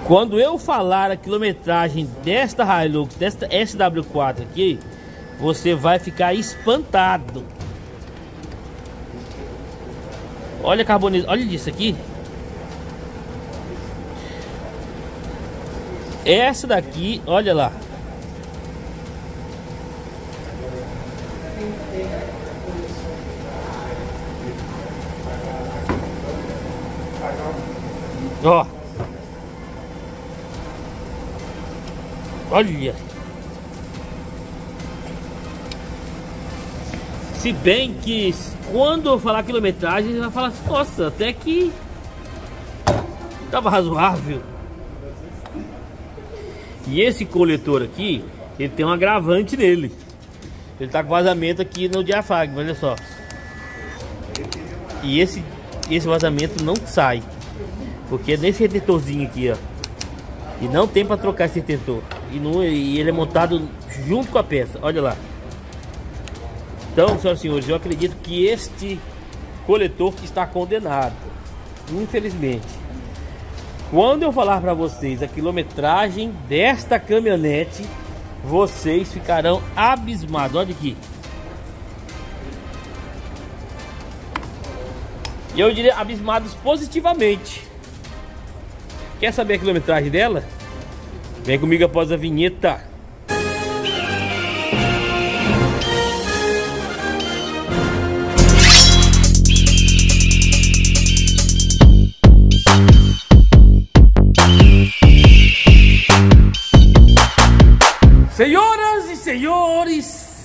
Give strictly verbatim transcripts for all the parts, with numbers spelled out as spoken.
Quando eu falar a quilometragem desta Hilux, desta S W quatro aqui, você vai ficar espantado. Olha a carbonização, olha isso aqui. Essa daqui, olha lá. Ó. Olha. Se bem que quando eu falar quilometragem, você vai falar assim, nossa, até que tava razoável. E esse coletor aqui, ele tem um agravante nele. Ele tá com vazamento aqui no diafragma, olha só. E esse, esse vazamento não sai, porque é nesse retentorzinho aqui, ó. E não tem para trocar esse retentor. E, não, e ele é montado junto com a peça, olha lá. Então, senhoras e senhores, eu acredito que este coletor que está condenado, infelizmente. Quando eu falar para vocês a quilometragem desta caminhonete, vocês ficarão abismados. Olha aqui. E eu diria abismados positivamente. Quer saber a quilometragem dela? Vem comigo após a vinheta. Senhoras e senhores,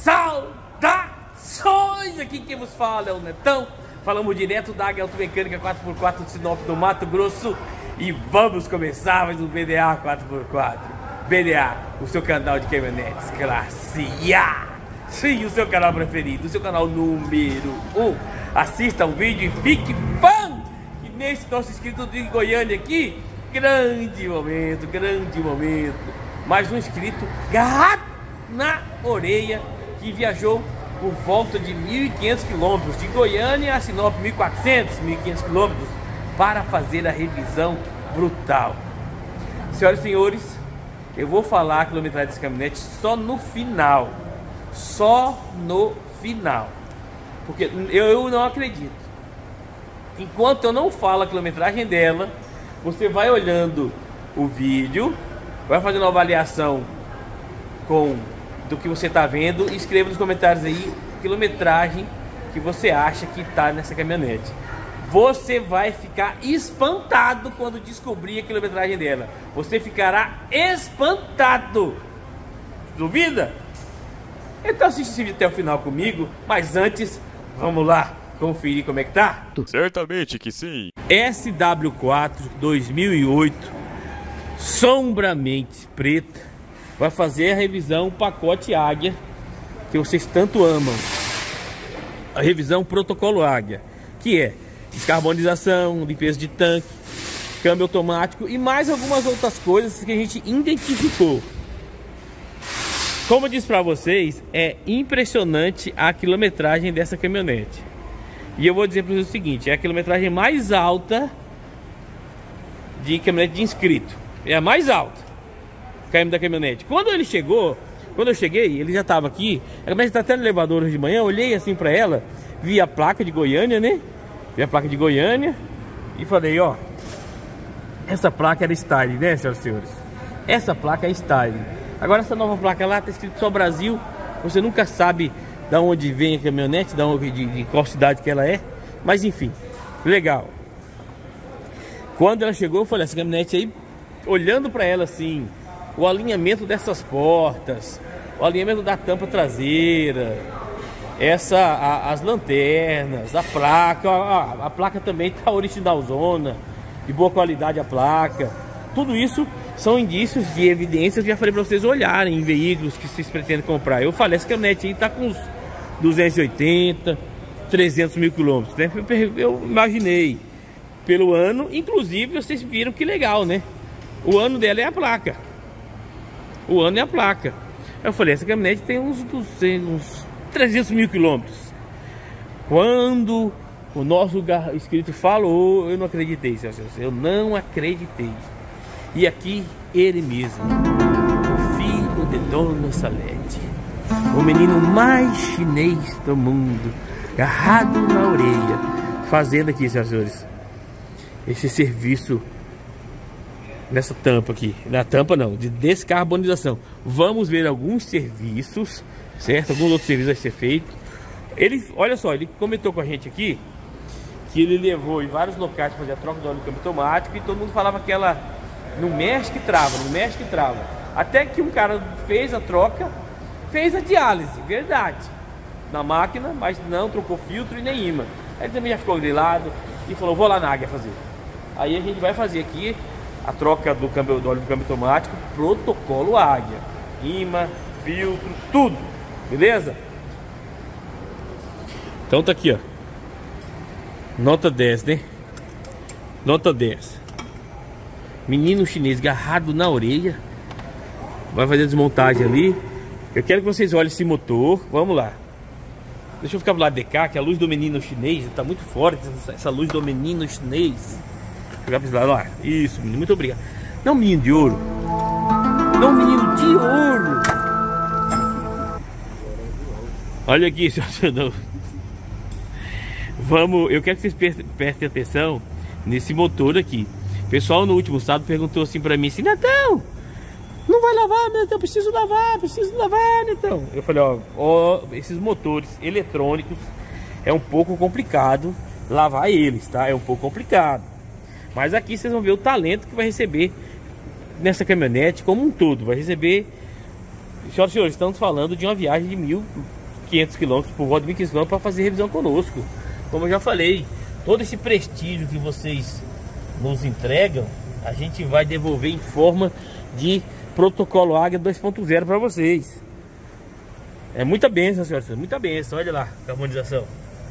saudações! Aqui quem vos fala é o Netão. Falamos direto da Águia Automecânica quatro por quatro de Sinop, no Mato Grosso. E vamos começar mais um B D A quatro por quatro. B D A, o seu canal de caminhonetes classe A. Sim, o seu canal preferido, o seu canal número um. Assista o vídeo e fique fã! E nesse nosso inscrito de Goiânia aqui, grande momento, grande momento. Mais um inscrito gato na orelha que viajou por volta de mil e quinhentos quilômetros de Goiânia a Sinop, mil e quatrocentos, mil e quinhentos quilômetros, para fazer a revisão brutal. Senhoras e senhores, eu vou falar a quilometragem desse caminhonete só no final. Só no final. Porque eu, eu não acredito. Enquanto eu não falo a quilometragem dela, você vai olhando o vídeo, vai fazendo uma avaliação com do que você está vendo e escreva nos comentários aí a quilometragem que você acha que está nessa caminhonete. Você vai ficar espantado quando descobrir a quilometragem dela. Você ficará espantado. Duvida? Então assiste esse vídeo até o final comigo. Mas antes, vamos lá conferir como é que tá? Certamente que sim. S W quatro dois mil e oito, sombramente preta, vai fazer a revisão pacote Águia, que vocês tanto amam. A revisão protocolo Águia, que é descarbonização, limpeza de tanque, câmbio automático e mais algumas outras coisas que a gente identificou. Como eu disse para vocês, é impressionante a quilometragem dessa caminhonete. E eu vou dizer para vocês o seguinte, é a quilometragem mais alta de caminhonete de inscrito. É a mais alta da caminhonete. Quando ele chegou, quando eu cheguei, ele já estava aqui. A caminhonete está até no elevador hoje de manhã. Eu olhei assim para ela, vi a placa de Goiânia, né? Vi a placa de Goiânia e falei, ó, essa placa era style, né, senhoras e senhores? Essa placa é style. Agora essa nova placa lá tá escrito só Brasil. Você nunca sabe de onde vem a caminhonete, de, onde, de, de qual cidade que ela é. Mas enfim, legal. Quando ela chegou, eu falei, essa caminhonete aí, olhando para ela assim, o alinhamento dessas portas, o alinhamento da tampa traseira, essa, a, as lanternas, a placa, a, a placa também tá original zona, de boa qualidade a placa. Tudo isso são indícios de evidências que já falei para vocês olharem em veículos que vocês pretendem comprar. Eu falei, essa caminhonete aí tá com uns duzentos e oitenta, trezentos mil quilômetros, né? Eu imaginei pelo ano, inclusive vocês viram que legal, né? O ano dela é a placa. O ano é a placa. Eu falei, essa caminhonete tem uns duzentos, uns trezentos mil quilômetros. Quando o nosso inscrito falou, eu não acreditei, senhores. Eu não acreditei. E aqui ele mesmo, o filho de Dona Salete, o menino mais chinês do mundo, agarrado na orelha, fazendo aqui, senhoras e senhores, esse serviço nessa tampa aqui, na tampa não, de descarbonização. Vamos ver alguns serviços, certo? Alguns outros serviços vai ser feito. Ele, olha só, ele comentou com a gente aqui que ele levou em vários locais para fazer a troca do óleo do câmbio automático e todo mundo falava que ela não mexe que trava, não mexe que trava. Até que um cara fez a troca, fez a diálise, verdade, na máquina, mas não trocou filtro e nem imã. Aí ele também já ficou grilado e falou, vou lá na Águia fazer. Aí a gente vai fazer aqui a troca do, câmbio, do óleo do câmbio automático, protocolo Águia, imã, filtro, tudo, beleza? Então tá aqui, ó, nota dez, né? Nota dez. Menino chinês agarrado na orelha, vai fazer a desmontagem ali. Eu quero que vocês olhem esse motor. Vamos lá. Deixa eu ficar pro lado de cá, que a luz do menino chinês tá muito forte. Essa luz do menino chinês. Vou ficar pra esse lado lá. Isso, menino, muito obrigado. Não, menino de ouro. Não, menino de ouro. Olha aqui, senhor. Vamos, eu quero que vocês prestem atenção nesse motor aqui. O pessoal no último sábado perguntou assim pra mim assim, Netão, não vai lavar, Netão, preciso lavar, preciso lavar, Netão. Eu falei, ó, ó, esses motores eletrônicos é um pouco complicado lavar eles, tá? É um pouco complicado. Mas aqui vocês vão ver o talento que vai receber nessa caminhonete como um todo. Vai receber, senhoras e senhores, estamos falando de uma viagem de mil e quinhentos quilômetros, por volta de mil e quinhentos quilômetros, para fazer revisão conosco. Como eu já falei, todo esse prestígio que vocês nos entregam, a gente vai devolver em forma de protocolo Águia dois ponto zero para vocês. É muita benção, senhoras, muita benção. Olha lá, carbonização.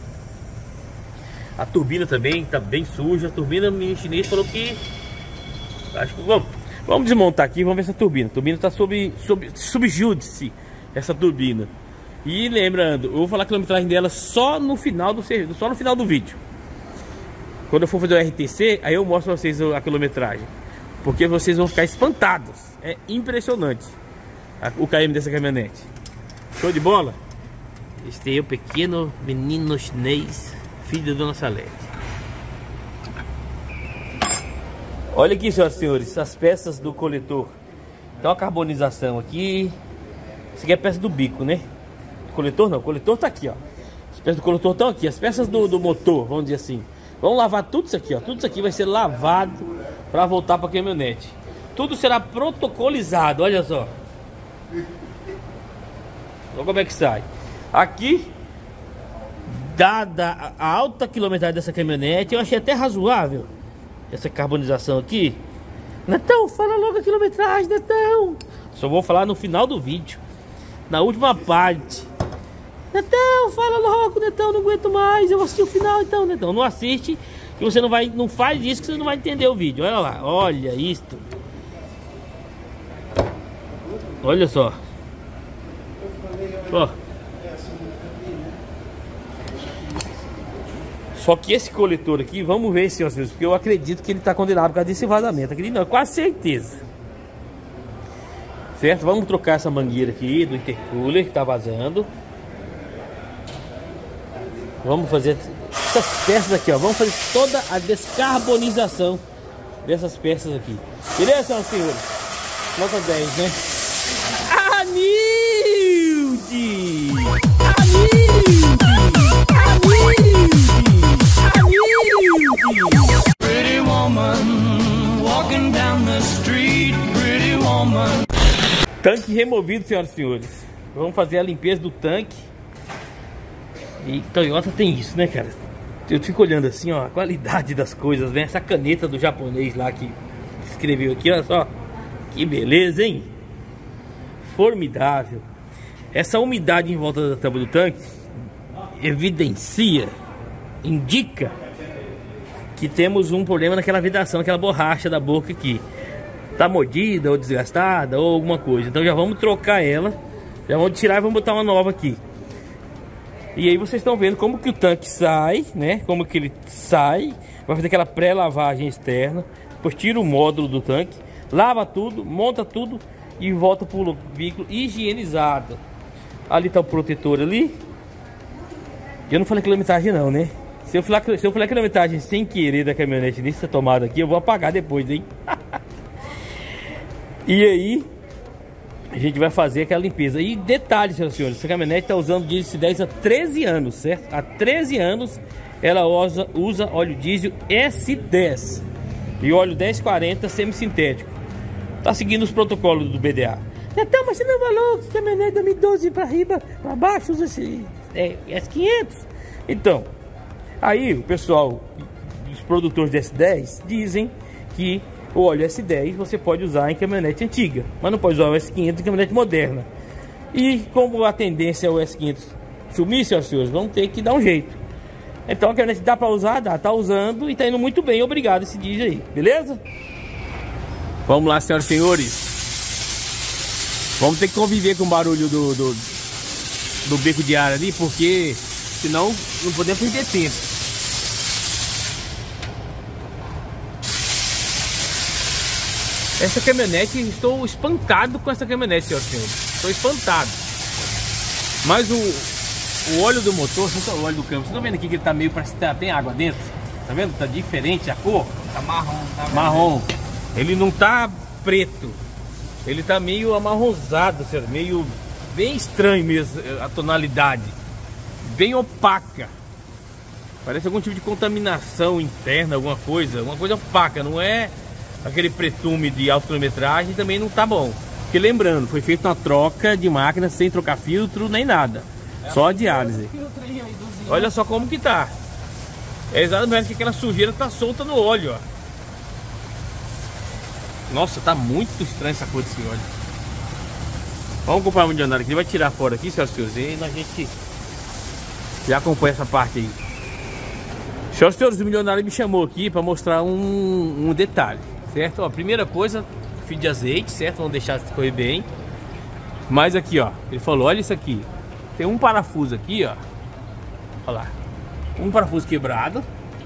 A turbina também tá bem suja. A turbina, o menino chinês falou que, acho que vamos, vamos desmontar aqui, vamos ver essa turbina. A turbina tá sob, sob subjúdice, essa turbina. E lembrando, eu vou falar a quilometragem dela só no final do serviço, só no final do vídeo. Quando eu for fazer o R T C, aí eu mostro pra vocês a quilometragem, porque vocês vão ficar espantados. É impressionante o K M dessa caminhonete. Show de bola? Este é o pequeno menino chinês, filho da Dona Salete. Olha aqui, senhoras e senhores, as peças do coletor. Então a carbonização aqui. Isso aqui é a peça do bico, né? O coletor não, o coletor tá aqui, ó. As peças do coletor estão aqui, as peças do, do motor, vamos dizer assim. Vamos lavar tudo isso aqui, ó. Tudo isso aqui vai ser lavado para voltar para a caminhonete. Tudo será protocolizado, olha só. Olha como é que sai. Aqui, dada a alta quilometragem dessa caminhonete, eu achei até razoável essa carbonização aqui. Netão, fala logo a quilometragem, Netão. Só vou falar no final do vídeo, na última parte. Netão, fala logo, Netão, não aguento mais. Eu vou assistir o final então, Netão. Não assiste, que você não vai, não faz isso que você não vai entender o vídeo. Olha lá, olha isto. Olha só. Ó. Só que esse coletor aqui, vamos ver, senhoras e senhores, porque eu acredito que ele está condenado por causa desse vazamento. Acredito não, quase certeza. Certo? Vamos trocar essa mangueira aqui do intercooler que está vazando. Vamos fazer essas peças aqui, ó. Vamos fazer toda a descarbonização dessas peças aqui. Beleza, senhoras e senhores? Nota dez, né? Amilde! Amilde! Amilde! Amilde! Pretty woman walking down the street, pretty woman. Tanque removido, senhoras e senhores. Vamos fazer a limpeza do tanque. E Toyota tem isso, né, cara? Eu fico olhando assim, ó, a qualidade das coisas, né? Essa caneta do japonês lá que escreveu aqui, olha só. Que beleza, hein? Formidável. Essa umidade em volta da tampa do tanque evidencia, indica que temos um problema naquela vedação, aquela borracha da boca aqui. Tá mordida ou desgastada ou alguma coisa. Então já vamos trocar ela. Já vamos tirar e vamos botar uma nova aqui. E aí vocês estão vendo como que o tanque sai, né? Como que ele sai. Vai fazer aquela pré-lavagem externa. Depois tira o módulo do tanque. lava tudo, monta tudo e volta pro veículo higienizado. Ali tá o protetor ali. Eu não falei quilometragem não, né? Se eu falar, se eu falar quilometragem sem querer da caminhonete nessa tomada aqui, eu vou apagar depois, hein? E aí a gente vai fazer aquela limpeza. E detalhe, senhoras e senhores, essa caminhonete está usando diesel S dez há treze anos, certo? Há treze anos ela usa, usa óleo diesel S dez e óleo dez quarenta semi-sintético. Tá seguindo os protocolos do B D A. Então, mas você não falou que caminhonete dois mil e doze para riba, para baixo, usa esse é, S quinhentos. Então, aí o pessoal, os produtores de S dez dizem que o óleo S dez você pode usar em caminhonete antiga, mas não pode usar o S quinhentos em caminhonete moderna. E como a tendência é o S quinhentos sumir, senhoras e senhores, vão ter que dar um jeito. Então a caminhonete dá para usar, dá, tá usando e tá indo muito bem, obrigado esse diesel aí, beleza? Vamos lá, senhoras e senhores. Vamos ter que conviver com o barulho do, do, do beco de ar ali, porque senão não podemos perder tempo. Essa caminhonete, estou espantado com essa caminhonete, senhoras e senhores. Estou espantado. Mas o, o óleo do motor, o óleo do câmbio, vocês estão vendo aqui que ele tá meio, parece que tá, tem água dentro? Tá vendo? Tá diferente a cor. Tá marrom. Tá marrom. Ele não tá preto. Ele tá meio amarronzado, senhor. Meio bem estranho mesmo a tonalidade. Bem opaca. Parece algum tipo de contaminação interna, alguma coisa. Uma coisa opaca, não é... Aquele pretume de alta quilometragem também não tá bom. Porque lembrando, foi feita uma troca de máquina sem trocar filtro nem nada. É só a diálise. Olha só como que tá. É exatamente que aquela sujeira tá solta no óleo, ó. Nossa, tá muito estranho essa cor desse óleo. Vamos comprar um milionário aqui. Ele vai tirar fora aqui, senhoras e senhores. E a gente já acompanha essa parte aí. Senhoras e senhores, o milionário me chamou aqui para mostrar um, um detalhe. Certo? Ó, a primeira coisa, fio de azeite, certo? Vamos deixar escorrer bem. Mas aqui, ó, ele falou, olha isso aqui. Tem um parafuso aqui, ó. Olha lá. Um parafuso quebrado.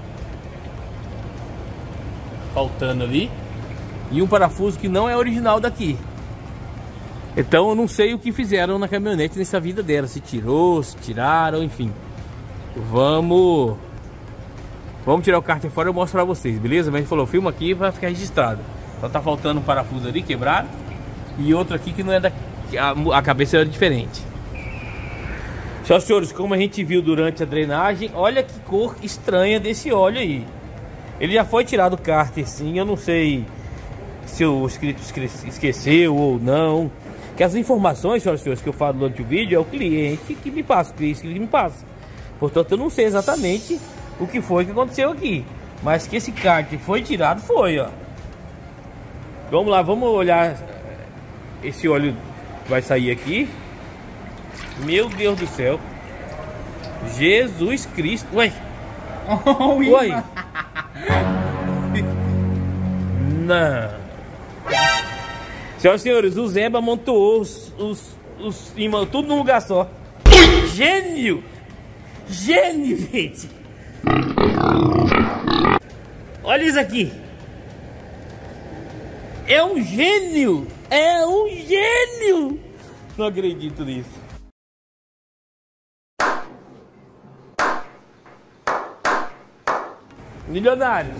Faltando ali. E um parafuso que não é original daqui. Então eu não sei o que fizeram na caminhonete nessa vida dela. Se tirou, se tiraram, enfim. Vamos... Vamos tirar o cárter fora e eu mostro pra vocês, beleza? Mas ele falou, filma aqui pra ficar registrado. Então tá faltando um parafuso ali quebrado. E outro aqui que não é da... A, a cabeça era diferente. Senhoras e senhores, como a gente viu durante a drenagem, olha que cor estranha desse óleo aí. Ele já foi tirado o cárter sim, eu não sei se o inscrito esqueceu ou não. Que as informações, senhoras e senhores, que eu falo durante o vídeo é o cliente que me passa, o cliente que me passa. Portanto, eu não sei exatamente o que foi que aconteceu aqui, mas que esse cárter foi tirado, foi, ó. Vamos lá, vamos olhar. Esse óleo vai sair aqui. Meu Deus do céu. Jesus Cristo. Ué. Oh, Ué. Não. Senhoras e senhores, o Zeba montou os, os, os imãs tudo num lugar só. Gênio. Gênio, gente. Olha isso aqui. É um gênio. É um gênio. Não acredito nisso. Milionário.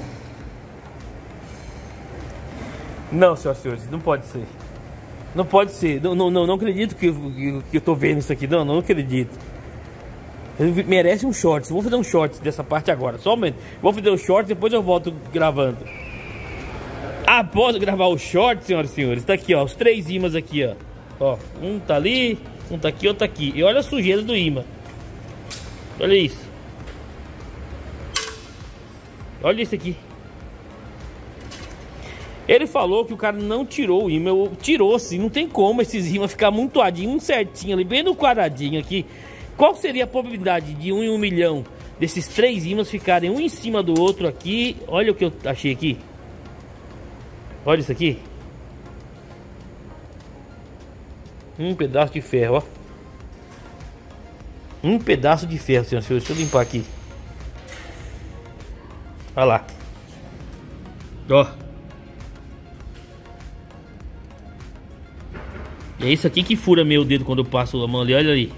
Não, senhoras e senhores, não pode ser. Não pode ser. Não, não, não, não acredito que, que, que eu tô vendo isso aqui. Não, não acredito. Ele merece um short. Vou fazer um short dessa parte agora. Só um momento. Vou fazer um short, depois eu volto gravando. Após gravar o short, senhoras e senhores, tá aqui, ó. Os três ímãs aqui, ó. Ó, um tá ali, um tá aqui, outro tá aqui. E olha a sujeira do imã. Olha isso. Olha isso aqui. Ele falou que o cara não tirou o imã. Tirou sim, não tem como esses ímãs ficar amontoadinho, um certinho ali, bem no quadradinho aqui. Qual seria a probabilidade de um em um milhão desses três ímãs ficarem um em cima do outro aqui? Olha o que eu achei aqui. Olha isso aqui. Um pedaço de ferro, ó. Um pedaço de ferro, senhoras e senhores. Deixa eu limpar aqui. Olha lá. Ó. É isso aqui que fura meu dedo quando eu passo a mão ali, olha ali.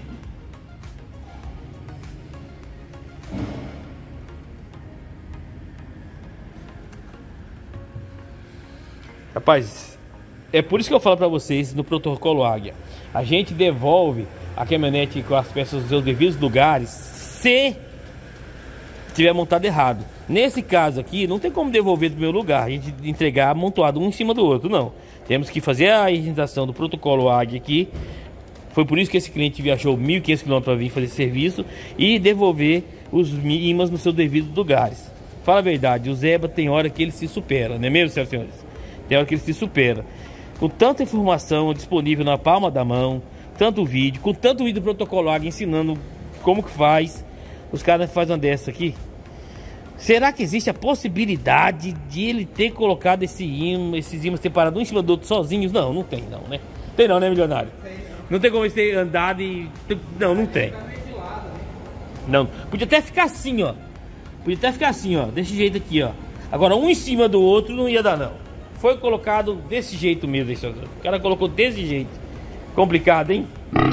Rapaz, é por isso que eu falo pra vocês no protocolo Águia. A gente devolve a caminhonete com as peças dos seus devidos lugares se tiver montado errado. Nesse caso aqui, não tem como devolver do meu lugar, a gente entregar amontoado um em cima do outro, não. Temos que fazer a higienização do protocolo Águia aqui. Foi por isso que esse cliente viajou mil e quinhentos quilômetros para vir fazer esse serviço e devolver os ímãs nos seus devidos lugares. Fala a verdade, o Zebra tem hora que ele se supera, não é mesmo, senhoras e senhores? Tem hora que ele se supera. Com tanta informação disponível na palma da mão, tanto vídeo, com tanto vídeo do protocolo Águia ensinando como que faz, os caras fazem uma dessa aqui. Será que existe a possibilidade de ele ter colocado esse imã, esses ímãs separados um em cima do outro sozinhos? Não, não tem não, né? Tem não, né, milionário? Não tem como ele ter andado e... Não, não tem. Não, podia até ficar assim, ó. Podia até ficar assim, ó, desse jeito aqui, ó. Agora, um em cima do outro não ia dar, não. Foi colocado desse jeito mesmo, o cara colocou desse jeito. Complicado, hein?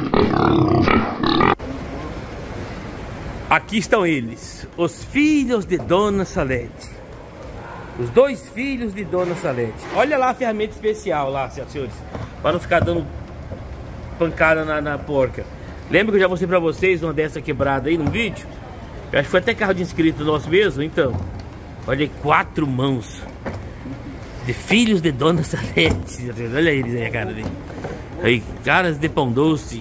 Aqui estão eles, os filhos de Dona Salete. Os dois filhos de Dona Salete. Olha lá a ferramenta especial lá, senhoras e senhores, para não ficar dando pancada na, na porca. Lembra que eu já mostrei pra vocês uma dessa quebrada aí no vídeo? Eu acho que foi até carro de inscrito nosso mesmo. Então, olha aí, quatro mãos de filhos de Dona Salete. Olha eles aí, a cara dele. Aí, caras de pão doce.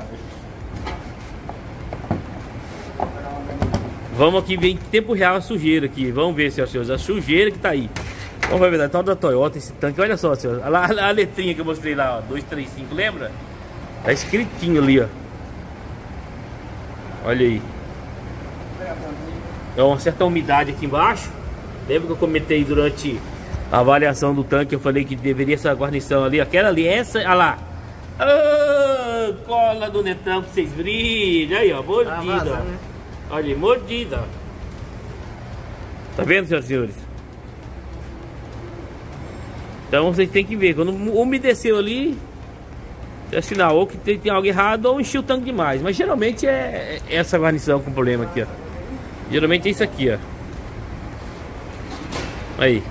Vamos aqui ver em tempo real a sujeira aqui. Vamos ver, senhoras e senhores, a sujeira que tá aí. Vamos ver a verdade, tal da Toyota, esse tanque. Olha só, senhores, a, a letrinha que eu mostrei lá, ó, dois três cinco, lembra? Tá escritinho ali, ó. Olha aí. É uma certa umidade aqui embaixo. Lembra que eu comentei durante a avaliação do tanque, eu falei que deveria essa guarnição ali, aquela ali, essa, olha lá. Oh, cola do Netão que vocês brilham. Aí, ó, mordida. Ah, olha aí, mordida. Tá vendo, senhoras e senhores? Então vocês tem que ver, quando umedeceu ali, é sinal ou que tem, tem algo errado ou encheu o tanque demais. Mas geralmente é, é essa guarnição com problema aqui, ó. Geralmente é isso aqui, ó. Aí.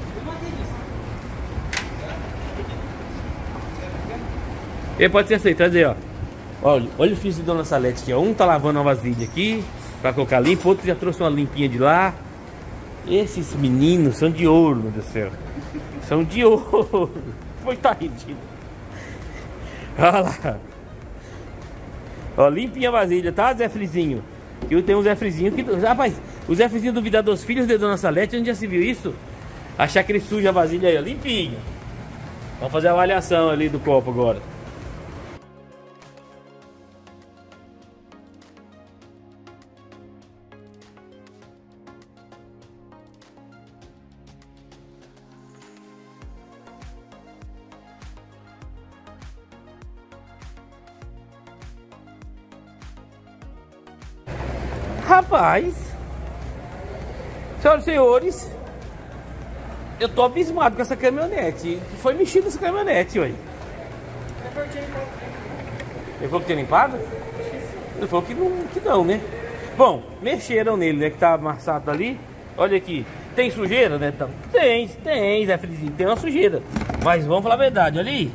Ele pode ser aceitado aí, ó. Olha, olha o filho de Dona Salete aqui, ó. Um tá lavando uma vasilha aqui pra colocar limpo, outro já trouxe uma limpinha de lá. Esses meninos são de ouro, meu Deus do céu. São de ouro. Foi tá ridículo. Olha lá. Ó, limpinha a vasilha, tá, Zé Frizinho? E eu tenho um Zé Frizinho que... Rapaz, o Zé Frizinho duvidar dos filhos de Dona Salete, onde já se viu isso? Achar que ele suja a vasilha aí, ó, limpinho. Vamos fazer a avaliação ali do copo agora. Rapaz, senhoras e senhores, eu tô abismado com essa caminhonete. Foi mexida essa caminhonete, ué. Ele falou que tinha limpado? Ele falou que não, que não, né? Bom, mexeram nele, né? Que tá amassado ali. Olha aqui, tem sujeira, né? Tem, tem, Zé Frizinho, tem uma sujeira. Mas vamos falar a verdade, olha aí.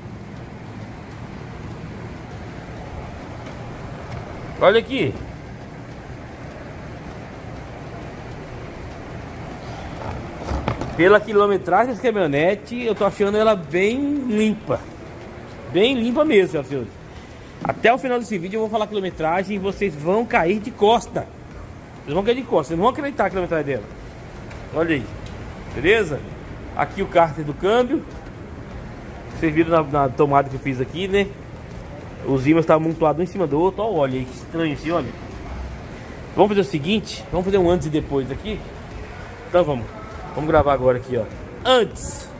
Olha aqui. Pela quilometragem dessa caminhonete, eu tô achando ela bem limpa. Bem limpa mesmo, senhoras e senhores. Até o final desse vídeo eu vou falar a quilometragem e vocês vão cair de costa. Vocês vão cair de costa, vocês não vão acreditar a quilometragem dela. Olha aí. Beleza? Aqui o cárter do câmbio. Vocês viram na, na tomada que eu fiz aqui, né? Os ímãs estavam amontoados um em cima do outro. Olha, olha aí, que estranho esse, olha. Vamos fazer o seguinte, vamos fazer um antes e depois aqui. Então vamos. Vamos gravar agora aqui, ó. Antes.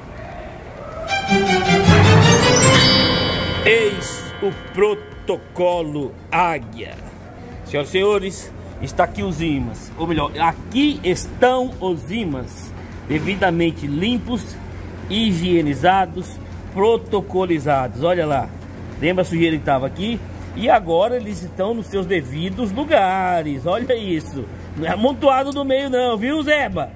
Eis o protocolo Águia. Senhoras e senhores, está aqui os ímãs. Ou melhor, aqui estão os ímãs devidamente limpos, higienizados, protocolizados. Olha lá. Lembra a sujeira que estava aqui? E agora eles estão nos seus devidos lugares. Olha isso. Não é amontoado no meio não, viu, Zeba?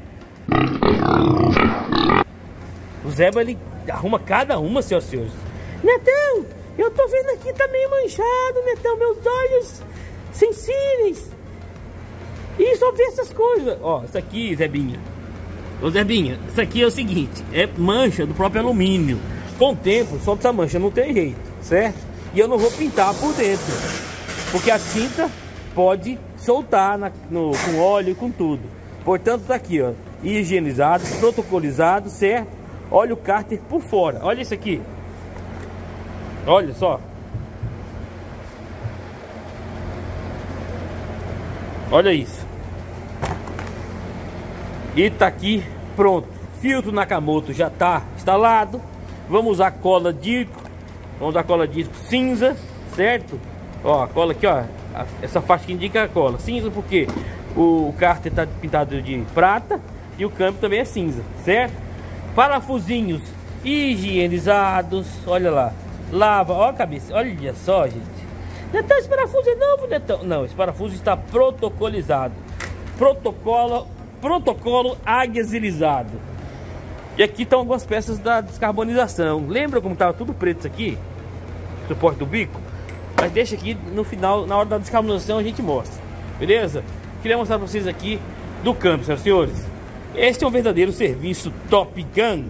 O Zeba, ele arruma cada uma, senhoras e senhores. Netão, eu tô vendo aqui, tá meio manchado, Netão. Meus olhos sensíveis. E só vê essas coisas. Ó, isso aqui, Zebinha. Ô, Zebinha, isso aqui é o seguinte. É mancha do próprio alumínio. Com o tempo, solta essa mancha, não tem jeito, certo? E eu não vou pintar por dentro, porque a tinta pode soltar na, no, com óleo e com tudo. Portanto, tá aqui, ó, higienizado, protocolizado, certo? Olha o cárter por fora, olha isso aqui. Olha só. Olha isso. E tá aqui, pronto. Filtro Nakamoto já tá instalado. Vamos usar cola disco. Vamos usar cola disco cinza, certo? Ó, a cola aqui, ó. Essa faixa que indica a cola. Cinza porque o, o cárter tá pintado de prata e o câmbio também é cinza, certo? Parafusinhos higienizados. Olha lá. Lava, ó a cabeça. Olha só, gente. Netão, esse parafuso é novo, Netão. Não, esse parafuso está protocolizado. Protocolo, protocolo águia-zilizado. E aqui estão algumas peças da descarbonização. Lembra como estava tudo preto isso aqui? Suporte do bico? Mas deixa aqui no final, na hora da descarbonização a gente mostra. Beleza? Queria mostrar para vocês aqui do câmbio, senhoras e senhores. Este é um verdadeiro serviço Top Gun.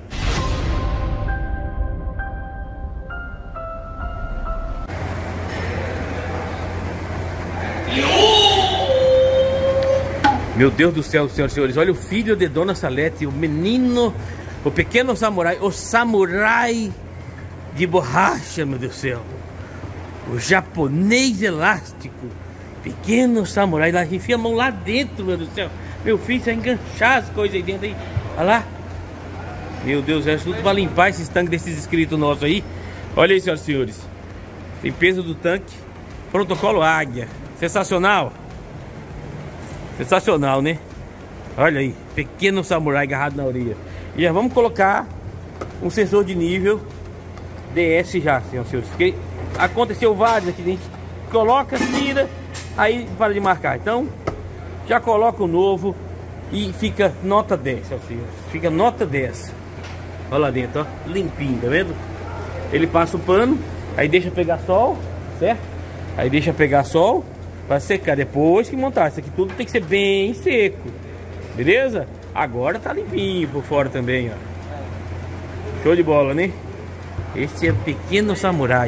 Meu Deus do céu, senhoras e senhores. Olha o filho de Dona Salete, o menino... O pequeno samurai, o samurai de borracha, meu Deus do céu. O japonês elástico. Pequeno samurai, lá, enfia a mão lá dentro, meu Deus do céu. Meu filho vai enganchar as coisas aí dentro aí. Olha lá. Meu Deus, é tudo para limpar esses tanques desses inscritos nossos aí. Olha aí, senhoras e senhores. Tem peso do tanque. Protocolo Águia. Sensacional. Sensacional, né? Olha aí. Pequeno samurai agarrado na orelha. E já vamos colocar um sensor de nível D S já, senhoras e senhores. Porque aconteceu vários aqui, a gente coloca, tira, aí para de marcar. Então, já coloca o novo e fica nota dez, senhoras e senhores. Fica nota dez. Olha lá dentro, ó, limpinho, tá vendo? Ele passa o pano, aí deixa pegar sol, certo? Aí deixa pegar sol para secar depois que montar. Isso aqui tudo tem que ser bem seco, beleza? Agora tá limpinho por fora também, ó. Show de bola, né? Esse é o pequeno samurai.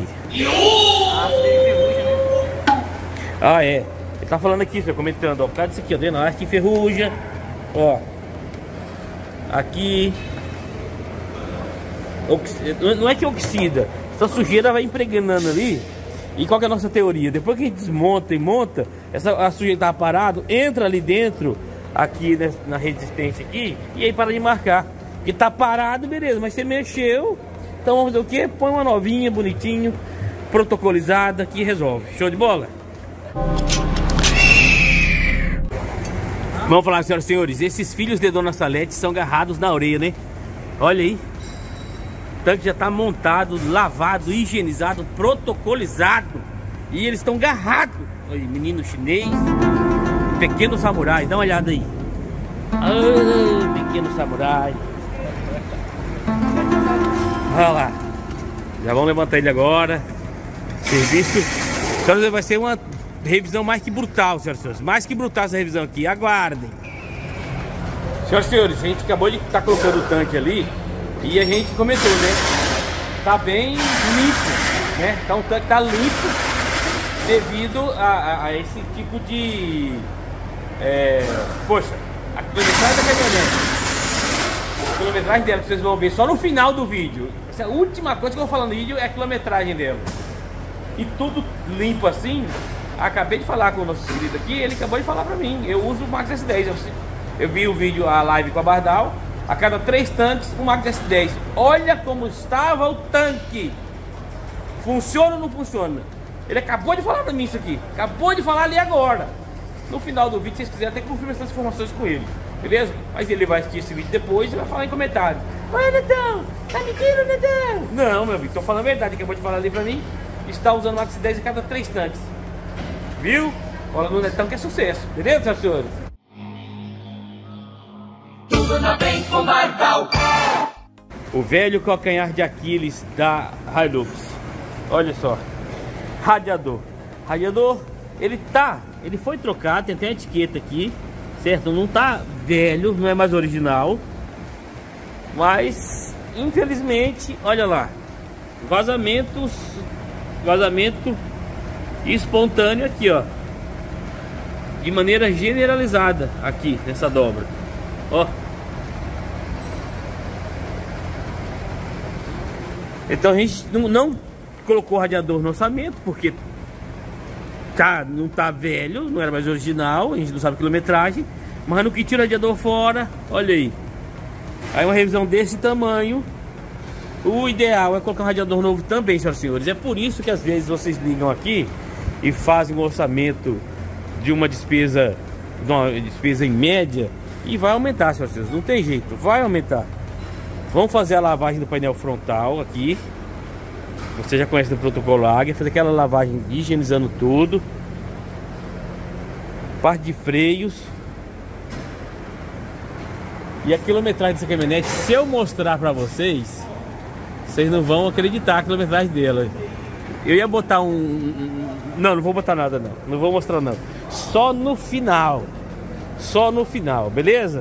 Ah, é. Ele tá falando aqui, senhor, comentando, ó. Por causa disso aqui, ó. Dentro, acho que enferruja. Ó. Aqui. Oxida. Não é que oxida. Essa sujeira vai impregnando ali. E qual que é a nossa teoria? Depois que a gente desmonta e monta, essa, a sujeira tá parado, entra ali dentro. Aqui na resistência aqui, e aí para de marcar. Porque tá parado, beleza, mas você mexeu. Então vamos fazer o que? Põe uma novinha, bonitinho, protocolizada, que resolve. Show de bola? Vamos falar, senhoras e senhores, esses filhos de Dona Salete são agarrados na orelha, né? Olha aí. O tanque já tá montado, lavado, higienizado, protocolizado. E eles estão agarrados. Olha aí, menino chinês. Pequeno samurai, dá uma olhada aí. Ah, pequeno samurai. Olha lá. Já vamos levantar ele agora. Serviço. Então vai ser uma revisão mais que brutal, senhoras e senhores. Mais que brutal essa revisão aqui. Aguardem. Senhoras e senhores, a gente acabou de estar tá colocando o tanque ali. E a gente comentou, né? Tá bem limpo, né? Então o tanque tá limpo devido a, a, a esse tipo de... É, poxa, a quilometragem da caminhonete, a quilometragem dela, que vocês vão ver só no final do vídeo. Essa é a última coisa que eu vou falar no vídeo, é a quilometragem dela. E tudo limpo assim. Acabei de falar com o nosso inscrito aqui, ele acabou de falar pra mim. Eu uso o Max S dez. Eu, eu vi o vídeo, a live com a Bardal. A cada três tanques, o Max S dez. Olha como estava o tanque. Funciona ou não funciona? Ele acabou de falar pra mim isso aqui. Acabou de falar ali agora. No final do vídeo, se vocês quiserem, até confirmar essas informações com ele, beleza? Mas ele vai assistir esse vídeo depois e vai falar em comentários. Oi, Netão, tá mentindo, Netão? Não, meu amigo, tô falando a verdade, acabou de falar ali pra mim. está usando o Max dez a cada três tanques. Viu? Olha no netão que é sucesso. Beleza, senhoras e senhores? Tudo na bem com Barbal. O velho calcanhar de Aquiles da Hilux. Olha só. Radiador. Radiador, ele tá, ele foi trocado, tem até a etiqueta aqui, certo? Não tá velho, não é mais original. Mas, infelizmente, olha lá. Vazamentos, vazamento espontâneo aqui, ó. De maneira generalizada aqui nessa dobra. Ó. Então a gente não, não colocou radiador no orçamento porque tá, não tá velho, não era mais original, a gente não sabe a quilometragem, mas no que tira o radiador fora, olha aí. Aí uma revisão desse tamanho, o ideal é colocar um radiador novo também, senhoras e senhores. É por isso que às vezes vocês ligam aqui e fazem um orçamento de uma despesa, de uma despesa em média, e vai aumentar, senhoras e senhores, não tem jeito, vai aumentar. Vamos fazer a lavagem do painel frontal aqui. Você já conhece do protocolo Águia. Fazer aquela lavagem higienizando tudo. Parte de freios. E a quilometragem dessa caminhonete, se eu mostrar pra vocês, vocês não vão acreditar a quilometragem dela. Eu ia botar um... um não, não vou botar nada não. Não vou mostrar não. Só no final. Só no final, beleza?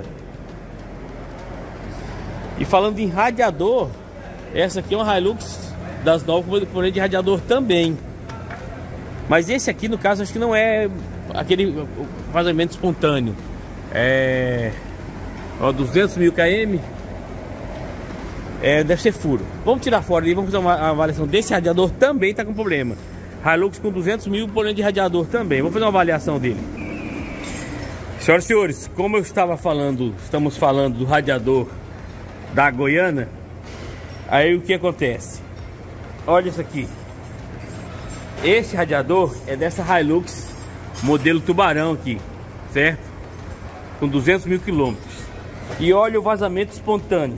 E falando em radiador, essa aqui é uma Hilux das novas componentes de radiador também. Mas esse aqui, no caso, acho que não é aquele vazamento espontâneo. É... Ó, duzentos mil km. É, deve ser furo. Vamos tirar fora e vamos fazer uma avaliação desse radiador também tá com problema. Hilux com duzentos mil componentes de radiador também. Vamos fazer uma avaliação dele. Senhoras e senhores, como eu estava falando, estamos falando do radiador da Goiana. Aí o que acontece? Olha isso aqui. Esse radiador é dessa Hilux modelo Tubarão aqui, certo? Com duzentos mil quilômetros. E olha o vazamento espontâneo.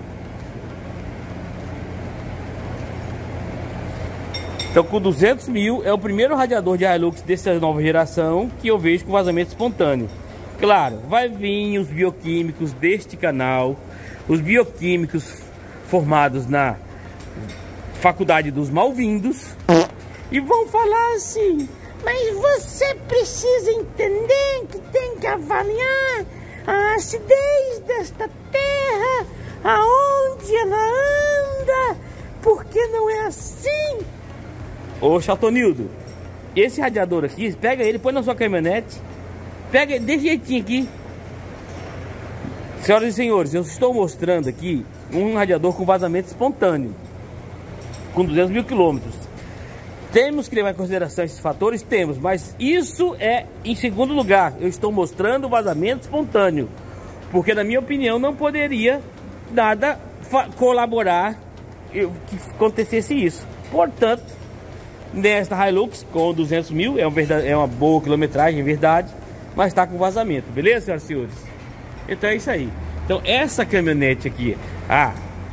Então com duzentos mil é o primeiro radiador de Hilux dessa nova geração que eu vejo com vazamento espontâneo. Claro, vai vir os bioquímicos deste canal, os bioquímicos formados na Faculdade dos Malvindos, e vão falar assim: mas você precisa entender que tem que avaliar a acidez desta terra, aonde ela anda, porque não é assim. Ô Chatonildo, esse radiador aqui, pega ele, põe na sua caminhonete, pega desse jeitinho aqui. Senhoras e senhores, eu estou mostrando aqui um radiador com vazamento espontâneo, com duzentos mil quilômetros. Temos que levar em consideração esses fatores? Temos, mas isso é em segundo lugar. Eu estou mostrando o vazamento espontâneo, porque na minha opinião não poderia nada colaborar que acontecesse isso. Portanto, nesta Hilux com duzentos mil, é uma, verdade, é uma boa quilometragem, é verdade, mas está com vazamento, beleza, senhoras e senhores? Então é isso aí. Então essa caminhonete aqui, a,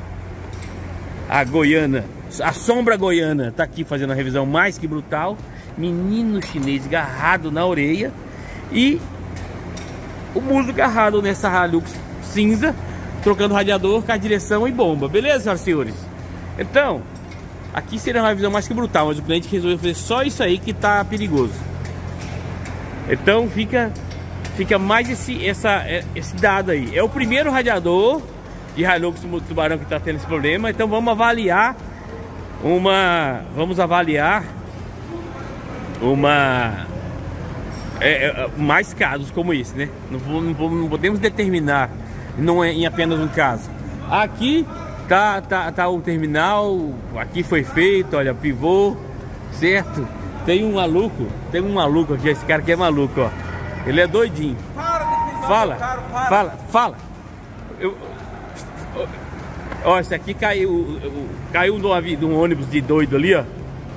a Goiana, a Sombra Goiana, tá aqui fazendo a revisão mais que brutal. Menino chinês agarrado na orelha e o muso agarrado nessa Hilux cinza, trocando radiador com a direção e bomba, beleza, senhoras e senhores? Então, aqui seria uma revisão mais que brutal, mas o cliente resolveu fazer só isso aí que tá perigoso. Então fica fica mais esse, essa, esse dado aí. É o primeiro radiador de Hilux Tubarão que está tendo esse problema. Então vamos avaliar uma vamos avaliar uma é, é, mais casos como esse, né? Não, não, não podemos determinar, não é em apenas um caso. Aqui tá, tá, tá o terminal, aqui foi feito, olha, pivô, certo? Tem um maluco, tem um maluco aqui, esse cara aqui é maluco, ó. Ele é doidinho. Fala, fala, fala. Eu, ó, esse aqui caiu, caiu no, no ônibus de doido ali, ó.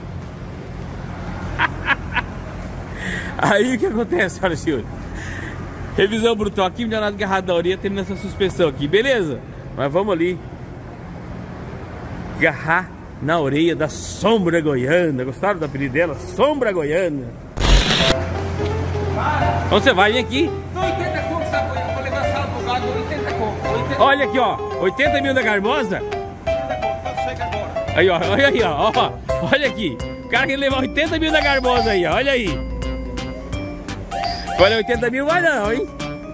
Aí o que acontece, senhoras e senhores? Revisão brutal aqui, melhorado agarrado da orelha, terminando essa suspensão aqui, beleza? Mas vamos ali agarrar na orelha da Sombra Goiana. Gostaram do apelido dela? Sombra Goiana. Onde você vai? Vem aqui. oitenta conto, sabe? Vou levar a sala pro gado, oitenta conto. Olha aqui, ó. oitenta mil da Garbosa. Aí, ó. Olha aí, ó. ó. Olha aqui. O cara quer levar oitenta mil da Garbosa aí, ó. Olha aí. Olha, oitenta mil vai não, hein?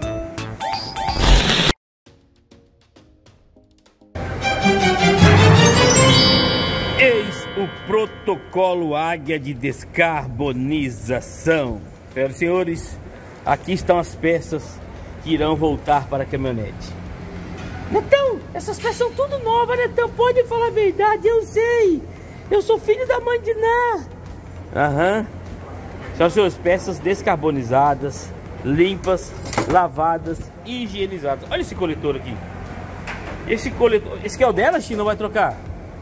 Eis o protocolo Águia de descarbonização. Senhoras e senhores, aqui estão as peças que irão voltar para a caminhonete. Netão, essas peças são tudo novas, Netão. Pode falar a verdade, eu sei. Eu sou filho da mãe de Ná. Aham. São as suas peças descarbonizadas, limpas, lavadas e higienizadas. Olha esse coletor aqui. Esse coletor, esse que é o dela, China, não vai trocar?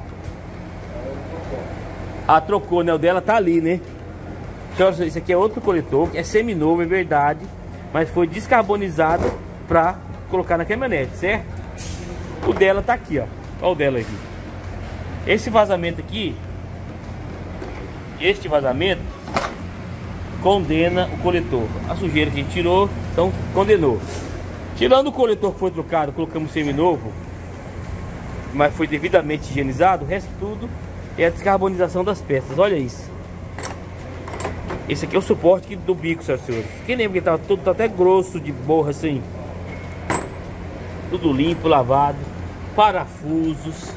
Ah, trocou, né? O dela tá ali, né? Então, esse aqui é outro coletor, é seminovo, é verdade, mas foi descarbonizado pra colocar na caminhonete, certo? O dela tá aqui, ó. Olha o dela aqui. Esse vazamento aqui, este vazamento condena o coletor. A sujeira que a gente tirou, então condenou. Tirando o coletor que foi trocado, colocamos seminovo, mas foi devidamente higienizado, o resto tudo é a descarbonização das peças. Olha isso. Esse aqui é o suporte do bico, senhoras e senhores. Quem lembra que tava tudo tá até grosso de borra assim? Tudo limpo, lavado. Parafusos.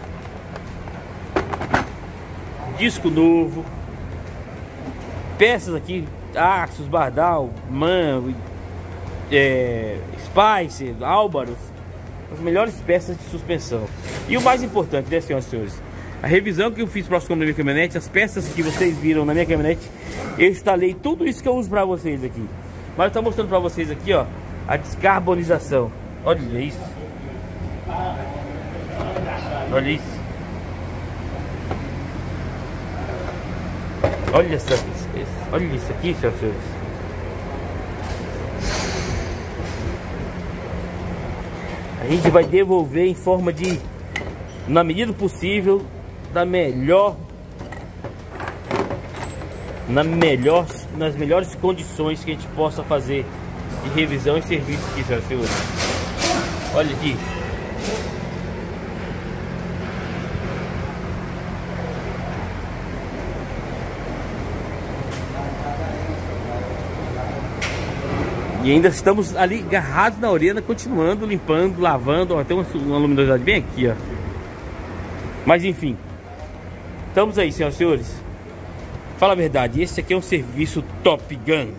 Disco novo. Peças aqui, Axos, Bardal, Man, é, Spicer, Álvaros. As melhores peças de suspensão. E o mais importante, né, senhoras e senhores? A revisão que eu fiz próximo na minha caminhonete, as peças que vocês viram na minha caminhonete, eu instalei tudo isso que eu uso pra vocês aqui. Mas eu tô mostrando pra vocês aqui, ó, a descarbonização. Olha isso. Olha isso. Olha essa, olha isso aqui, senhoras e senhores. A gente vai devolver em forma de, na medida possível, da melhor, na melhor, nas melhores condições que a gente possa fazer de revisão e serviço aqui, senhoras e senhores. Olha aqui. E ainda estamos ali agarrados na orelha, continuando, limpando, lavando. Ó, tem uma, uma luminosidade bem aqui, ó. Mas enfim, estamos aí, senhoras e senhores. Fala a verdade, esse aqui é um serviço Top Gun.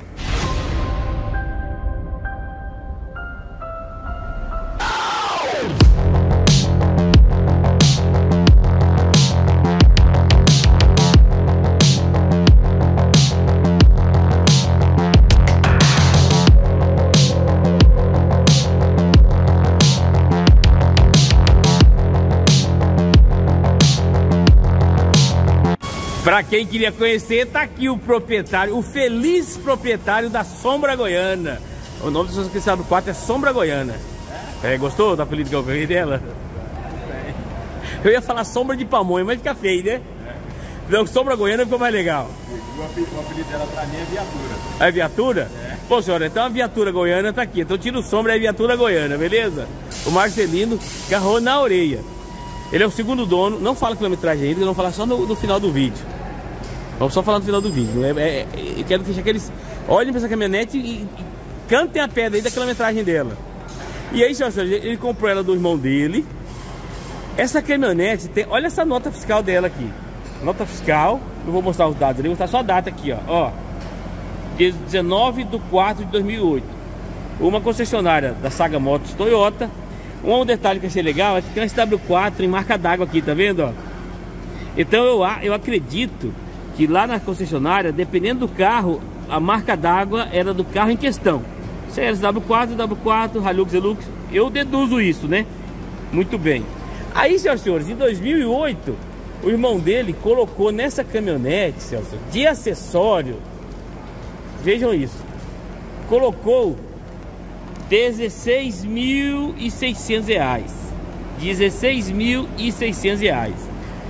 Pra quem queria conhecer, tá aqui o proprietário, o feliz proprietário da Sombra Goiana. O nome do seu do quatro é Sombra Goiana. É, gostou do apelido que eu ganhei dela? Eu ia falar Sombra de Pamonha, mas fica feio, né? Então, Sombra Goiana ficou mais legal. O apelido dela pra mim é Viatura. É Viatura? É. Pô, senhora, então a Viatura Goiana tá aqui. Então tira o Sombra, é Viatura Goiana, beleza? O Marcelino agarrou na orelha. Ele é o segundo dono, não fala quilometragem ainda, eu vou falar só no, no final do vídeo. Vamos só falar no final do vídeo. É, é, eu quero deixar que eles olhem para essa caminhonete e, e cantem a pedra aí da quilometragem dela. E aí, senhor, ele comprou ela do irmão dele. Essa caminhonete tem, olha essa nota fiscal dela aqui. Nota fiscal, não vou mostrar os dados ali, vou mostrar só a data aqui, ó. Ó, dezenove de quatro de dois mil e oito. Uma concessionária da Saga Motos Toyota. Um detalhe que eu achei legal é que tem uma S W quatro em marca d'água aqui, tá vendo, ó? Então eu, eu acredito que lá na concessionária, dependendo do carro, a marca d'água era do carro em questão. Se era S W quatro, W quatro, Hilux, Hilux, eu deduzo isso, né? Muito bem. Aí, senhoras e senhores, em dois mil e oito, o irmão dele colocou nessa caminhonete, senhoras e senhores, de acessório, vejam isso, colocou dezesseis mil e seiscentos reais. dezesseis mil e seiscentos reais.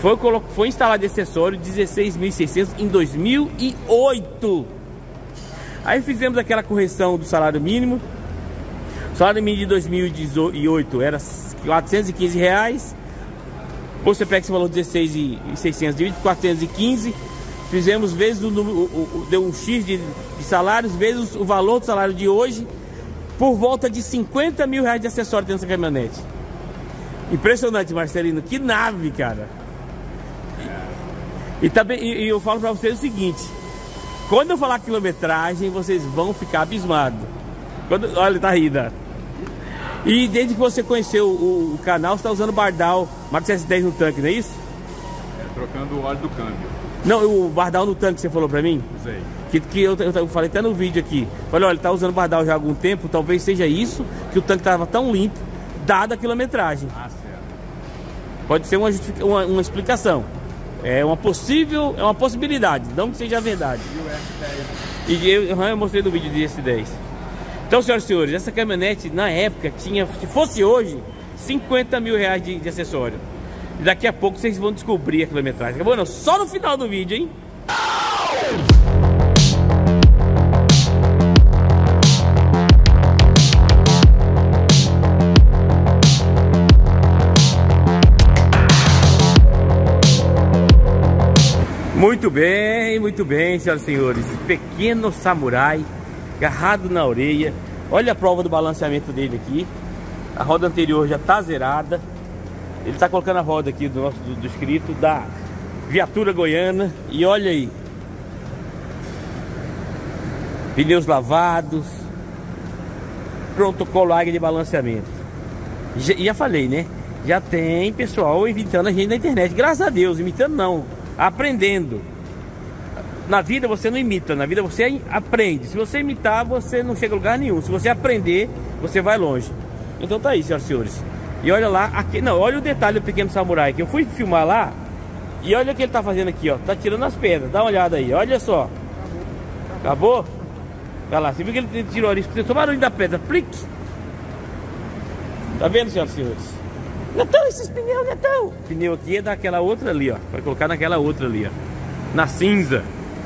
Foi, foi instalado esse acessório dezesseis mil e seiscentos em dois mil e oito. Aí fizemos aquela correção do salário mínimo. O salário mínimo de dois mil e oito era quatrocentos e quinze reais. Você pega esse valor dezesseis mil e seiscentos, divide por quatrocentos e quinze. Fizemos vezes o, o, o, deu um X de, de salários, vezes o valor do salário de hoje, por volta de cinquenta mil reais de acessório dentro dessa caminhonete. Impressionante, Marcelino, que nave, cara. E, e, também, e, e eu falo pra vocês o seguinte: quando eu falar quilometragem, vocês vão ficar abismados. Quando, olha, tá rindo. E desde que você conheceu o, o canal, você tá usando Bardal Max S dez no tanque, não é isso? É, trocando o óleo do câmbio. Não, o Bardal no tanque que você falou pra mim? Usei. Que, que eu, eu, eu falei até no vídeo aqui. Falei, olha, ele tá usando Bardal já há algum tempo. Talvez seja isso, que o tanque tava tão limpo, dada a quilometragem. Ah, certo. Pode ser uma, uma, uma explicação. É uma possível, é uma possibilidade, não que seja a verdade. E o S dez? E eu, eu mostrei no vídeo de S dez. Então, senhoras e senhores, essa caminhonete na época tinha, se fosse hoje, cinquenta mil reais de, de acessório. E daqui a pouco vocês vão descobrir a quilometragem. Acabou não? Só no final do vídeo, hein? Muito bem, muito bem, senhoras e senhores. Pequeno samurai, agarrado na orelha. Olha a prova do balanceamento dele aqui. A roda anterior já tá zerada. Ele tá colocando a roda aqui do nosso do, do inscrito da Viatura Goiana. E olha aí, pneus lavados, protocolo Águia de balanceamento. Já, já falei, né? Já tem pessoal imitando a gente na internet. Graças a Deus, imitando não, aprendendo. Na vida você não imita, na vida você aprende. Se você imitar, você não chega a lugar nenhum. Se você aprender, você vai longe. Então tá aí, senhoras e senhores. E olha lá, aqui, não, olha o detalhe do Pequeno Samurai, que eu fui filmar lá. E olha o que ele tá fazendo aqui, ó. Tá tirando as pedras, dá uma olhada aí, olha só. Acabou? Olha lá, você viu que ele tirou ali, escutou o barulho da pedra, plique. Tá vendo, senhoras e senhores? Netão, esses pneus, Netão. O pneu aqui é daquela outra ali, ó. Vai colocar naquela outra ali, ó. Na cinza.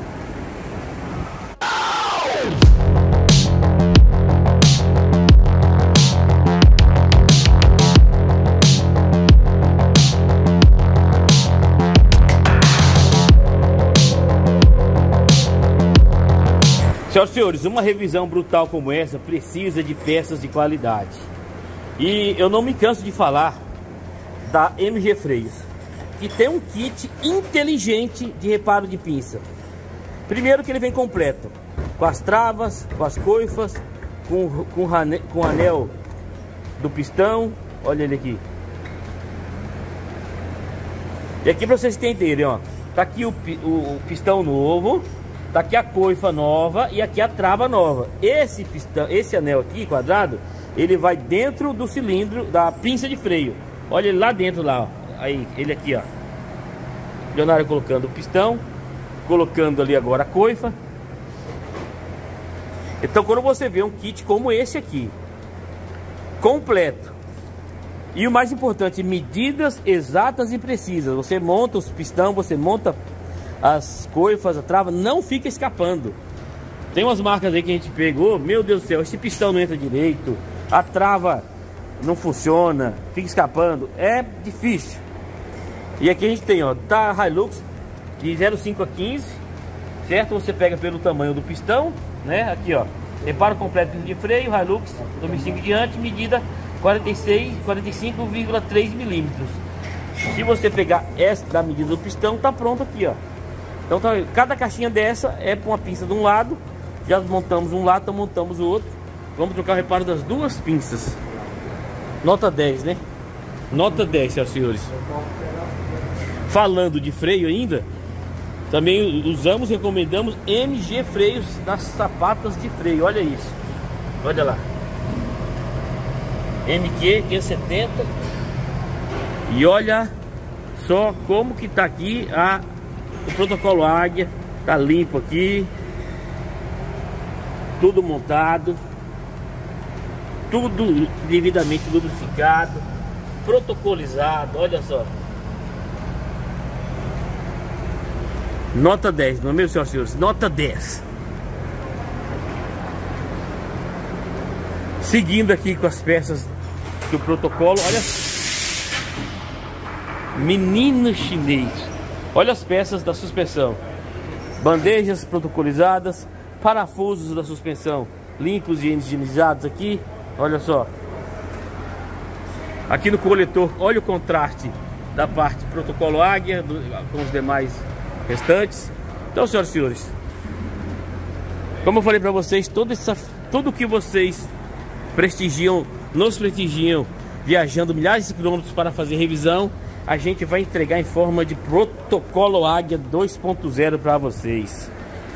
Senhoras e senhores, uma revisão brutal como essa precisa de peças de qualidade. E eu não me canso de falar da M G Freios, que tem um kit inteligente de reparo de pinça. Primeiro que ele vem completo, com as travas, com as coifas, com, com, com o anel do pistão. Olha ele aqui. E aqui para vocês entenderem, ó, tá aqui o, o, o pistão novo. Tá aqui a coifa nova e aqui a trava nova. Esse pistão, esse anel aqui quadrado, ele vai dentro do cilindro da pinça de freio. Olha ele lá dentro lá, ó. Aí, ele aqui, ó. Leonardo colocando o pistão, colocando ali agora a coifa. Então quando você vê um kit como esse aqui, completo, e o mais importante, medidas exatas e precisas. Você monta os pistão, você monta as coifas, a trava, não fica escapando. Tem umas marcas aí que a gente pegou, meu Deus do céu, esse pistão não entra direito, a trava não funciona, fica escapando, é difícil. E aqui a gente tem, ó, da Hilux de zero cinco a quinze, certo? Você pega pelo tamanho do pistão, né? Aqui, ó, reparo completo de freio, Hilux dois mil e cinco diante, medida quarenta e seis, quarenta e cinco vírgula três milímetros. Se você pegar essa da medida do pistão, tá pronto aqui, ó. Então tá, cada caixinha dessa é com uma pinça de um lado. Já montamos um lado, então montamos o outro. Vamos trocar o reparo das duas pinças. Nota dez, né? Nota dez, senhoras e senhores. Falando de freio ainda, também usamos, recomendamos M G Freios nas sapatas de freio. Olha isso. Olha lá. M Q quinhentos e setenta. E olha só como que tá aqui a, o protocolo Águia. Tá limpo aqui. Tudo montado. Tudo devidamente lubrificado. Protocolizado. Olha só. Nota dez, não é mesmo, senhoras e senhores? Nota dez. Seguindo aqui com as peças do protocolo, olha. Menino chinês. Olha as peças da suspensão. Bandejas protocolizadas, parafusos da suspensão limpos e higienizados aqui. Olha só. Aqui no coletor, olha o contraste da parte protocolo Águia do, com os demais restantes. Então, senhoras e senhores, como eu falei para vocês, todo essa, tudo que vocês prestigiam, nos prestigiam viajando milhares de quilômetros para fazer revisão, a gente vai entregar em forma de protocolo Águia dois ponto zero para vocês.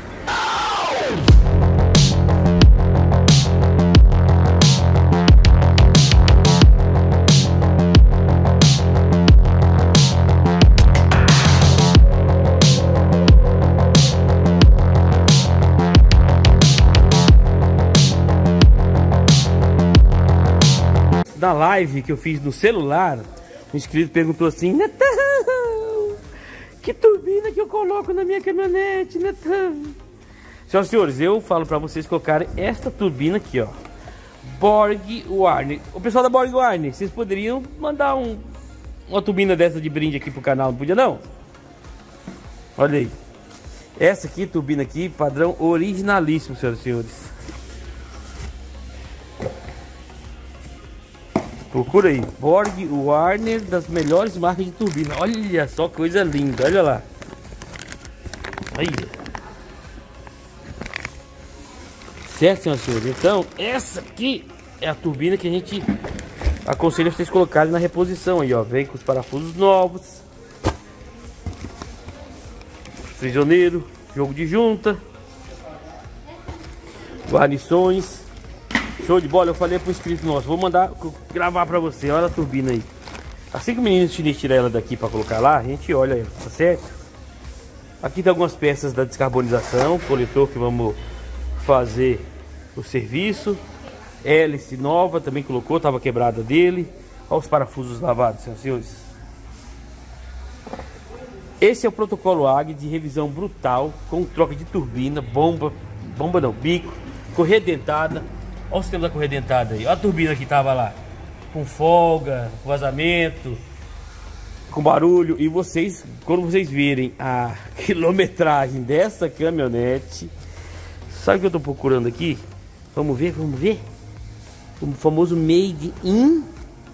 Na live que eu fiz no celular, um inscrito perguntou assim: Netão, que turbina que eu coloco na minha caminhonete, Netão? Senhoras e senhores, eu falo para vocês colocarem esta turbina aqui, ó, Borg Warner. O pessoal da Borg Warner, vocês poderiam mandar um, uma turbina dessa de brinde aqui pro canal, não podia não? Olha aí. Essa aqui, turbina aqui, padrão originalíssimo, senhoras e senhores. Procura aí, Borg Warner, das melhores marcas de turbina. Olha só, coisa linda, olha lá. Aí. Certo, senhoras e senhores? Então, essa aqui é a turbina que a gente aconselha vocês colocarem na reposição aí, ó. Vem com os parafusos novos, prisioneiro, jogo de junta, guarnições. Show de bola, eu falei pro inscrito nosso, vou mandar gravar pra você, olha a turbina aí. Assim que o menino chinês tirar ela daqui pra colocar lá, a gente olha ela, tá certo? Aqui tem algumas peças da descarbonização, coletor que vamos fazer o serviço. Hélice nova, também colocou, tava quebrada dele. Olha os parafusos lavados, senhoras e senhores. Esse é o protocolo Águia de revisão brutal, com troca de turbina, bomba, bomba não, bico, correia dentada. Olha o sistema da correia dentada aí. Olha a turbina que tava lá, com folga, com vazamento, com barulho. E vocês, quando vocês virem a quilometragem dessa caminhonete, sabe o que eu tô procurando aqui? Vamos ver, vamos ver. O famoso Made in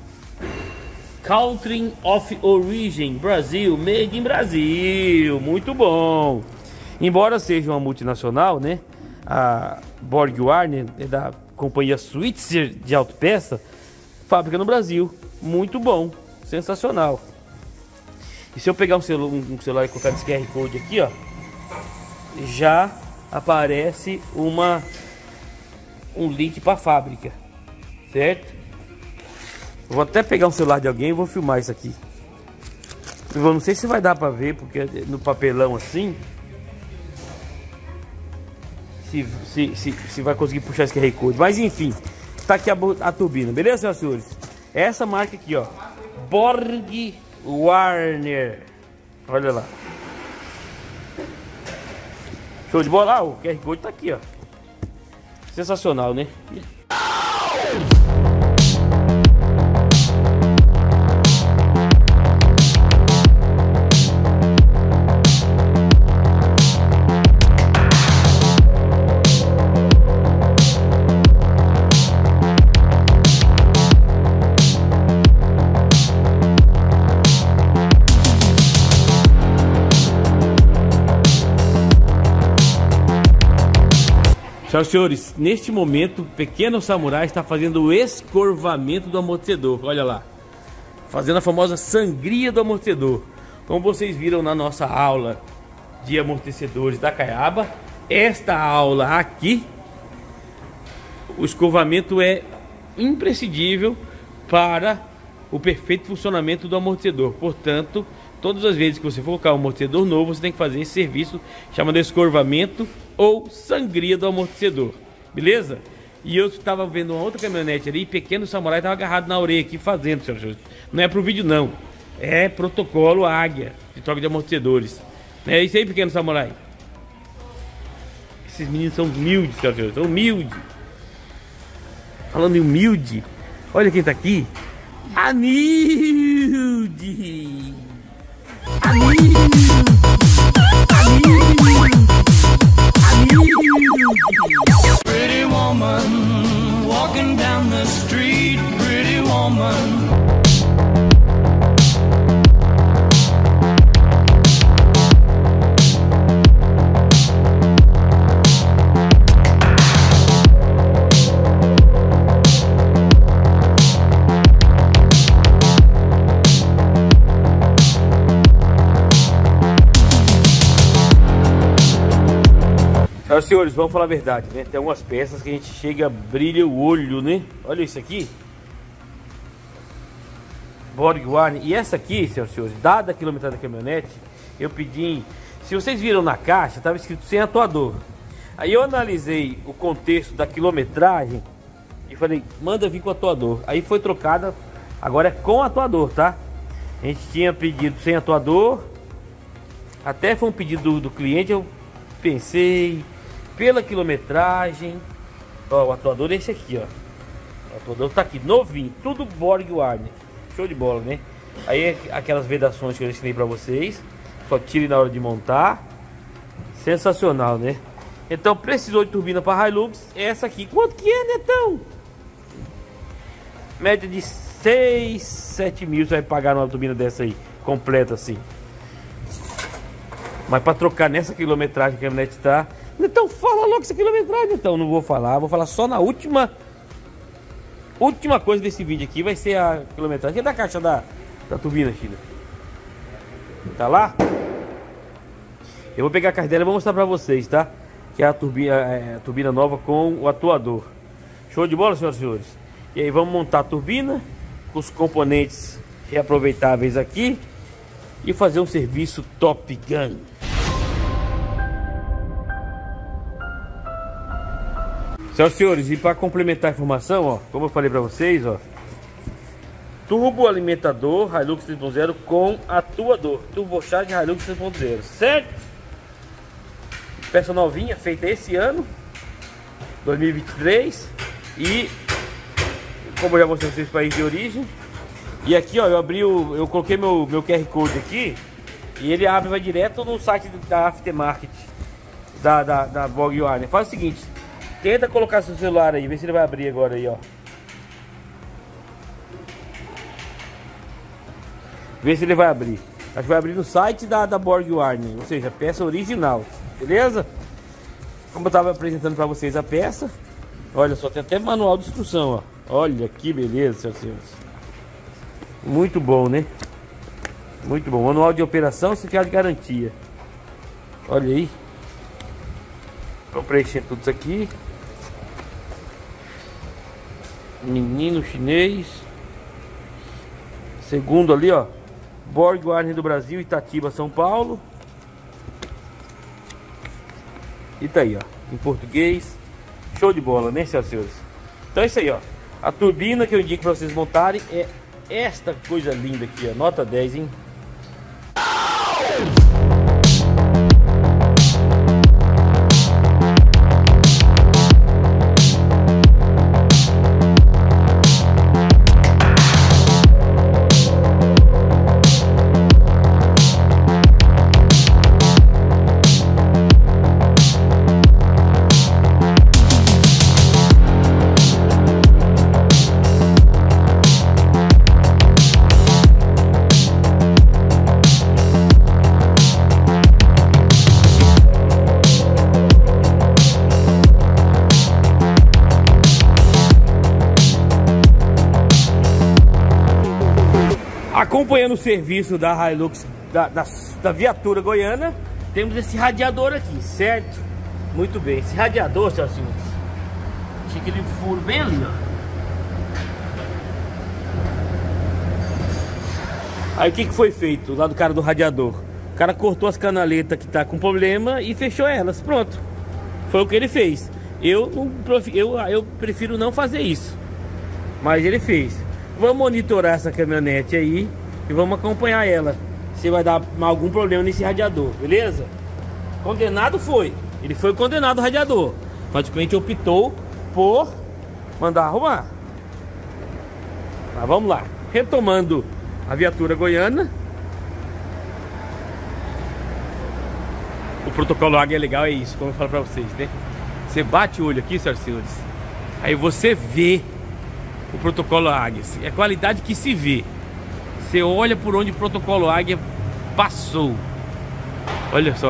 Country of Origin, Brasil. Made in Brasil, muito bom. Embora seja uma multinacional, né? A Borg Warner é da companhia Switzer de autopeça, fábrica no Brasil, muito bom, sensacional. E se eu pegar um celular, um celular e colocar esse Q R Code aqui, ó, já aparece uma um link para a fábrica, certo? Eu vou até pegar um celular de alguém e vou filmar isso aqui. Eu não sei se vai dar para ver, porque no papelão assim, Se, se, se, se vai conseguir puxar esse Q R Code. Mas enfim, tá aqui a, a turbina, beleza, senhoras e senhores? Essa marca aqui, ó, Borg Warner. Olha lá. Show de bola. Ah, o Q R Code tá aqui, ó. Sensacional, né? Senhoras e senhores, neste momento, o pequeno samurai está fazendo o escorvamento do amortecedor. Olha lá, fazendo a famosa sangria do amortecedor. Como vocês viram na nossa aula de amortecedores da Caiaba, esta aula aqui, o escovamento é imprescindível para o perfeito funcionamento do amortecedor. Portanto, todas as vezes que você for colocar um amortecedor novo, você tem que fazer esse serviço chamado escorvamento ou sangria do amortecedor, beleza? E eu estava vendo uma outra caminhonete ali, pequeno samurai estava agarrado na orelha aqui fazendo, senhoras e senhores. Não é pro vídeo não, é protocolo Águia de troca de amortecedores. É isso aí, pequeno samurai. Esses meninos são humildes, senhoras e senhores, são humildes. Falando em humilde, olha quem tá aqui. Anilde! Anilde! Anilde! Anilde! Pretty woman, walking down the street, pretty woman. Senhoras e senhores, vamos falar a verdade, né? Tem algumas peças que a gente chega, brilha o olho, né? Olha isso aqui. Borg Warner. E essa aqui, senhoras e senhores, dada a quilometragem da caminhonete, eu pedi... Se vocês viram na caixa, estava escrito sem atuador. Aí eu analisei o contexto da quilometragem e falei, manda vir com atuador. Aí foi trocada, agora é com atuador, tá? A gente tinha pedido sem atuador. Até foi um pedido do, do cliente, eu pensei... Pela quilometragem, ó, o atuador é esse aqui, ó. O atuador tá aqui, novinho, tudo Borg Warner. Show de bola, né? Aí aquelas vedações que eu ensinei pra vocês, só tire na hora de montar. Sensacional, né? Então precisou de turbina para Hilux, essa aqui. Quanto que é, Netão? Média de seis, sete mil você vai pagar numa turbina dessa aí, completa assim. Mas para trocar nessa quilometragem que a caminhonete tá... Então fala logo essa quilometragem, então não vou falar, vou falar só na última última coisa desse vídeo aqui, vai ser a quilometragem. Cadê a caixa da, da turbina, China? Tá lá? Eu vou pegar a caixa dela e vou mostrar pra vocês, tá? Que é a turbina, é a turbina nova com o atuador. Show de bola, senhoras e senhores? E aí vamos montar a turbina com os componentes reaproveitáveis aqui e fazer um serviço Top Gun. Senhoras e senhores, e para complementar a informação, ó, como eu falei para vocês, ó, turbo alimentador Hilux três ponto zero com atuador, turbocharge Hilux três ponto zero, certo? Peça novinha, feita esse ano, dois mil e vinte e três, e como eu já mostrei para vocês, país de origem. E aqui, ó, eu abri o, eu coloquei meu meu Q R Code aqui e ele abre, vai direto no site da Aftermarket da da, da Borg Warner. Faz o seguinte. Tenta colocar seu celular aí, vê se ele vai abrir agora aí, ó. Vê se ele vai abrir. Acho que vai abrir no site da, da Borg Warner, ou seja, peça original, beleza? Como eu tava apresentando para vocês a peça, olha só, tem até manual de instrução, ó. Olha que beleza, senhoras e senhores. Muito bom, né? Muito bom. Manual de operação, certificado de garantia. Olha aí. Vamos preencher tudo isso aqui. Menino chinês. Segundo ali, ó, Borg Warner do Brasil, Itatiba, São Paulo. E tá aí, ó, em português. Show de bola, né, senhoras e senhores? Então é isso aí, ó. A turbina que eu indico para vocês montarem é esta coisa linda aqui, ó. Nota dez, hein? Acompanhando o serviço da Hilux, da, da, da viatura goiana, temos esse radiador aqui, certo? Muito bem, esse radiador, senhoras e senhores, tinha aquele furo bem ali, ó. Aí o que, que foi feito lá do cara do radiador? O cara cortou as canaletas que tá com problema e fechou elas, pronto. Foi o que ele fez. Eu, eu, eu prefiro não fazer isso, mas ele fez. Vamos monitorar essa caminhonete aí e vamos acompanhar ela. Se se vai dar algum problema nesse radiador, beleza? Condenado foi, ele foi condenado o radiador, mas o cliente optou por mandar arrumar. Mas vamos lá, retomando a viatura goiana. O protocolo Águia é legal, é isso, como eu falo pra vocês, né? Você bate o olho aqui, senhoras e senhores, aí você vê o protocolo Águia, é a qualidade que se vê. Você olha por onde o protocolo Águia passou. Olha só.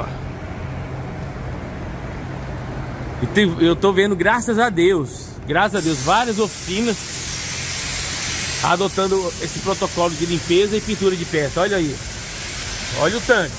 Eu tô vendo, graças a Deus, graças a Deus, várias oficinas adotando esse protocolo de limpeza e pintura de peça. Olha aí. Olha o tanque.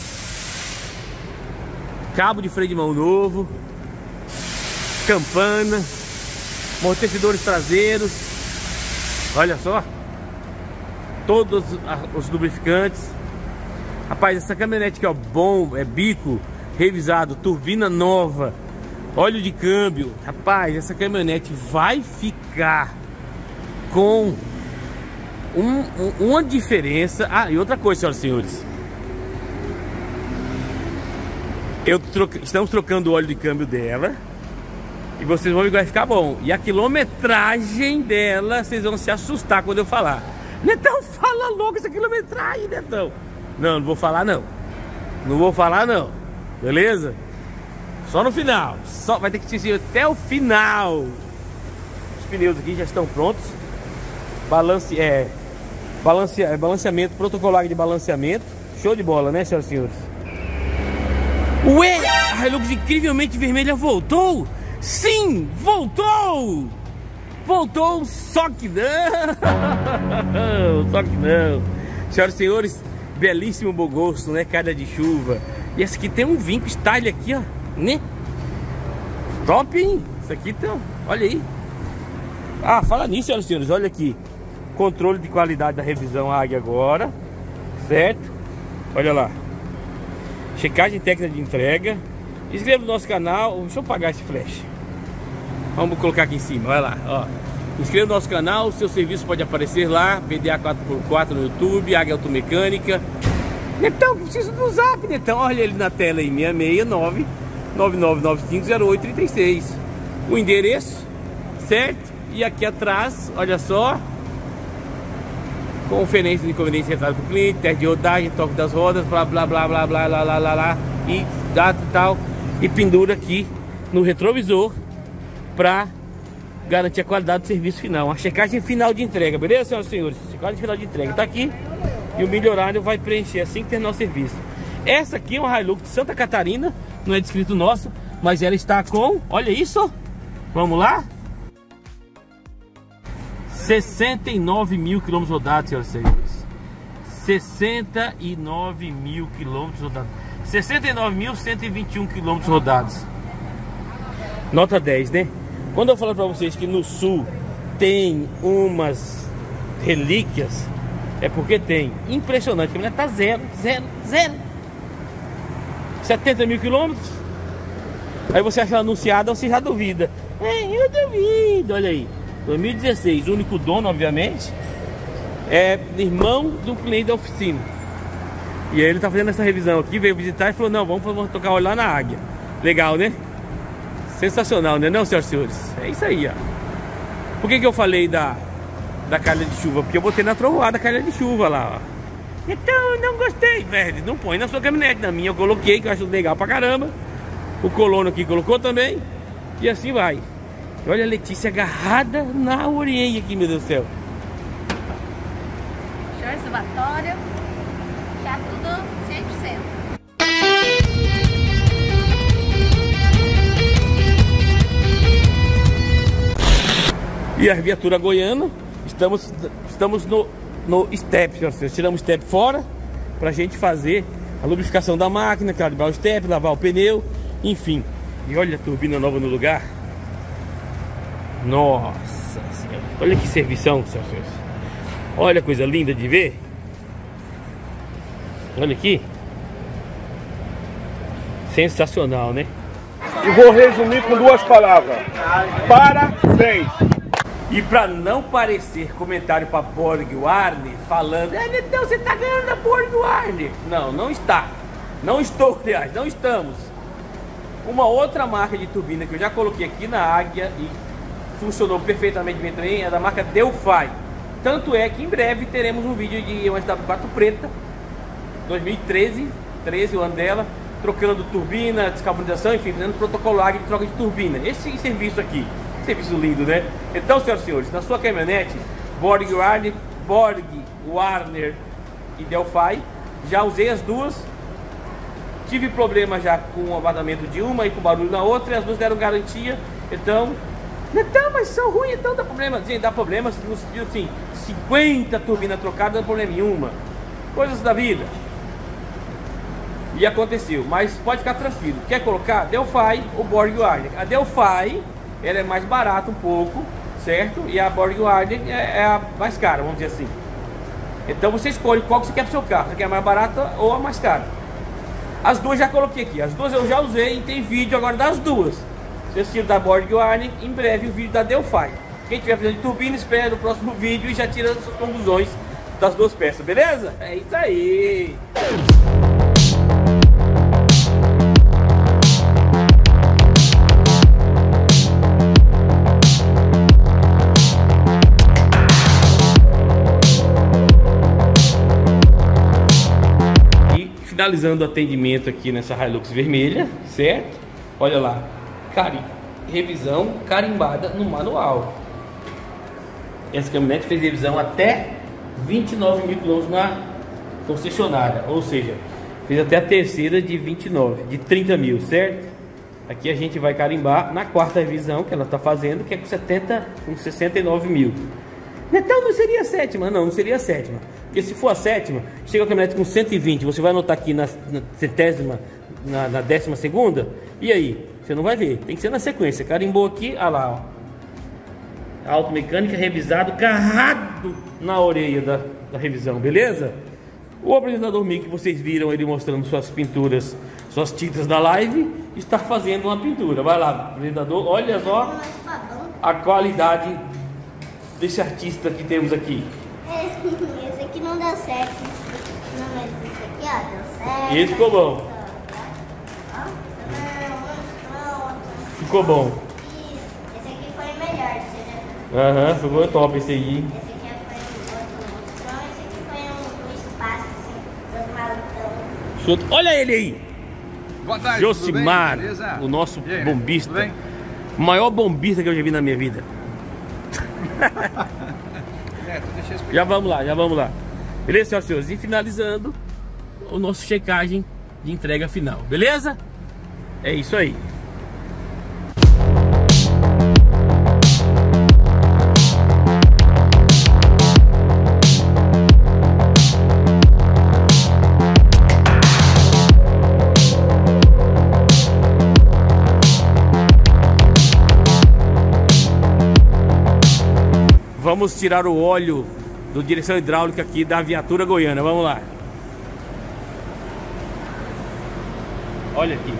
Cabo de freio de mão novo. Campana. Amortecedores traseiros. Olha só. Todos os lubrificantes. Rapaz, essa caminhonete aqui, ó, bom, é bico revisado, turbina nova, óleo de câmbio. Rapaz, essa caminhonete vai ficar com um, um, uma diferença. Ah, e outra coisa, senhoras e senhores, eu troca, estamos trocando o óleo de câmbio dela e vocês vão ver que vai ficar bom. E a quilometragem dela, vocês vão se assustar quando eu falar. Netão, fala logo essa quilometragem, Netão. Não, não vou falar não. Não vou falar não. Beleza? Só no final. Só vai ter que assistir até o final. Os pneus aqui já estão prontos. Balance, é, balance, é, balanceamento, protocolo de balanceamento. Show de bola, né, senhoras e senhores? Ué, a Hilux incrivelmente vermelha voltou? Sim, voltou! Voltou, só que não! Só que não. Senhoras e senhores, belíssimo bom gosto, né? Calha de chuva. E essa aqui tem um vinco style aqui, ó, né? Top, hein? Isso aqui tá, olha aí. Ah, fala nisso, senhoras e senhores, olha aqui. Controle de qualidade da revisão Águia agora, certo? Olha lá. Checagem técnica de entrega. Inscreva no nosso canal. Deixa eu apagar esse flash. Vamos colocar aqui em cima, vai lá, ó. Inscreva no nosso canal, o seu serviço pode aparecer lá. B D A quatro por quatro no YouTube, Águia Automecânica. Netão, preciso do zap, Netão. Olha ele na tela aí, seis seis nove, nove nove nove cinco zero oito três seis. O endereço, certo? E aqui atrás, olha só, conferência de inconveniência retrasada para o cliente, teste de rodagem, toque das rodas, blá blá blá blá blá blá blá blá blá, e data e tal. E pendura aqui no retrovisor para garantir a qualidade do serviço final. A checagem final de entrega, beleza, senhoras e senhores? Checagem final de entrega tá aqui. E o milionário vai preencher assim que terminar o serviço. Essa aqui é uma Hilux de Santa Catarina. Não é descrito nosso, mas ela está com, olha isso. Vamos lá. sessenta e nove mil quilômetros rodados, senhoras e senhores. sessenta e nove mil quilômetros rodados. sessenta e nove mil cento e vinte e um quilômetros rodados. Nota dez, né? Quando eu falo pra vocês que no sul tem umas relíquias, é porque tem. Impressionante, a mulher tá zero, zero, zero. setenta mil quilômetros. Aí você acha anunciada, você já duvida. É, eu duvido, olha aí. dois mil e dezesseis, o único dono, obviamente, é irmão do cliente da oficina. E aí ele tá fazendo essa revisão aqui, veio visitar e falou, não, vamos, vamos tocar óleo lá na Águia. Legal, né? Sensacional, né, não, senhoras e senhores? É isso aí, ó. Por que que eu falei da, da calha de chuva? Porque eu botei na trovoada a calha de chuva lá, ó. Então, não gostei, velho. Não põe na sua caminhonete, na minha eu coloquei, que eu acho legal pra caramba. O colono aqui colocou também. E assim vai. Olha a Letícia agarrada na orelha aqui, meu Deus do céu. Show reservatório. Já tudo cem por cento. E a viatura goiana, estamos, estamos no, no step, tiramos o step fora pra gente fazer a lubrificação da máquina, calibrar o step, lavar o pneu, enfim. E olha a turbina nova no lugar. Nossa Senhora, olha que servição, senhores. Olha a coisa linda de ver. Olha aqui. Sensacional, né? E vou resumir com duas palavras. Parabéns! E para não parecer comentário para Borg Warner falando, ah, então você tá ganhando da Borg Warner. Não, não está. Não estou, aliás, não estamos. Uma outra marca de turbina que eu já coloquei aqui na Águia e funcionou perfeitamente bem também é da marca Delphi. Tanto é que em breve teremos um vídeo de uma S W quatro preta, dois mil e treze, treze o ano dela, trocando turbina, descarbonização, enfim, fazendo protocolo Águia de troca de turbina. Esse serviço aqui. Serviço lindo, né? Então, senhoras e senhores, na sua caminhonete Borg Warner, Borg Warner e Delphi, já usei as duas. Tive problema já com o vazamento de uma e com barulho na outra, e as duas deram garantia. Então, então, mas são ruins, então dá problema. Gente, dá problema no sentido assim, cinquenta turbinas trocadas, não dá problema nenhuma. Coisas da vida. E aconteceu, mas pode ficar tranquilo. Quer colocar Delphi ou Borg Warner? A Delphi, ela é mais barata um pouco, certo? E a Borg Warner é, é a mais cara, vamos dizer assim. Então você escolhe qual que você quer pro seu carro. Você quer a mais barata ou a mais cara. As duas já coloquei aqui. As duas eu já usei e tem vídeo agora das duas. Você assistiu da Borg Warner, em breve o vídeo da Delphi. Quem tiver fazendo de turbina, espera o próximo vídeo e já tira as suas conclusões das duas peças, beleza? É isso aí! Finalizando o atendimento aqui nessa Hilux vermelha, certo? Olha lá, cari... revisão carimbada no manual. Essa caminhonete fez revisão até vinte e nove mil quilômetros na concessionária, ou seja, fez até a terceira de vinte e nove, de trinta mil, certo? Aqui a gente vai carimbar na quarta revisão que ela está fazendo, que é com setenta, com sessenta e nove mil. Então não seria a sétima, não, não seria a sétima. Porque se for a sétima, chega a caminhonete com cento e vinte, você vai anotar aqui na, na centésima, na, na décima segunda, e aí? Você não vai ver, tem que ser na sequência. Carimbou aqui, olha lá, ó. Automecânica revisado, carrado na orelha da, da revisão, beleza? O apresentador Mickey, que vocês viram ele mostrando suas pinturas, suas tintas da live, está fazendo uma pintura. Vai lá, apresentador, olha só a qualidade desse artista que temos aqui. Esse aqui não deu certo. Não, mas esse aqui, ó, deu certo. Esse ficou bom. Ficou bom. Esse aqui foi o melhor. Aham, uhum, ficou top esse aí. Esse aqui foi outro monstrão. Esse aqui foi um, um espaço assim, dos malutão. Chuta. Olha ele aí. Boa tarde, Josimar, tudo bem? Beleza? o nosso aí, bombista. tudo bem? O maior bombista que eu já vi na minha vida. É, tu deixa eu explicar. Já vamos lá, já vamos lá. Beleza, senhoras e senhores? E finalizando o nosso checagem de entrega final, beleza? É isso aí. Vamos tirar o óleo do direção hidráulica aqui da viatura goiana. Vamos lá. Olha aqui.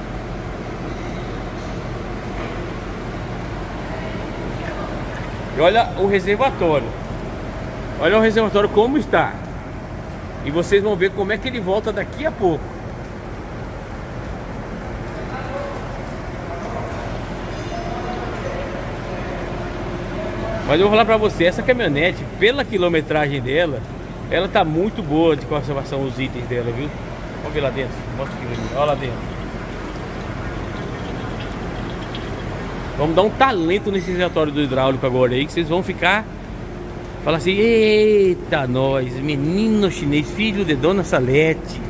E olha o reservatório. Olha o reservatório como está. E vocês vão ver como é que ele volta daqui a pouco. Mas eu vou falar pra você, essa caminhonete, pela quilometragem dela, ela tá muito boa de conservação os itens dela, viu? Vamos ver lá dentro, mostra aqui, olha lá dentro. Vamos dar um talento nesse reservatório do hidráulico agora aí, que vocês vão ficar... Falar assim, eita nós, menino chinês, filho de Dona Salete.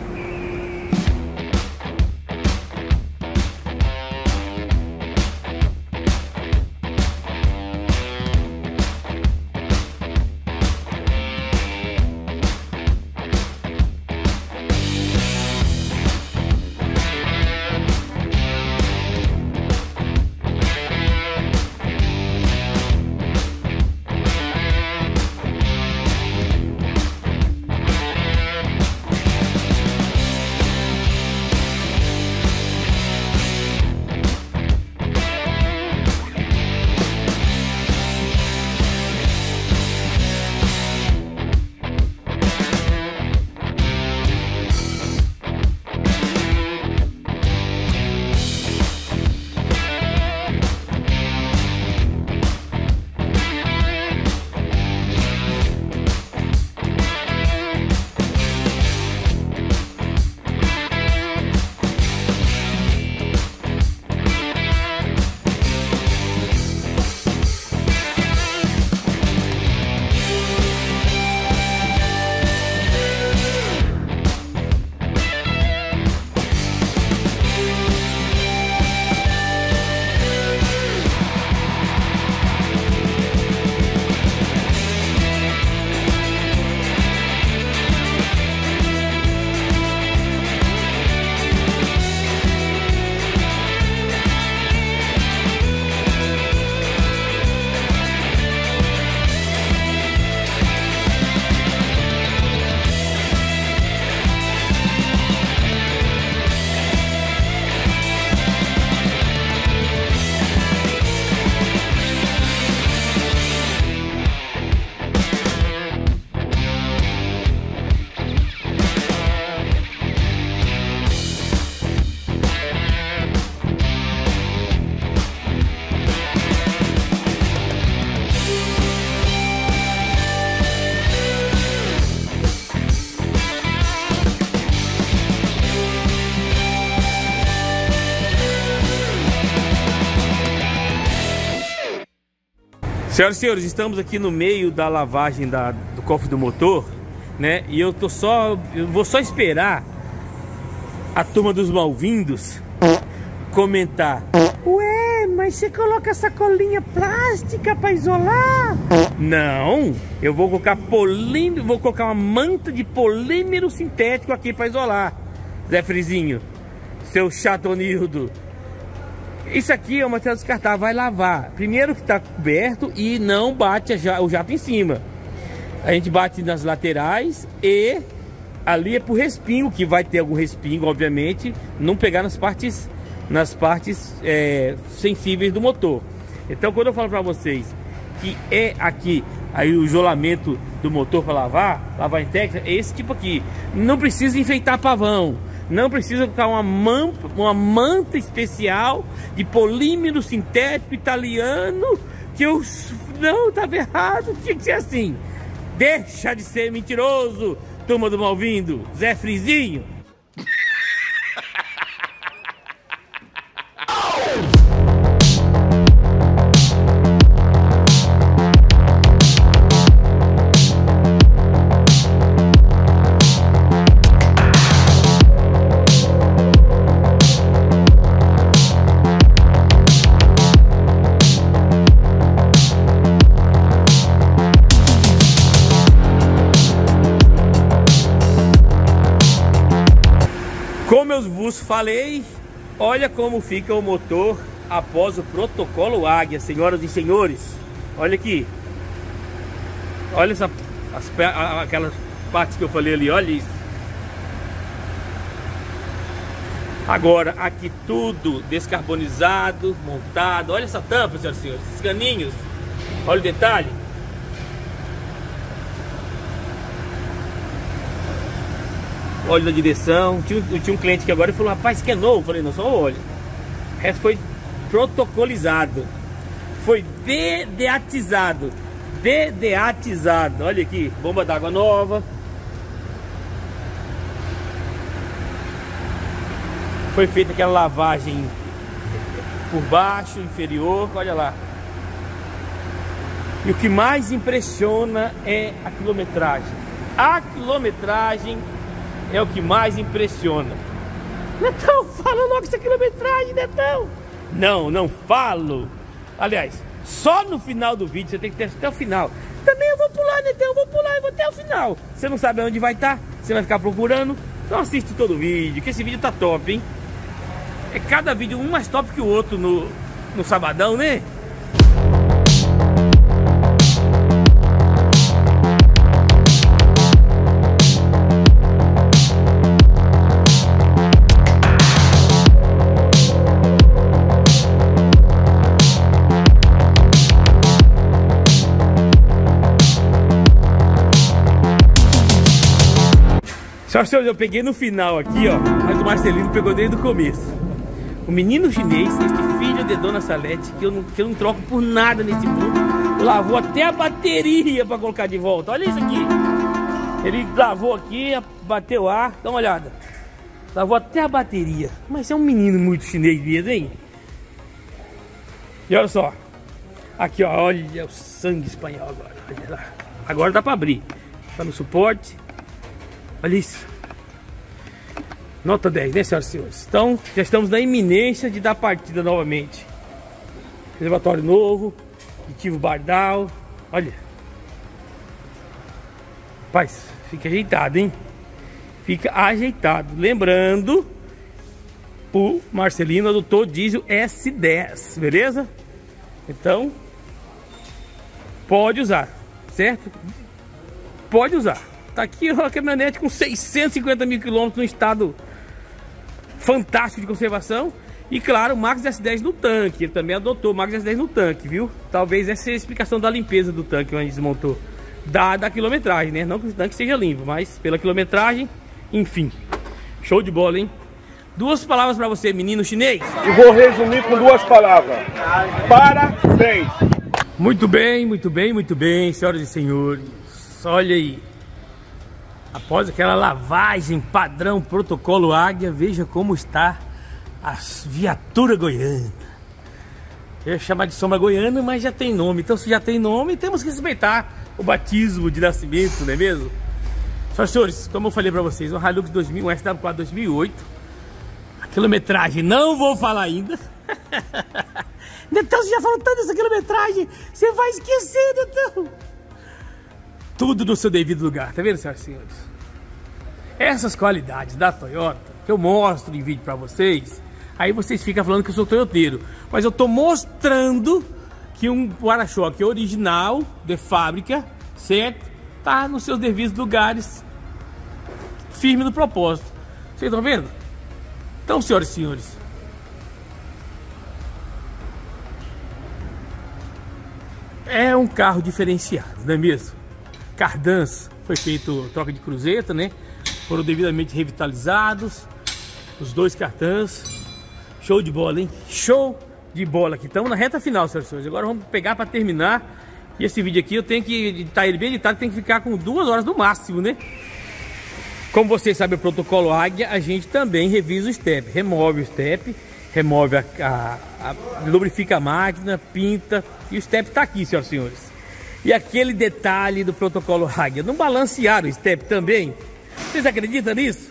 Senhoras e senhores, estamos aqui no meio da lavagem da, do cofre do motor, né? E eu tô só, eu vou só esperar a turma dos mal-vindos comentar: ué, mas você coloca sacolinha plástica para isolar? Não, eu vou colocar polímero, vou colocar uma manta de polímero sintético aqui para isolar. Zé Frizinho, seu chatonildo. Isso aqui é um material descartável, vai lavar. Primeiro que está coberto e não bate o jato em cima. A gente bate nas laterais e ali é pro respingo, que vai ter algum respingo, obviamente, não pegar nas partes, nas partes é, sensíveis do motor. Então, quando eu falo para vocês que é aqui aí o isolamento do motor para lavar, lavar em Texas, é esse tipo aqui. Não precisa enfeitar pavão. Não precisa colocar uma manta, uma manta especial de polímero sintético italiano, que eu... Não, estava errado, tinha que ser assim. Deixa de ser mentiroso, turma do mal-vindo, Zé Frizinho. Como eu vos falei, olha como fica o motor após o protocolo Águia, senhoras e senhores. Olha aqui. Olha essa, as, aquelas partes que eu falei ali, olha isso. Agora, aqui tudo descarbonizado, montado. Olha essa tampa, senhoras e senhores, esses caninhos. Olha o detalhe. Óleo da direção. Tinha, tinha um cliente que agora falou: rapaz, que é novo. Eu falei: não, só o óleo. O resto foi protocolizado, foi dedeatizado. Dedeatizado. Olha aqui, bomba d'água nova. Foi feita aquela lavagem por baixo, inferior. Olha lá. E o que mais impressiona é a quilometragem. A quilometragem é o que mais impressiona. Netão, fala logo essa quilometragem, Netão. Não, não falo. Aliás, só no final do vídeo, você tem que ter até o final. Também eu vou pular, Netão, eu vou pular, eu vou até o final. Você não sabe onde vai estar, você vai ficar procurando. Então assiste todo o vídeo, que esse vídeo tá top, hein? É cada vídeo um mais top que o outro no, no sabadão, né? Só que eu peguei no final aqui, ó, mas o Marcelino pegou desde o começo. O menino chinês, este filho de Dona Salete, que eu não, que eu não troco por nada nesse mundo, lavou até a bateria para colocar de volta. Olha isso aqui. Ele lavou aqui, bateu ar, dá uma olhada. Lavou até a bateria. Mas é um menino muito chinês mesmo, hein? E olha só. Aqui, ó, olha o sangue espanhol agora. Olha lá. Agora dá para abrir. Tá no suporte. Olha isso. Nota dez, né, senhoras e senhores? Então, já estamos na iminência de dar partida novamente. Reservatório novo. Aditivo Bardal. Olha. Rapaz, fica ajeitado, hein? Fica ajeitado. Lembrando, o Marcelino adotou diesel S dez, beleza? Então, pode usar, certo? Pode usar. Tá aqui a caminhonete com seiscentos e cinquenta mil quilômetros no estado fantástico de conservação. E claro, o Max S dez no tanque. Ele também adotou o Max S dez no tanque, viu? Talvez essa seja a explicação da limpeza do tanque, onde a gente desmontou. Da, da quilometragem, né? Não que o tanque seja limpo, mas pela quilometragem, enfim. Show de bola, hein? Duas palavras pra você, menino chinês. E vou resumir com duas palavras. Parabéns! Muito bem, muito bem, muito bem, senhoras e senhores. Olha aí. Após aquela lavagem padrão protocolo Águia, veja como está a viatura goiana. Eu ia chamar de sombra goiana, mas já tem nome. Então se já tem nome, temos que respeitar o batismo de nascimento, não é mesmo? Senhoras e senhores, como eu falei pra vocês, um Hilux dois mil, um S W quatro dois mil e oito. A quilometragem não vou falar ainda. Netão, você já falou tanto dessa quilometragem, você vai esquecer, Netão. Tudo no seu devido lugar, tá vendo, senhoras e senhores? Essas qualidades da Toyota, que eu mostro em vídeo pra vocês, aí vocês ficam falando que eu sou toyoteiro. Mas eu tô mostrando que um para-choque original, de fábrica, certo? Tá nos seus devidos lugares, firme no propósito. Vocês estão vendo? Então, senhoras e senhores, é um carro diferenciado, não é mesmo? Cardans, foi feito troca de cruzeta, né? Foram devidamente revitalizados os dois cartãs. Show de bola, hein? Show de bola aqui. Estamos na reta final, senhoras e senhores. Agora vamos pegar para terminar. E esse vídeo aqui eu tenho que editar ele bem editado, tem que ficar com duas horas no máximo, né? Como vocês sabem, o protocolo Águia, a gente também revisa o step. Remove o step, remove a, a, a lubrifica a máquina, pinta. E o step tá aqui, senhoras e senhores. E aquele detalhe do protocolo Águia, não balancearam o step também? Vocês acreditam nisso?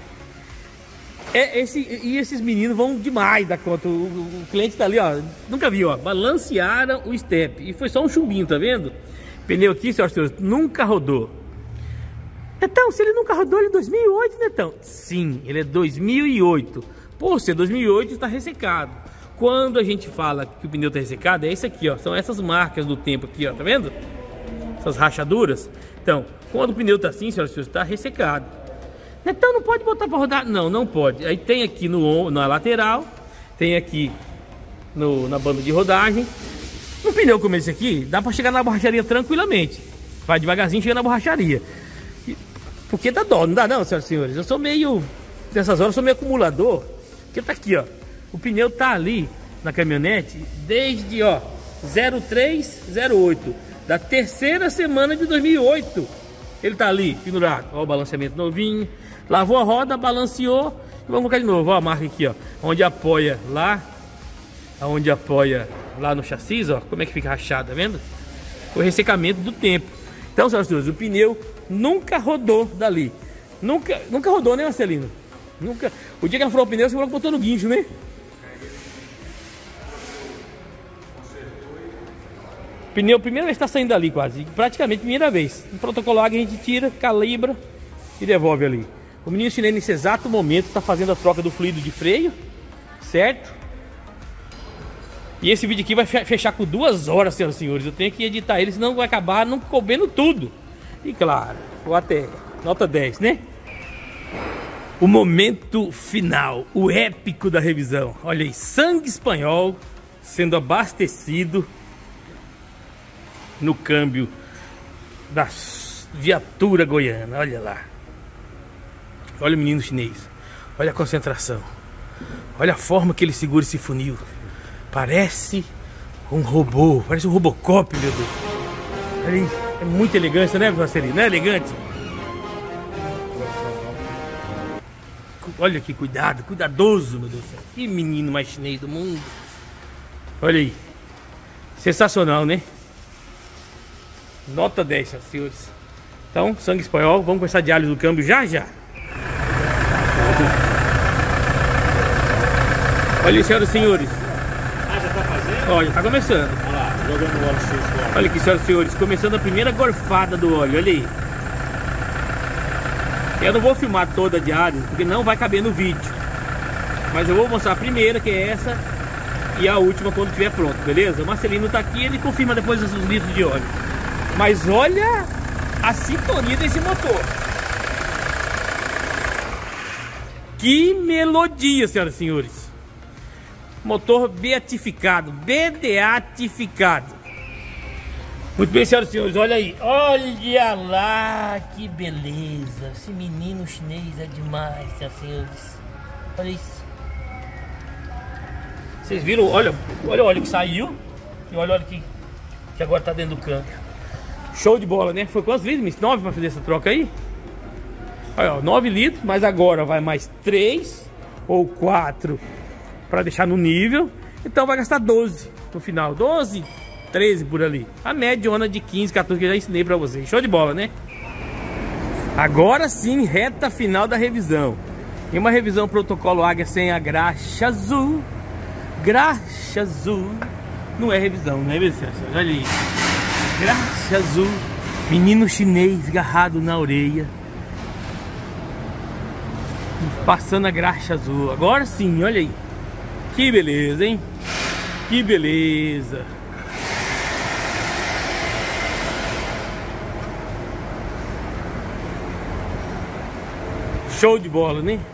É, esse, e esses meninos vão demais da conta. O, o, o cliente tá ali, ó, nunca viu, ó, balancearam o step. E foi só um chumbinho, tá vendo? Pneu aqui, senhoras e senhores, nunca rodou. Netão, se ele nunca rodou, ele é dois mil e oito, Netão? Sim, ele é dois mil e oito. Por ser dois mil e oito, está ressecado. Quando a gente fala que o pneu está ressecado, é isso aqui, ó. São essas marcas do tempo aqui, ó, tá vendo? Essas rachaduras. Então, quando o pneu tá assim, senhoras e senhores, está ressecado. Então não pode botar para rodar? Não, não pode. Aí tem aqui no, na lateral, tem aqui no, na banda de rodagem. Um pneu como esse aqui, dá para chegar na borracharia tranquilamente. Vai devagarzinho, chega na borracharia. Porque dá dó, não dá não, senhoras e senhores. Eu sou meio, nessas horas, eu sou meio acumulador. Porque tá aqui, ó. O pneu tá ali na caminhonete desde, ó, zero três zero oito. Da terceira semana de dois mil e oito. Ele tá ali, pendurado. Ó, o balanceamento novinho. Lavou a roda, balanceou. E vamos colocar de novo, ó, a marca aqui, ó. Onde apoia lá. Onde apoia lá no chassi, ó. Como é que fica rachado, tá vendo? O ressecamento do tempo. Então, senhoras e senhores, o pneu nunca rodou dali. Nunca, nunca rodou, né, Marcelino? Nunca. O dia que ela furou o pneu, você falou que botou no guincho, né? O pneu, primeira vez que tá saindo dali quase. Praticamente primeira vez. No protocolo Águia a gente tira, calibra e devolve ali. O menino chinês nesse exato momento tá fazendo a troca do fluido de freio, certo? E esse vídeo aqui vai fechar com duas horas, senhoras e senhores. Eu tenho que editar ele, senão vai acabar não coubendo tudo. E claro, vou até nota dez, né? O momento final, o épico da revisão. Olha aí, sangue espanhol sendo abastecido no câmbio da viatura goiana. Olha lá. Olha o menino chinês. Olha a concentração. Olha a forma que ele segura esse funil. Parece um robô. Parece um Robocop, meu Deus. Olha aí. É muito elegante, né, Marcelino? Não é elegante? Olha que cuidado, cuidadoso, meu Deus do céu. Que menino mais chinês do mundo. Olha aí. Sensacional, né? Nota dez, senhores. Então, sangue espanhol. Vamos começar de alhos do câmbio já já. Olha aí, senhoras e senhores. Ah, já tá fazendo? Olha, tá começando. Olha lá, jogando o óleo sujo. Olha aqui, senhoras e senhores. Começando a primeira gorfada do óleo. Olha aí. Eu não vou filmar toda de alhos, porque não vai caber no vídeo. Mas eu vou mostrar a primeira, que é essa. E a última quando estiver pronto, beleza? O Marcelino tá aqui, ele confirma depois os litros de óleo. Mas olha a sintonia desse motor. Que melodia, senhoras e senhores. Motor beatificado, beatificado. Muito bem, senhoras e senhores, olha aí. Olha lá, que beleza. Esse menino chinês é demais, senhoras e senhores. Olha isso. Vocês viram? Olha, olha o óleo que saiu. E olha o óleo que, que agora tá dentro do câmbio. Show de bola, né? Foi quantos litros? nove para fazer essa troca aí? Olha, ó, nove litros, mas agora vai mais três ou quatro para deixar no nível. Então vai gastar doze. no final, doze, treze por ali. A média de quinze, quatorze que eu já ensinei pra vocês. Show de bola, né? Agora sim, reta final da revisão. E uma revisão protocolo Águia sem a graxa azul. Graxa azul. Não é revisão, não é revisão. Olha ali. Graxa azul. Menino chinês agarrado na orelha. Passando a graxa azul. Agora sim, olha aí. Que beleza, hein? Que beleza. Show de bola, né?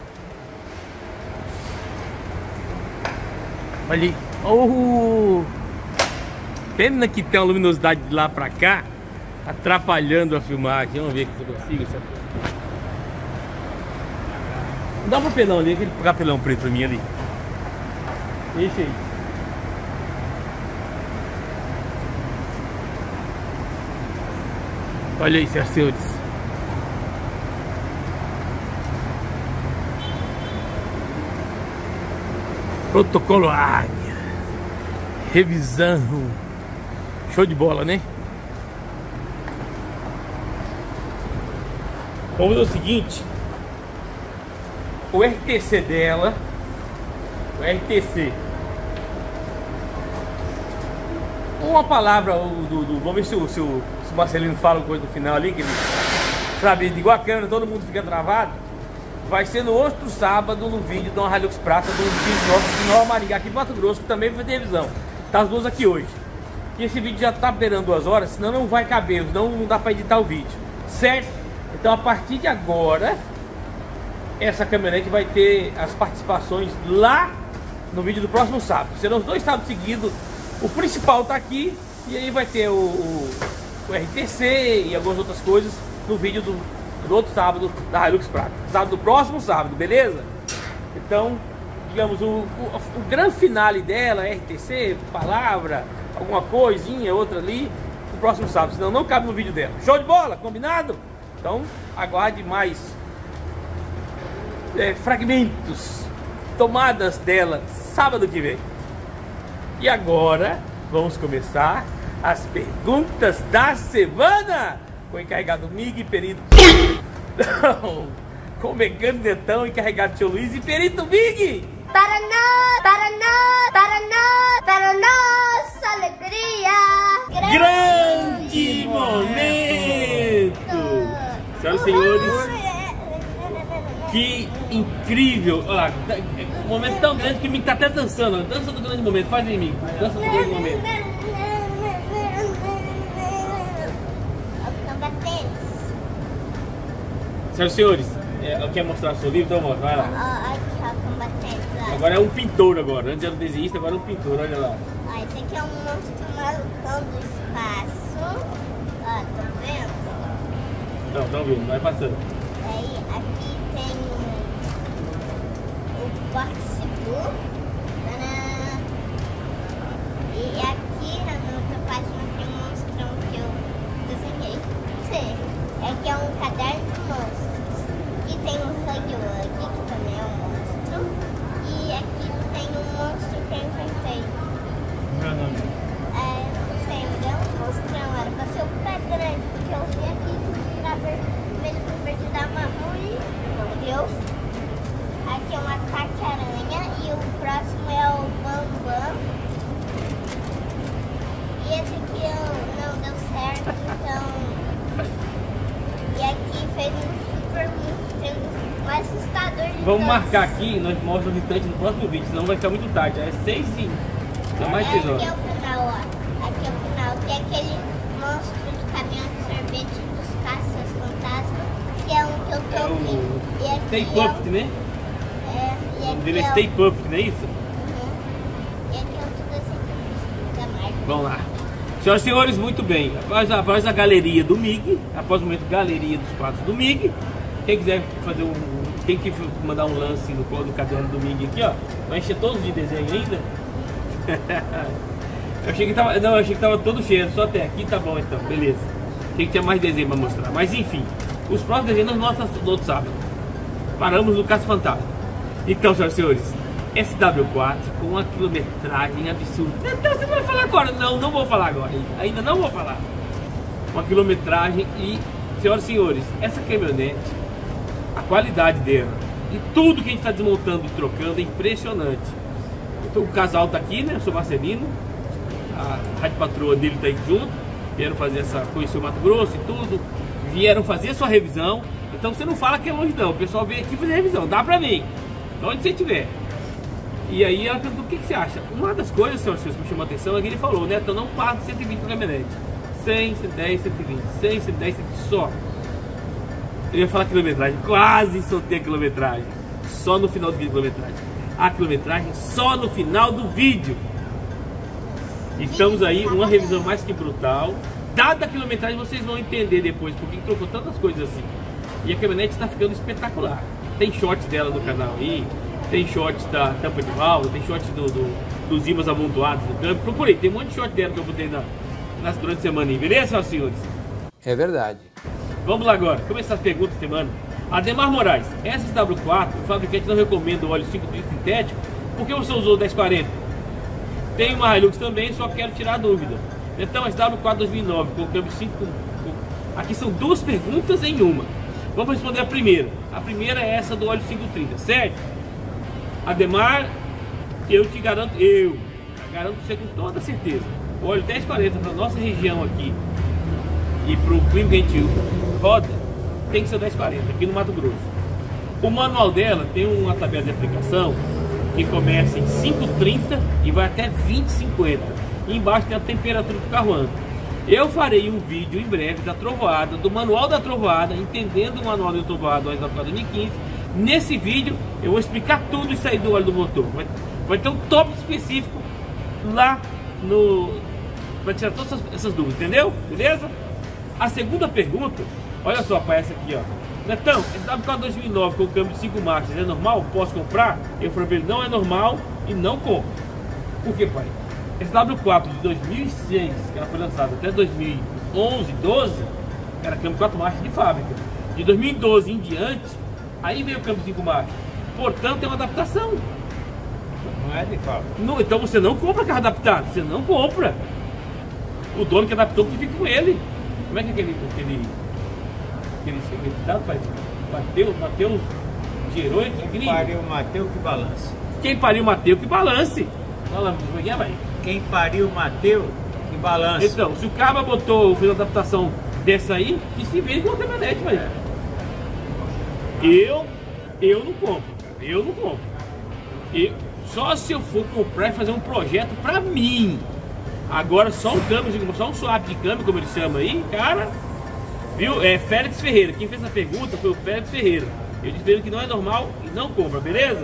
Olha ali. Oh! Pena que tem uma luminosidade de lá pra cá atrapalhando a filmagem. Vamos ver se eu consigo. Dá um papelão ali, aquele papelão preto pra mim ali. Esse aí. Olha aí, senhoras e senhores. Protocolo Águia. Revisão. Show de bola, né? Vamos fazer o seguinte. O R T C dela. O R T C. Uma palavra do, do vamos ver se o, se, o, se o Marcelino fala coisa no final ali, que ele sabe, igual a câmera, todo mundo fica travado. Vai ser no outro sábado, no vídeo de uma Hilux Prata, do vídeo nosso de Nova Maringá, aqui em Mato Grosso, que também vai ter revisão. Tá as duas aqui hoje. E esse vídeo já tá beirando duas horas, senão não vai caber, senão não dá pra editar o vídeo. Certo? Então a partir de agora, essa caminhonete vai ter as participações lá no vídeo do próximo sábado. Serão os dois sábados seguidos. O principal tá aqui e aí vai ter o, o, o R T C e algumas outras coisas no vídeo do, do outro sábado da Hilux Prata. Sábado do próximo sábado, beleza? Então, digamos, o, o, o grande finale dela, R T C, palavra, alguma coisinha, outra ali, no próximo sábado, senão não cabe no vídeo dela. Show de bola? Combinado? Então, aguarde mais é, fragmentos, tomadas dela, sábado que vem. E agora, vamos começar as perguntas da semana com o encarregado Mig e perito... Não, com o mecânico Netão, encarregado Tio Luiz e perito Mig! Para nós, para nós, para nós, para nossa alegria! Grande momento! Senhoras e senhores, que incrível! Olha lá, um momento tão grande que o Mig tá até dançando. Dança do grande momento, faz aí, Mig. Dança do grande momento. Senhoras e senhores, é, quer mostrar o seu livro? Então mostra, vai lá. Agora é um pintor agora. Antes era um desenhista, agora é um pintor, olha lá. Ó, esse aqui é um monstro malucão do espaço. Ó, tá vendo? Não, tá vendo, vai passando. Aí, aqui tem o Box Blue. E aqui na outra página tem um monstrão que eu desenhei. Aqui é um caderno de monstros. E tem um Huggy Wuggy, que também é um monstro. E aqui tem um monstro que eu inventei. Meu nome? É, não sei, ele é um monstrão. Era pra ser o pé grande, porque eu vi aqui pra vermelho com verde da marrom e não deu. Aqui é um ataque-aranha e o próximo é o Bambam. E esse aqui eu, não deu certo, então... E aqui fez um super muito, um assustador de Vamos todos. marcar aqui, nós mostramos o restante no próximo vídeo, senão vai ficar muito tarde. É seis e... É mais É, seis aqui horas. é o final, ó. Aqui é o final, que é aquele monstro do caminhão de sorvete dos caças fantasma, que é um que eu tô É o ouvindo. E aqui Stay é Puft, o- né? É, e O aqui dele é é o- Stay Puft, não é isso? Uhum. E aqui é o tudo assim da Marvel. Vamos lá. Senhoras e senhores, muito bem. Após a, após a galeria do Mig, após o momento galeria dos quadros do Mig, quem quiser fazer um. Quem que mandar um lance no, no caderno do Mig aqui, ó, vai encher todos de desenho ainda. Eu achei que tava. Não, eu achei que tava todo cheio, só até aqui tá bom então, beleza. Tem que ter mais desenho pra mostrar. Mas enfim, os próximos desenhos nós mostramos no outro sábado. Paramos no Caça Fantasma. Então, senhoras e senhores, S W quatro com uma quilometragem absurda. Então você vai falar agora? Não, não vou falar agora. Ainda não vou falar. Uma quilometragem e, senhoras e senhores, essa caminhonete, a qualidade dela, de tudo que a gente está desmontando e trocando é impressionante. Então o casal tá aqui, né? Eu sou Marcelino, a rádio patroa dele tá aí junto. Vieram fazer essa, conhecer o Mato Grosso e tudo. Vieram fazer a sua revisão. Então você não fala que é longe não. O pessoal veio aqui fazer revisão, dá pra vir, de onde você estiver. E aí ela perguntou, o que, que você acha? Uma das coisas, senhores, que me chamou a atenção é que ele falou, né? Então não passa de cento e vinte na caminhonete. cem, cento e dez, cento e vinte, cem, cento e dez, cento e vinte só. Eu ia falar quilometragem, quase soltei a quilometragem. Só no final do vídeo, quilometragem. A quilometragem só no final do vídeo. Estamos aí, uma revisão mais que brutal. Dada a quilometragem, vocês vão entender depois porque trocou tantas coisas assim. E a caminhonete está ficando espetacular. Tem shorts dela no canal aí, tem shorts da tampa de válvula, tem shorts do, do, dos ímãs amontoados no câmbio. Procurei, tem um monte de short dela que eu botei na, nas, durante a semana aí, beleza, senhoras e senhores? É verdade. Vamos lá agora, começar as perguntas da semana. Ademar Moraes, S W quatro, o fabricante não recomenda o óleo cinco trinta sintético, por que você usou o dez quarenta? Tem uma Hilux também, só quero tirar a dúvida. Então, S W quatro dois mil e nove, com o câmbio cinco... Aqui são duas perguntas em uma. Vamos responder a primeira. A primeira é essa do óleo cinco trinta, certo? Ademar, eu te garanto, eu garanto você com toda certeza. O óleo dez quarenta para nossa região aqui e para o clima que a gente roda, tem que ser o dez quarenta aqui no Mato Grosso. O manual dela tem uma tabela de aplicação que começa em cinco trinta e vai até vinte cinquenta. E embaixo tem a temperatura que o carro anda. Eu farei um vídeo em breve da trovoada, do manual da trovoada, entendendo o manual da trovoada do S W quatro dois mil e quinze. Nesse vídeo eu vou explicar tudo isso aí do óleo do motor. Vai, vai ter um tópico específico lá no... Vai tirar todas essas, essas dúvidas, entendeu? Beleza? A segunda pergunta, olha só, aparece aqui, ó. Netão, S W quatro dois mil e nove com o câmbio de cinco marchas é normal? Posso comprar? Eu falei pra ele, não é normal e não compro. Por que, pai? S W quatro de dois mil e seis, que ela foi lançada até dois mil e onze, doze, era câmbio quatro marchas de fábrica. De dois mil e doze em diante, aí veio o câmbio cinco marchas. Portanto, é uma adaptação. Não é de fábrica. Não, então você não compra carro adaptado, você não compra. O dono que adaptou que fica com ele. Como é que é aquele... aquele aquele secretário, pai? Bateu, Mateus gerou e Quem pariu Mateu que balance. Quem pariu Mateu que balance. Fala, vai. Quem pariu Mateu que balance. Então, se o cara botou, fez uma adaptação dessa aí, que se vende com a caminhonete, mas eu, eu não compro, eu não compro. Eu, só se eu for comprar e fazer um projeto pra mim. Agora só um câmbio, só um swap de câmbio, como ele chama aí, cara. Viu? É Félix Ferreira. Quem fez essa pergunta foi o Félix Ferreira. Eu disse pra ele que não é normal e não compra, beleza?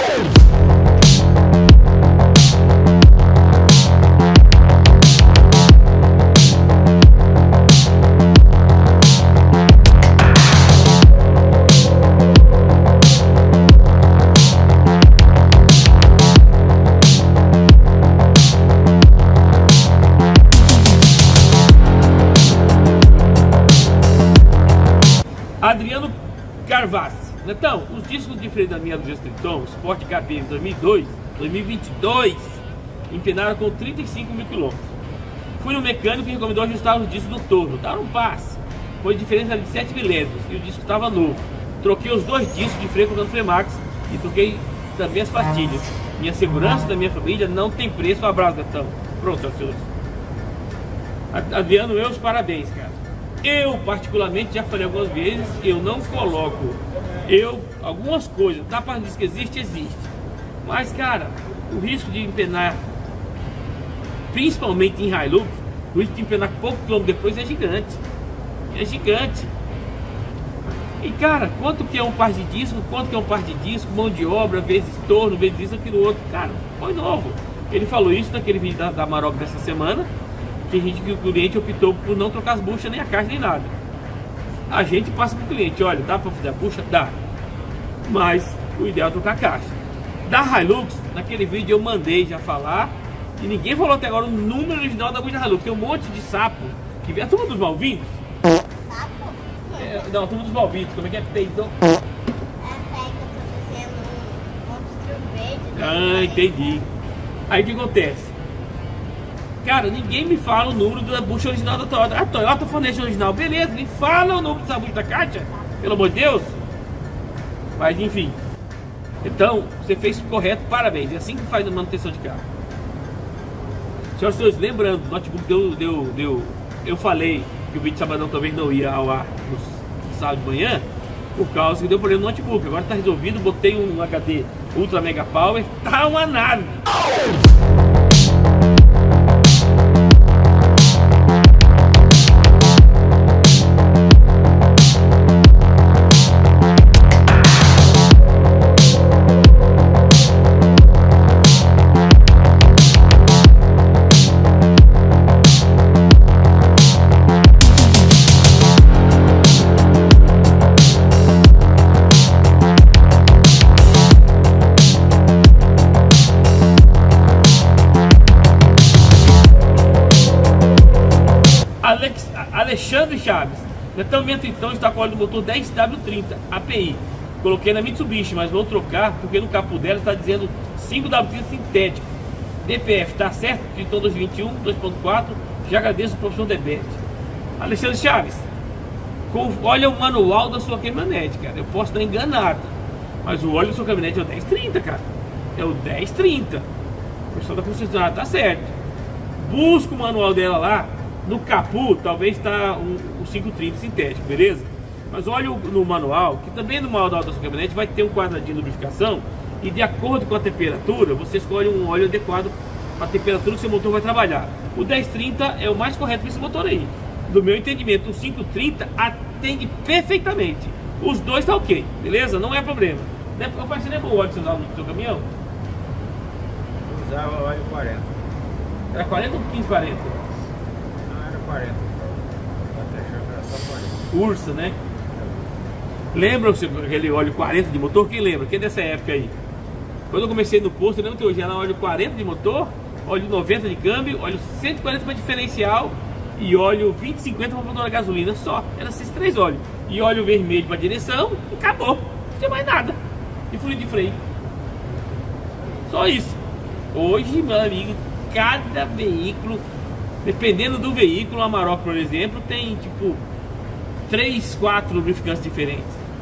Adriano Carvassi. Então, os discos de freio da minha duzentos Triton Sport K P M dois mil e dois, dois mil e vinte e dois empenaram com trinta e cinco mil quilômetros. Fui no mecânico e recomendou ajustar os discos do torno. Dar um passe. Foi diferença de sete milésimos e o disco estava novo. Troquei os dois discos de freio colocando Fremax e troquei também as pastilhas. Minha segurança da minha família não tem preço. Um abraço, Netão. Pronto, senhores. Adriano, meus parabéns, cara. Eu, particularmente, já falei algumas vezes, eu não coloco, eu, algumas coisas, tá para dizer que existe, existe. Mas, cara, o risco de empenar, principalmente em Hilux, o risco de empenar pouco quilômetro depois é gigante. É gigante. E, cara, quanto que é um par de disco, quanto que é um par de disco, mão de obra, vezes torno, vezes isso, aquilo outro. Cara, põe novo. Ele falou isso naquele vídeo da, da Maroc dessa semana. Que a gente, que o cliente optou por não trocar as buchas, nem a caixa, nem nada. A gente passa para o cliente, olha, dá para fazer a bucha? Dá. Mas o ideal é trocar a caixa. Da Hilux, naquele vídeo eu mandei já falar, e ninguém falou até agora o número original da bucha da Hilux. Tem um monte de sapo, que vem a turma dos Malvinhos. Sapo? É, não, a turma dos Malvinhos, como é que é? Tem, então... É, pega pra fazer um monstro verde. Ah, entendi. Aí o que acontece? Cara, ninguém me fala o número da bucha original da Toyota. A Toyota fornece original, beleza, me fala o número dessa bucha da Kátia, pelo amor de Deus. Mas enfim. Então, você fez correto, parabéns. É assim que faz a manutenção de carro. Senhoras e senhores, lembrando, o notebook deu, deu, deu. Eu falei que o vídeo de sabadão talvez não ia ao ar no sábado de manhã, por causa que deu problema no notebook. Agora está resolvido, botei um H D Ultra Mega Power, tá uma nave. Alex, Alexandre Chaves, Netão Mento então está com óleo do motor dez W trinta A P I. Coloquei na Mitsubishi, mas vou trocar porque no capô dela está dizendo cinco W trinta sintético. D P F está certo? Triton dois vinte e um, dois ponto quatro. Já agradeço o professor Debete. Alexandre Chaves, com, olha o manual da sua caminhonete, cara. Eu posso estar enganado, mas o óleo da sua caminhonete é o dez trinta, cara. É o dez trinta. O pessoal da concessionária tá certo. Busca o manual dela lá. No capô, talvez está um, um cinco trinta sintético, beleza? Mas olha no manual, que também no manual da sua caminhonete vai ter um quadradinho de lubrificação. E de acordo com a temperatura, você escolhe um óleo adequado para a temperatura que seu motor vai trabalhar. O dez trinta é o mais correto para esse motor aí. Do meu entendimento, o cinco trinta atende perfeitamente. Os dois tá ok, beleza? Não é problema. Eu parece que não é bom o óleo que você usava no seu caminhão? Eu usava óleo quarenta. Era quarenta ou quinze quarenta? quarenta. Até achar que era só quarenta. Ursa, né? Lembram-se aquele óleo quarenta de motor? Quem lembra? Quem é dessa época aí? Quando eu comecei no posto, eu lembro que hoje era óleo quarenta de motor, óleo noventa de câmbio, óleo cento e quarenta para diferencial e óleo vinte e cinquenta para motor a gasolina só. Eram esses três óleos. E óleo vermelho para direção e acabou. Não tinha mais nada. E fluido de freio. Só isso. Hoje, meu amigo, cada veículo, dependendo do veículo, a Amarok, por exemplo, tem tipo três, quatro lubrificantes diferentes.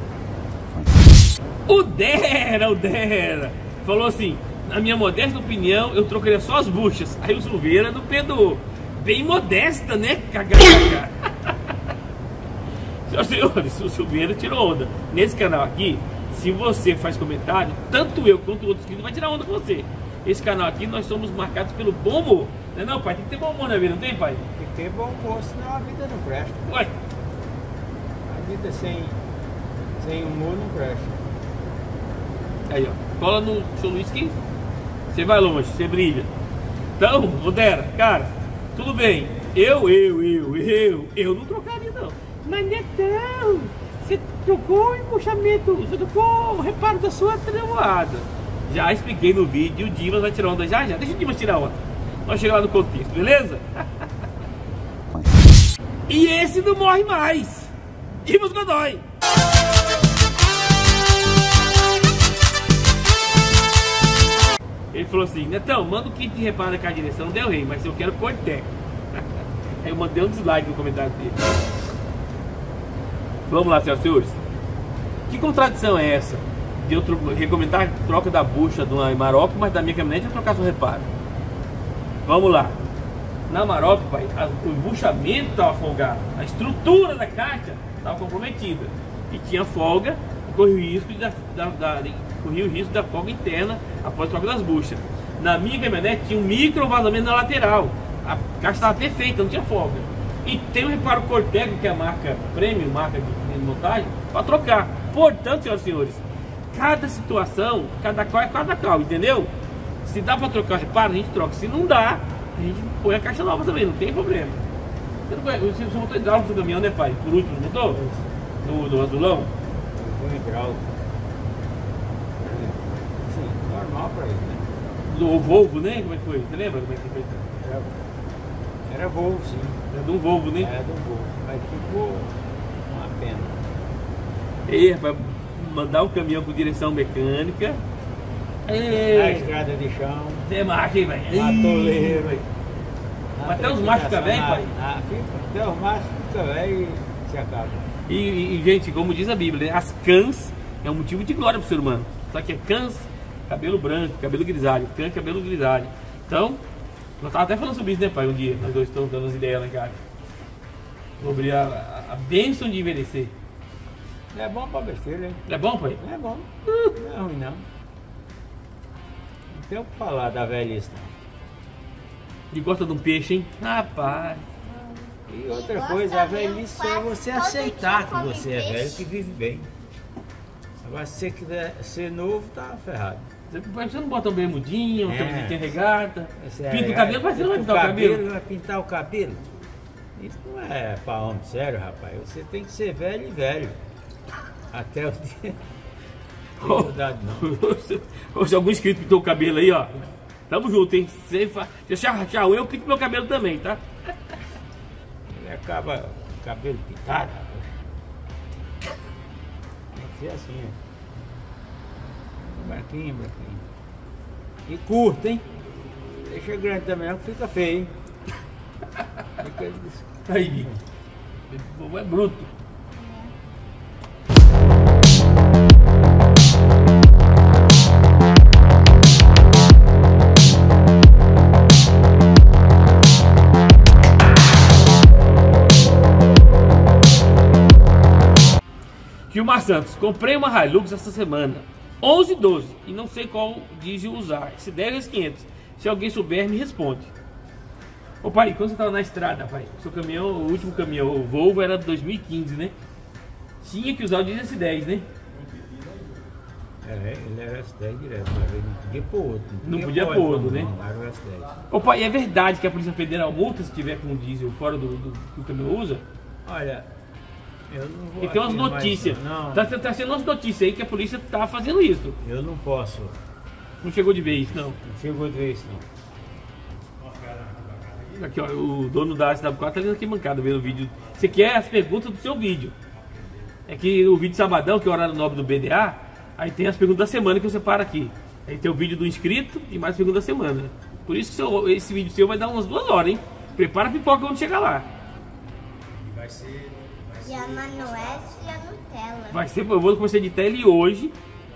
O Dera, o Dera falou assim: na minha modesta opinião, eu trocaria só as buchas. Aí o Silveira não perdoou. Bem modesta, né? Cagada. Senhoras e senhores, o Silveira tirou onda. Nesse canal aqui, se você faz comentário, tanto eu quanto o outro inscrito vai tirar onda com você. Esse canal aqui, nós somos marcados pelo bom humor. Não é não, pai? Tem que ter bom humor na vida, não tem, pai? Tem que ter bom humor, senão a vida não presta. Ué? A vida sem, sem humor não presta. Aí, ó. Cola no seu Luiz que você vai longe, você brilha. Então, Modera, cara, tudo bem. Eu, eu, eu, eu, eu não trocaria, não. Mas Netão, você trocou o embuchamento, você trocou o reparo da sua trevoada. Já expliquei no vídeo, o Dimas vai tirar onda já, já. Deixa o Dimas tirar onda. Nós chegamos lá no contexto, beleza? E esse não morre mais. Dimas Godoy. Ele falou assim: Netão, manda o kit de reparo com a direção Del Rey, mas eu quero Cortec. Aí eu mandei um dislike no comentário dele. Vamos lá, senhoras e senhores. Que contradição é essa? De eu recomendar a troca da bucha de uma Amarok, mas da minha caminhonete eu trocar seu reparo. Vamos lá. Na Amarok, pai, a, o embuchamento estava folgado, a estrutura da caixa estava comprometida e tinha folga e corria o risco da, da, da, corria o risco da folga interna após a troca das buchas. Na minha caminhonete tinha um micro vazamento na lateral, a caixa estava perfeita, não tinha folga. E tem um reparo Cortec, que é a marca Premium, marca de, de montagem, para trocar. Portanto, senhoras e senhores, cada situação, cada qual é cada qual, entendeu? Se dá para trocar o reparo, a gente troca. Se não dá, a gente põe a caixa nova também, não tem problema. Você não conhece, você motor hidráulico do seu caminhão, né, pai? Por último, motor? No, no azulão? Um hidráulico. Sim, normal para ele, né? Do Volvo, né? Como é que foi? Você lembra como é que foi? Era, era Volvo, sim. Era de um Volvo, né? Era do Volvo, mas ficou uma pena. E, rapaz, mandar um caminhão com direção mecânica A Ei, estrada de chão, você é macho, hein, velho? atoleiro. Ei, Até os machos ficam velhos, pai? Ah, fica, até os machos ficam velhos e se acabam. E, e, gente, como diz a Bíblia, né? As cãs é um motivo de glória pro ser humano. Só que é cãs, cabelo branco, cabelo grisalho, cã, cabelo grisalho. Então, nós tava até falando sobre isso, né, pai? Um dia, nós dois estamos dando as ideias lá em casa. Sobre a, a, a bênção de envelhecer. É bom pra besteira, hein? É bom, pai? É bom. Não é ruim, não. Não tem o que falar da velhice, não. E gosta de um peixe, hein? Rapaz. E outra coisa, a velhice é você aceitar que você é velho, que vive bem. Agora, se você quiser ser novo, tá ferrado. Você não bota um bermudinho, uma É. camisetinha regata, Você pinta o é- cabelo, mas você não vai pinta pintar o cabelo. Vai pintar o cabelo? Isso não é pra homem sério, rapaz. Você tem que ser velho e velho. Até o dia. Não tem mudado, não. Ou se algum inscrito pintou o cabelo aí, ó. Tamo junto, hein? Se você achar eu, eu pinto meu cabelo também, tá? Ele acaba com o cabelo pintado, rapaz. Tem que ser assim, ó. Branquinho, branquinho. E curto, hein? Deixa grande também, não que fica feio, hein? Fica... Aí, o povo é bruto. Gilmar Santos, comprei uma Hilux essa semana, onze doze, e não sei qual diesel usar, se der os quinhentos. Se alguém souber, me responde. Ô pai, quando você estava na estrada, pai, o seu caminhão, o último caminhão, o Volvo, era de dois mil e quinze, né? Tinha que usar o diesel S dez, né? É, ele era S dez direto, mas ele não podia pôr outro. Não podia pôr outro, né? Não, era o S dez. Ô pai, é verdade que a Polícia Federal multa se tiver com diesel fora do, do que o caminhão usa? Olha, eu não vou. E tem umas afirmar notícias. isso, Não, Tá, tá sendo umas notícias aí que a polícia tá fazendo isso. eu não posso. Não chegou de vez, não. Não chegou de ver isso, não. Aqui, ó, o dono da S W quatro tá vindo aqui mancada vendo o vídeo. Você quer as perguntas do seu vídeo. É que o vídeo de sabadão, que é o horário nobre do B D A, aí tem as perguntas da semana que você para aqui. Aí tem o vídeo do inscrito e mais perguntas da semana. Por isso que seu, esse vídeo seu vai dar umas duas horas, hein? Prepara a pipoca quando chegar lá. E a Manoeste e a Nutella. Vai ser, eu vou começar de tele hoje.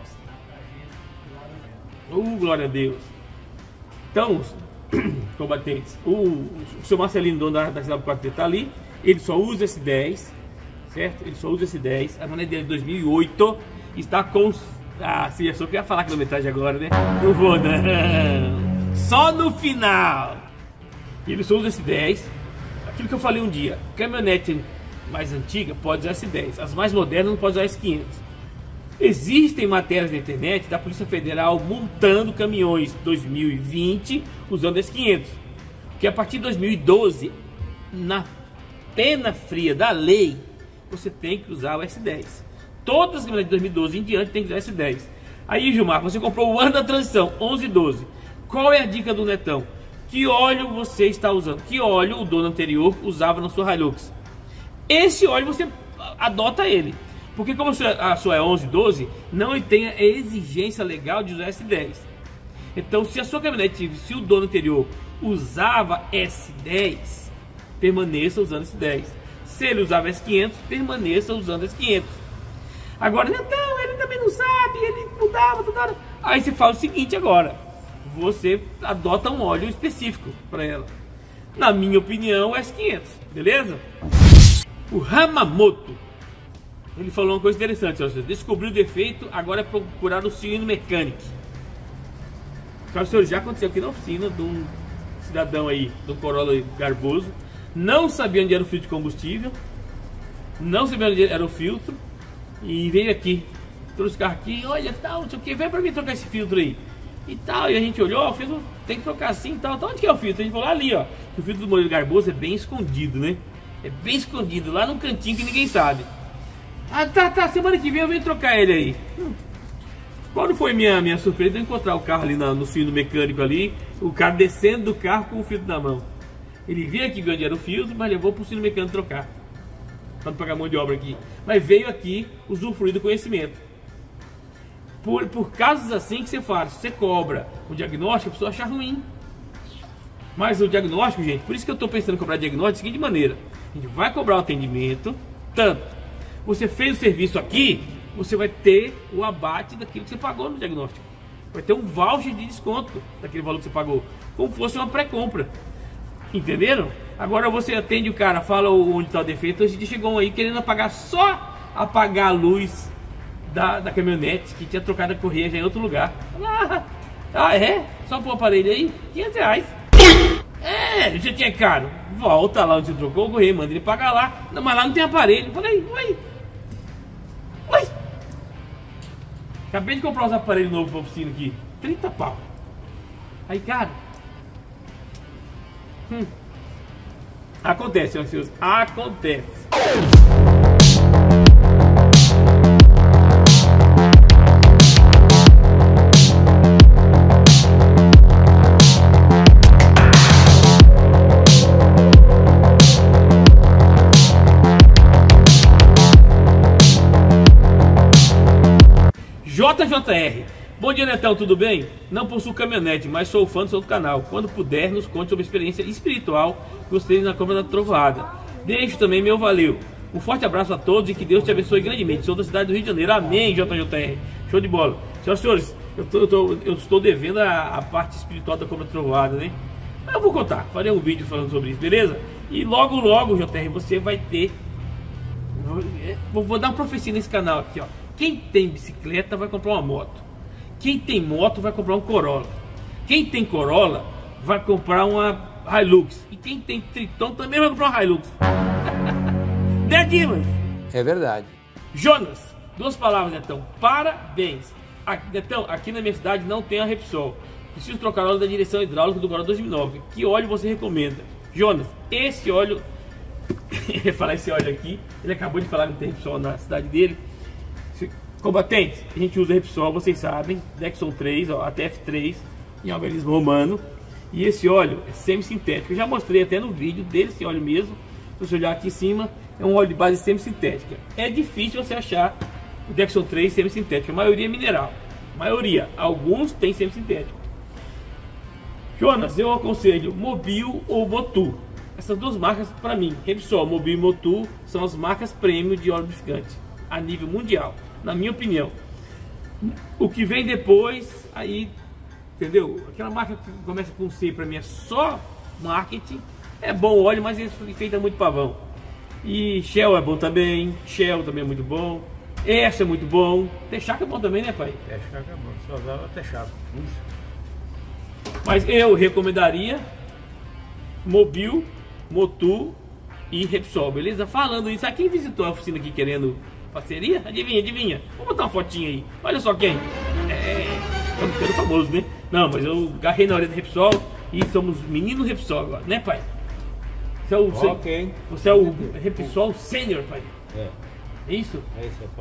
Uh, glória a Deus. Então, combatentes, o, o seu Marcelino, dono da, da S W quatro, tá ali. Ele só usa S dez, certo? Ele só usa S dez. A maneira dele é de dois mil e oito. Está com... Ah, você achou que ia falar quilometragem agora, né? Não vou, não. Só no final. Ele só usa S dez. Aquilo que eu falei um dia. Caminhonete mais antiga pode usar S dez. As mais modernas não pode usar S quinhentos. Existem matérias na internet da Polícia Federal multando caminhões dois mil e vinte usando S quinhentos. Porque a partir de dois mil e doze, na pena fria da lei, você tem que usar o S dez. Todas as caminhonetes de dois mil e doze em diante tem que usar S dez. Aí, Gilmar, você comprou o ano da transição, onze doze. Qual é a dica do Netão? Que óleo você está usando? Que óleo o dono anterior usava na sua Hilux? Esse óleo você adota ele. Porque como a sua, a sua é onze doze, não tem a exigência legal de usar S dez. Então, se a sua caminhonete, se o dono anterior usava S dez, permaneça usando S dez. Se ele usava S quinhentos, permaneça usando S quinhentos. Agora, então, ele também não sabe, ele mudava toda hora. Aí você fala o seguinte agora, você adota um óleo específico para ela. Na minha opinião, S quinhentos, beleza? O Hamamoto, ele falou uma coisa interessante, ó, descobriu o defeito, agora é procurar o Cine Mechanic. Já aconteceu aqui na oficina de um cidadão aí, do Corolla garboso, não sabia onde era o filtro de combustível, não sabia onde era o filtro, e veio aqui, trouxe o carro aqui, olha tal, não sei o que, vem pra mim trocar esse filtro aí. E tal, e a gente olhou, fez um, tem que trocar assim e tal, então onde que é o filtro? A gente falou ali, ó, o filtro do modelo garboso é bem escondido, né? É bem escondido, lá num cantinho que ninguém sabe. Ah, tá, tá, semana que vem eu venho trocar ele aí. Hum. Qual foi minha, minha surpresa de encontrar o carro ali na, no fio do mecânico ali, o cara descendo do carro com o filtro na mão. Ele veio aqui ver onde era o filtro, mas levou pro fio do mecânico trocar. Pra não pagar mão de obra aqui. Mas veio aqui usufruir do conhecimento. por, por casos assim que você faz, você cobra o diagnóstico, a pessoa acha ruim. Mas o diagnóstico, gente, por isso que eu estou pensando em cobrar diagnóstico da seguinte maneira: a gente vai cobrar o atendimento, tanto você fez o serviço aqui, você vai ter o abate daquilo que você pagou no diagnóstico. Vai ter um voucher de desconto daquele valor que você pagou, como fosse uma pré-compra. Entenderam? Agora você atende o cara, fala onde está o defeito. Hoje chegou um aí querendo apagar, só apagar a luz da, da caminhonete, que tinha trocado a correia já em outro lugar. Ah, ah é? Só pôr o aparelho aí? quinhentos reais. É, já tinha caro. Volta lá onde você trocou o correio, manda ele pagar lá. Não, mas lá não tem aparelho. Falei, uai. Uai. Acabei de comprar uns aparelhos novos pra oficina aqui. trinta pau. Aí, cara. Hum. Acontece, meus filhos. Acontece. J J R, bom dia, Netão, tudo bem? Não possuo caminhonete, mas sou fã do seu canal. Quando puder, nos conte sobre a experiência espiritual que você teve na compra da trovoada. Deixo também meu valeu. Um forte abraço a todos e que Deus te abençoe grandemente. Sou da cidade do Rio de Janeiro. Amém, J J R. Show de bola. Senhoras e senhores, eu, tô, eu, tô, eu estou devendo a, a parte espiritual da compra da trovoada, né? Mas eu vou contar, farei um vídeo falando sobre isso, beleza? E logo, logo, J R, você vai ter... Vou, vou dar uma profecia nesse canal aqui, ó. Quem tem bicicleta vai comprar uma moto. Quem tem moto vai comprar um Corolla. Quem tem Corolla vai comprar uma Hilux. E quem tem Triton também vai comprar uma Hilux. Né, Dimas? É verdade. Jonas, duas palavras, Netão. Parabéns. Aqui, Netão, aqui na minha cidade não tem a Repsol. Preciso trocar óleo da direção hidráulica do Corolla dois mil e nove. Que óleo você recomenda? Jonas, esse óleo... Eu ia falar esse óleo aqui. Ele acabou de falar que não tem Repsol na cidade dele. Combatentes, a gente usa Repsol, vocês sabem, Dexon três, ó, A T F três, em algarismo romano. E esse óleo é semi-sintético. Eu já mostrei até no vídeo dele, esse óleo mesmo. Se você olhar aqui em cima, é um óleo de base semi-sintética. É difícil você achar o Dexon três semi-sintético, a maioria é mineral. A maioria, alguns tem semi-sintético. Jonas, eu aconselho Mobil ou Motul. Essas duas marcas para mim, Repsol, Mobil e Motul, são as marcas premium de óleo lubrificante a nível mundial. Na minha opinião. O que vem depois, aí, entendeu? Aquela marca que começa com C, pra mim é só marketing. É bom óleo, mas ele feita muito pavão. E Shell é bom também. Shell também é muito bom. Essa é muito bom. Texaco é bom também, né, pai? Texaco é bom, só usava Texaco. Mas eu recomendaria Mobil, Motul e Repsol, beleza? Falando isso, quem visitou a oficina aqui querendo parceria? Adivinha, adivinha. Vou botar uma fotinha aí. Olha só quem. É. Estamos ficando famoso, né? Não, mas eu garrei na orelha do Repsol e somos menino Repsol agora, né, pai? Você é o, ok. Você é o Repsol Sênior, pai. É. É isso? Essa é a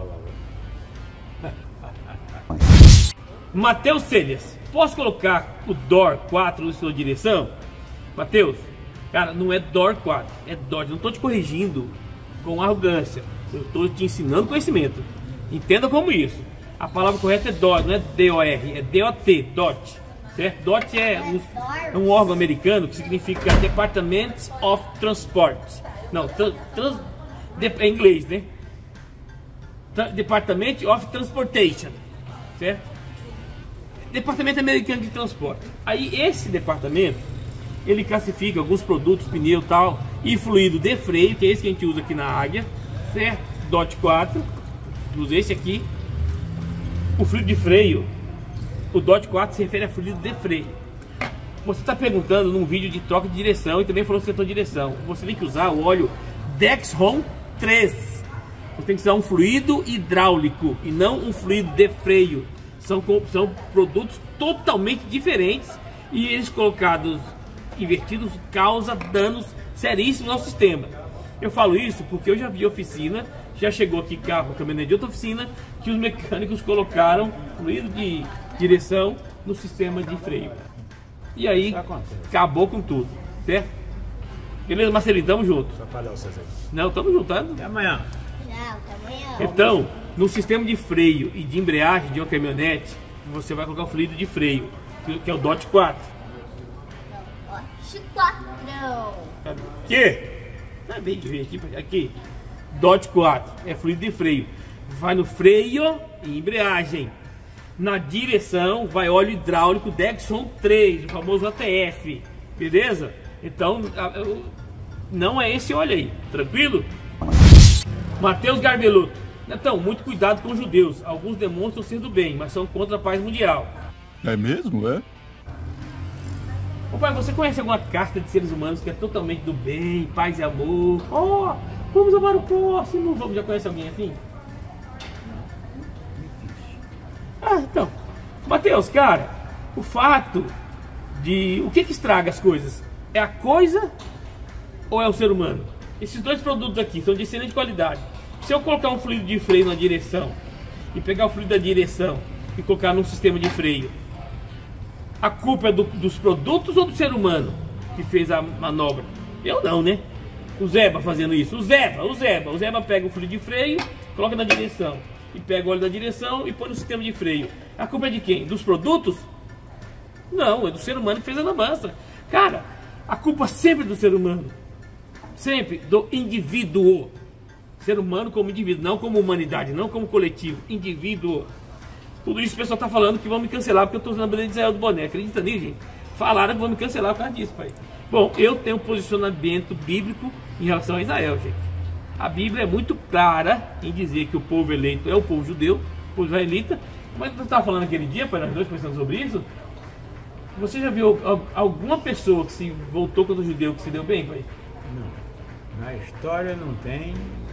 palavra. Matheus Celhas, posso colocar o D O R quatro na sua direção? Matheus, cara, não é D O R quatro, é D O T. Não estou te corrigindo com arrogância. Eu estou te ensinando conhecimento. Entenda como isso. A palavra correta é D O T, não é D O R, é D O T, D O T. Certo? D O T é um, é um órgão americano que significa Department of Transport. Não, trans, trans, de, é inglês, né? Tra, Department of Transportation. Certo? Departamento americano de transporte. Aí esse departamento, ele classifica alguns produtos, pneu e tal, e fluido de freio, que é esse que a gente usa aqui na Águia. Certo? D O T quatro, usa esse aqui. O fluido de freio, o D O T quatro se refere a fluido de freio. Você está perguntando num vídeo de troca de direção e também falou setor de direção. Você tem que usar o óleo Dexron três. Você tem que usar um fluido hidráulico e não um fluido de freio. São, são produtos totalmente diferentes e eles colocados invertidos causa danos seríssimos ao sistema. Eu falo isso porque eu já vi oficina, já chegou aqui carro, caminhonete de outra oficina, que os mecânicos colocaram fluido de direção no sistema de freio. E aí acabou com tudo, certo? Beleza, Marcelinho? Tamo junto. Não, tamo junto, tá? Até amanhã. Não, tamanho. Então, no sistema de freio e de embreagem de uma caminhonete, você vai colocar o fluido de freio, que é o D O T quatro. Ó, chicotrão. Que? Acabei de ver aqui, aqui. D O T quatro é fluido de freio. Vai no freio e embreagem. Na direção vai óleo hidráulico Dexon três, o famoso A T F. Beleza? Então, não é esse óleo aí. Tranquilo? Matheus Garbeluto. Então, muito cuidado com os judeus. Alguns demonstram ser do bem, mas são contra a paz mundial. É mesmo, é? Ô pai, você conhece alguma casta de seres humanos que é totalmente do bem, paz e amor? Ó, oh, vamos amar o próximo. Vamos, já conhece alguém assim? Ah, então. Matheus, cara, o fato de... O que que estraga as coisas? É a coisa ou é o ser humano? Esses dois produtos aqui são de excelente qualidade. Se eu colocar um fluido de freio na direção e pegar o fluido da direção e colocar num sistema de freio, a culpa é do, dos produtos ou do ser humano que fez a manobra? Eu não, né? O Zeba fazendo isso. O Zeba, o Zeba. O Zeba pega o fluido de freio, coloca na direção. E pega o óleo da direção e põe no sistema de freio. A culpa é de quem? Dos produtos? Não, é do ser humano que fez a lambança. Cara, a culpa sempre é do ser humano. Sempre do indivíduo. Ser humano como indivíduo, não como humanidade, não como coletivo. Indivíduo. Tudo isso o pessoal tá falando que vão me cancelar porque eu tô usando a bandeira de Israel do boné. Acredita nisso, gente? Falaram que vão me cancelar por causa disso, pai. Bom, eu tenho um posicionamento bíblico em relação a Israel, gente. A Bíblia é muito clara em dizer que o povo eleito é o povo judeu, o povo israelita. Mas você estava falando aquele dia, pai, nós dois pensando sobre isso. Você já viu alguma pessoa que se voltou contra o judeu que se deu bem, pai? Não. Na história não tem.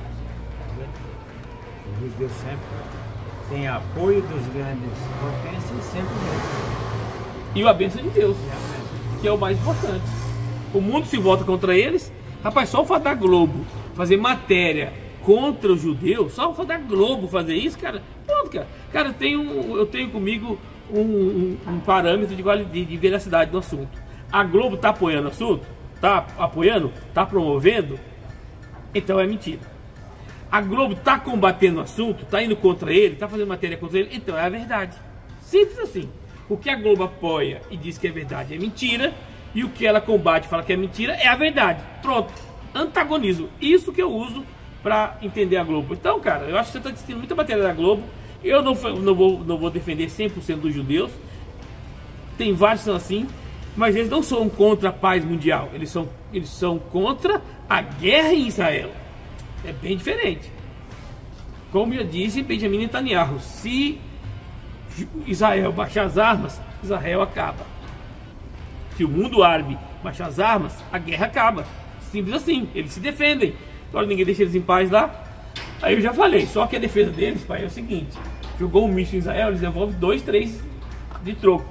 O judeu sempre tem apoio dos grandes potências e sempre mesmo. E a bênção de Deus, que é o mais importante. O mundo se volta contra eles. Rapaz, só o fato da Globo fazer matéria contra os judeus, só o fato da Globo fazer isso, cara, pronto, cara. Cara, eu tenho, eu tenho comigo um, um, um parâmetro de, de, de veracidade do assunto. A Globo tá apoiando o assunto? Tá apoiando? Tá promovendo? Então é mentira. A Globo tá combatendo o assunto, tá indo contra ele, tá fazendo matéria contra ele, então é a verdade. Simples assim. O que a Globo apoia e diz que é verdade é mentira, e o que ela combate e fala que é mentira é a verdade. Pronto. Antagonismo. Isso que eu uso para entender a Globo. Então, cara, eu acho que você está assistindo muita matéria da Globo. Eu não, não, vou, não vou defender cem por cento dos judeus. Tem vários que são assim, mas eles não são contra a paz mundial. Eles são, eles são contra a guerra em Israel. É bem diferente. Como eu disse, Benjamin Netanyahu, se Israel baixar as armas, Israel acaba. Se o mundo árabe baixar as armas, a guerra acaba. Simples assim, eles se defendem. Agora ninguém deixa eles em paz lá. Aí eu já falei, só que a defesa deles, pai, é o seguinte: jogou um míssil em Israel, eles devolvem dois, três de troco.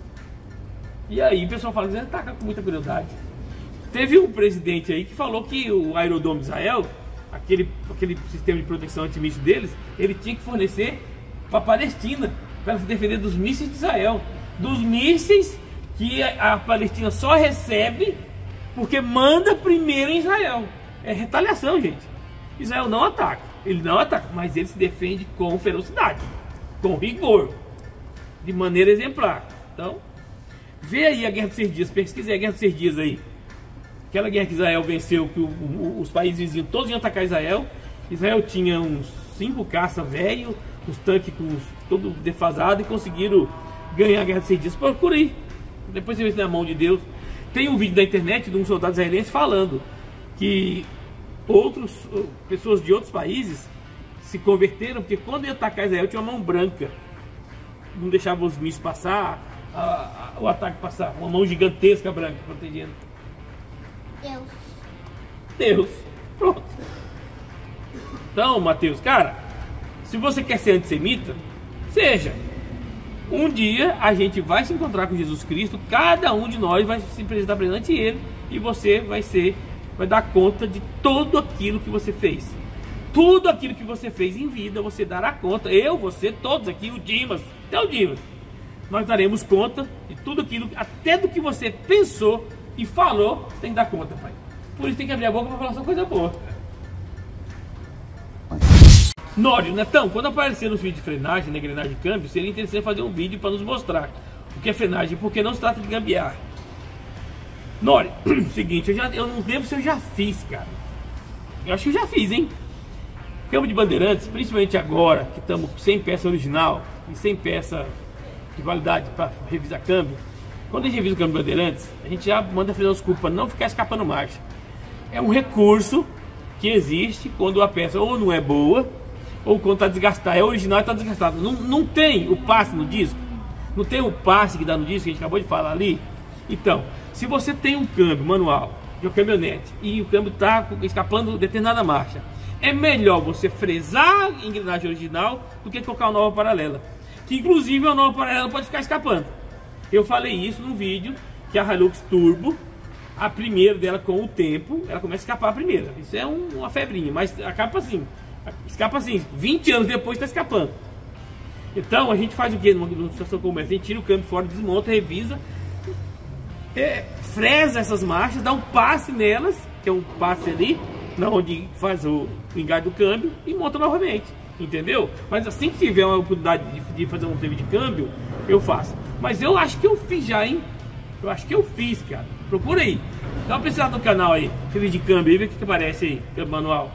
E aí o pessoal fala que eles atacam com muita crueldade. Teve um presidente aí que falou que o aerodrome de Israel, aquele, aquele sistema de proteção antimíssil deles, ele tinha que fornecer para a Palestina, para se defender dos mísseis de Israel. Dos mísseis que a, a Palestina só recebe porque manda primeiro em Israel. É retaliação, gente. Israel não ataca, ele não ataca, mas ele se defende com ferocidade, com rigor, de maneira exemplar. Então, vê aí a Guerra dos Seis Dias, pesquisa aí a Guerra dos Seis Dias aí. Aquela guerra que Israel venceu, que o, o, os países vizinhos todos iam atacar Israel. Israel tinha uns cinco caças velhos, os tanques com os, todo defasado, e conseguiram ganhar a Guerra dos Seis Dias. Procura aí, depois você vê se na mão de Deus. Tem um vídeo na internet de um soldado israelense falando que outros, pessoas de outros países se converteram, porque quando ia atacar Israel tinha uma mão branca, não deixava os mísseis passar, a, a, o ataque passar, uma mão gigantesca branca protegendo. Deus. Deus. Pronto. Então, Matheus, cara, se você quer ser antissemita, seja. Um dia a gente vai se encontrar com Jesus Cristo, cada um de nós vai se apresentar perante Ele, e você vai ser, vai dar conta de tudo aquilo que você fez. Tudo aquilo que você fez em vida, você dará conta. Eu, você, todos aqui, o Dimas, até o Dimas. Nós daremos conta de tudo aquilo, até do que você pensou e falou, você tem que dar conta, pai. Por isso tem que abrir a boca para falar só coisa boa. Nório, Netão, quando aparecer nos vídeos de frenagem, na engrenagem de câmbio, seria interessante fazer um vídeo para nos mostrar o que é frenagem, porque não se trata de gambiarra. Nório, seguinte, eu, já, eu não lembro se eu já fiz, cara. Eu acho que eu já fiz, hein? Câmbio de Bandeirantes, principalmente agora, que estamos sem peça original e sem peça de qualidade para revisar câmbio. Quando a gente revisa o câmbio de Bandeirantes, a gente já manda fazer os cubos para não ficar escapando marcha. É um recurso que existe quando a peça ou não é boa, ou quando está desgastada. É original e está desgastado. Não, não tem o passe no disco, não tem o passe que dá no disco, que a gente acabou de falar ali. Então, se você tem um câmbio manual de uma caminhonete e o câmbio está escapando determinada marcha, é melhor você fresar a engrenagem original do que colocar uma nova paralela, que inclusive a nova paralela pode ficar escapando. Eu falei isso num vídeo que a Hilux Turbo, a primeira dela com o tempo, ela começa a escapar a primeira. Isso é um, uma febrinha, mas acaba assim, escapa assim, vinte anos depois está escapando. Então a gente faz o que numa situação como essa? A gente tira o câmbio fora, desmonta, revisa, é, fresa essas marchas, dá um passe nelas, que é um passe ali, na onde faz o engate do câmbio, e monta novamente, entendeu? Mas assim que tiver uma oportunidade de, de fazer um serviço de câmbio, eu faço. Mas eu acho que eu fiz já, hein? Eu acho que eu fiz, cara. Procura aí, dá uma pesquisada no canal aí, serviço de câmbio aí, vê o que, que aparece aí, câmbio manual.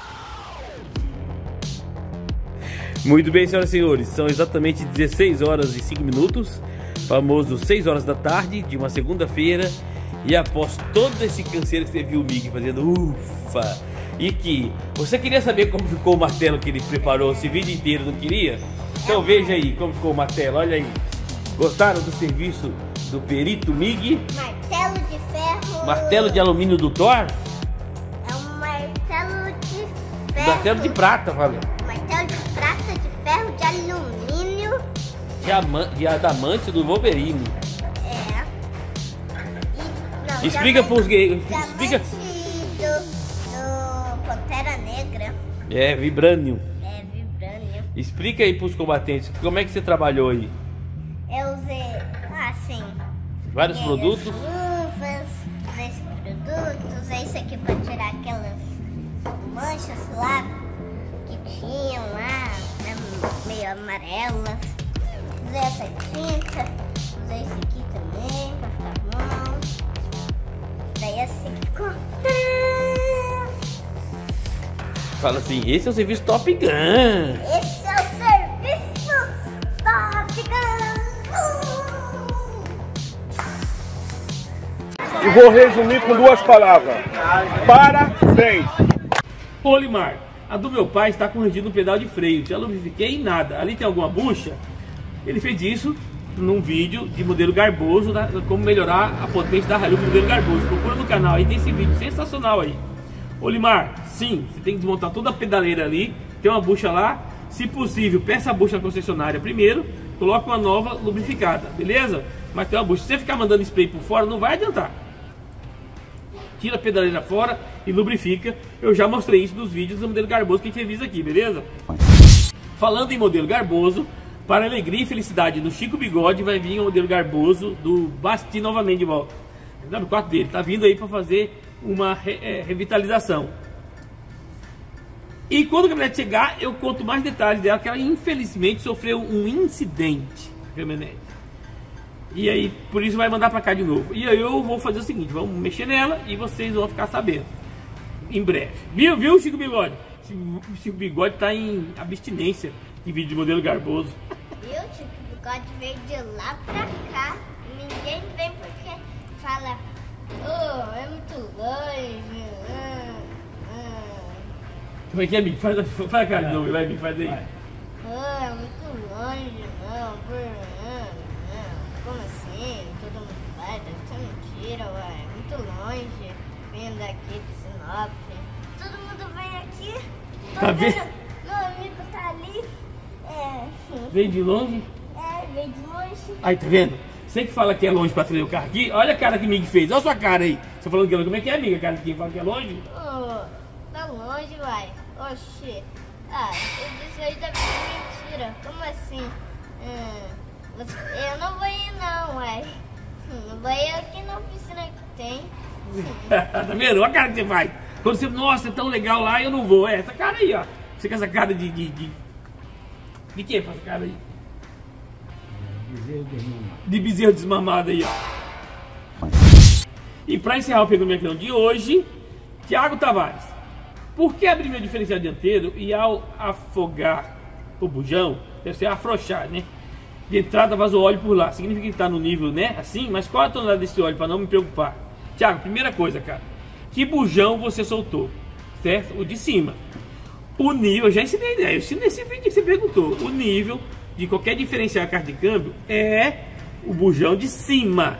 Muito bem, senhoras e senhores, são exatamente dezesseis horas e cinco minutos, famoso seis horas da tarde de uma segunda-feira. E após todo esse canseiro que você viu o Mig fazendo ufa, e que você queria saber como ficou o martelo que ele preparou esse vídeo inteiro, não queria? Então veja aí como ficou o martelo, olha aí. Gostaram do serviço do perito Mig? Martelo de ferro. Martelo de alumínio do Thor? É um martelo de ferro. Martelo de prata, valeu. Martelo de prata, de ferro, de alumínio. Diama de adamante do Wolverine. É. E, não, Explica pros gays. Explica. Do, do Pantera Negra. É, Vibranium. É, Vibranium. Explica aí pros combatentes, como é que você trabalhou aí? Eu usei, assim, Vários é, produtos? luvas, usei esses produtos, usei isso aqui pra tirar aquelas manchas lá que tinham lá, né, meio amarelas. Usei essa tinta, usei isso aqui também pra ficar bom. Daí assim ficou. Fala assim, esse é o serviço Top Gun. Esse é o serviço Top Gun. E vou resumir com duas palavras. Parabéns! Ô Limar, a do meu pai está corrigindo o pedal de freio. Já lubrifiquei em nada. Ali tem alguma bucha? Ele fez isso num vídeo de modelo Garboso, da, como melhorar a potência da Hilux modelo Garboso. Procura no canal aí, tem esse vídeo sensacional aí. Ô Limar, sim, você tem que desmontar toda a pedaleira ali. Tem uma bucha lá. Se possível, peça a bucha na concessionária primeiro. Coloca uma nova lubrificada, beleza? Mas tem uma bucha. Se você ficar mandando spray por fora, não vai adiantar. Tira a pedaleira fora e lubrifica. Eu já mostrei isso nos vídeos do modelo Garboso que a gente revisa aqui, beleza? Falando em modelo Garboso, para a alegria e felicidade do Chico Bigode, vai vir o modelo Garboso do Basti novamente de volta. O W quatro dele tá vindo aí para fazer uma re é, revitalização. E quando a caminhonete chegar, eu conto mais detalhes dela, que ela infelizmente sofreu um incidente, caminhonete. E aí, por isso vai mandar pra cá de novo. E aí eu vou fazer o seguinte, vamos mexer nela e vocês vão ficar sabendo em breve. Viu, viu, Chico Bigode? O Chico Bigode tá em abstinência de vídeo de modelo Garboso. Viu, Chico Bigode veio de lá pra cá. Ninguém vem porque fala, oh, é muito longe. Ah, ah. Como é que é, amigo? Faz, faz a cara de novo, vai, amigo, faz aí. Oh, é muito longe, não, por... ah, não. Como assim? Todo mundo vai, deve ser mentira, ué. É muito longe. Vindo daqui de Sinop. Todo mundo vem aqui. Tô Tá vendo? vendo? Meu amigo tá ali. É. Vem de longe? É, vem de longe. Aí, tá vendo? Você que fala que é longe pra trazer o carro aqui, olha a cara que o Mig fez, olha a sua cara aí. Você falando que é longe, como é que é, amiga? A cara de quem fala que é longe? Oh, tá longe, uai. Oxi. Ah, eu disse aí deve ser mentira. Como assim? Hum, você- eu não vou ir não, uai. Hum, Não vou ir aqui na oficina que tem. Tá vendo? Olha a cara que você faz. Quando você, nossa, é tão legal lá, eu não vou. É essa cara aí, ó. Você com essa cara de... De, de, de que essa cara aí? Bezerro desmamado. De bezerro desmamado aí, ó. E para encerrar o Pergunta de hoje, Thiago Tavares. Por que abrir meu diferencial dianteiro e ao afogar o bujão, deve ser afrouxar, né? De entrada vazou óleo por lá. Significa que está no nível, né? Assim, mas qual a tonalidade desse óleo para não me preocupar? Thiago, primeira coisa, cara. Que bujão você soltou? Certo? O de cima. O nível, eu já ensinei a ideia. Eu ensinei nesse vídeo que você perguntou. O nível de qualquer diferencial carro de câmbio é o bujão de cima.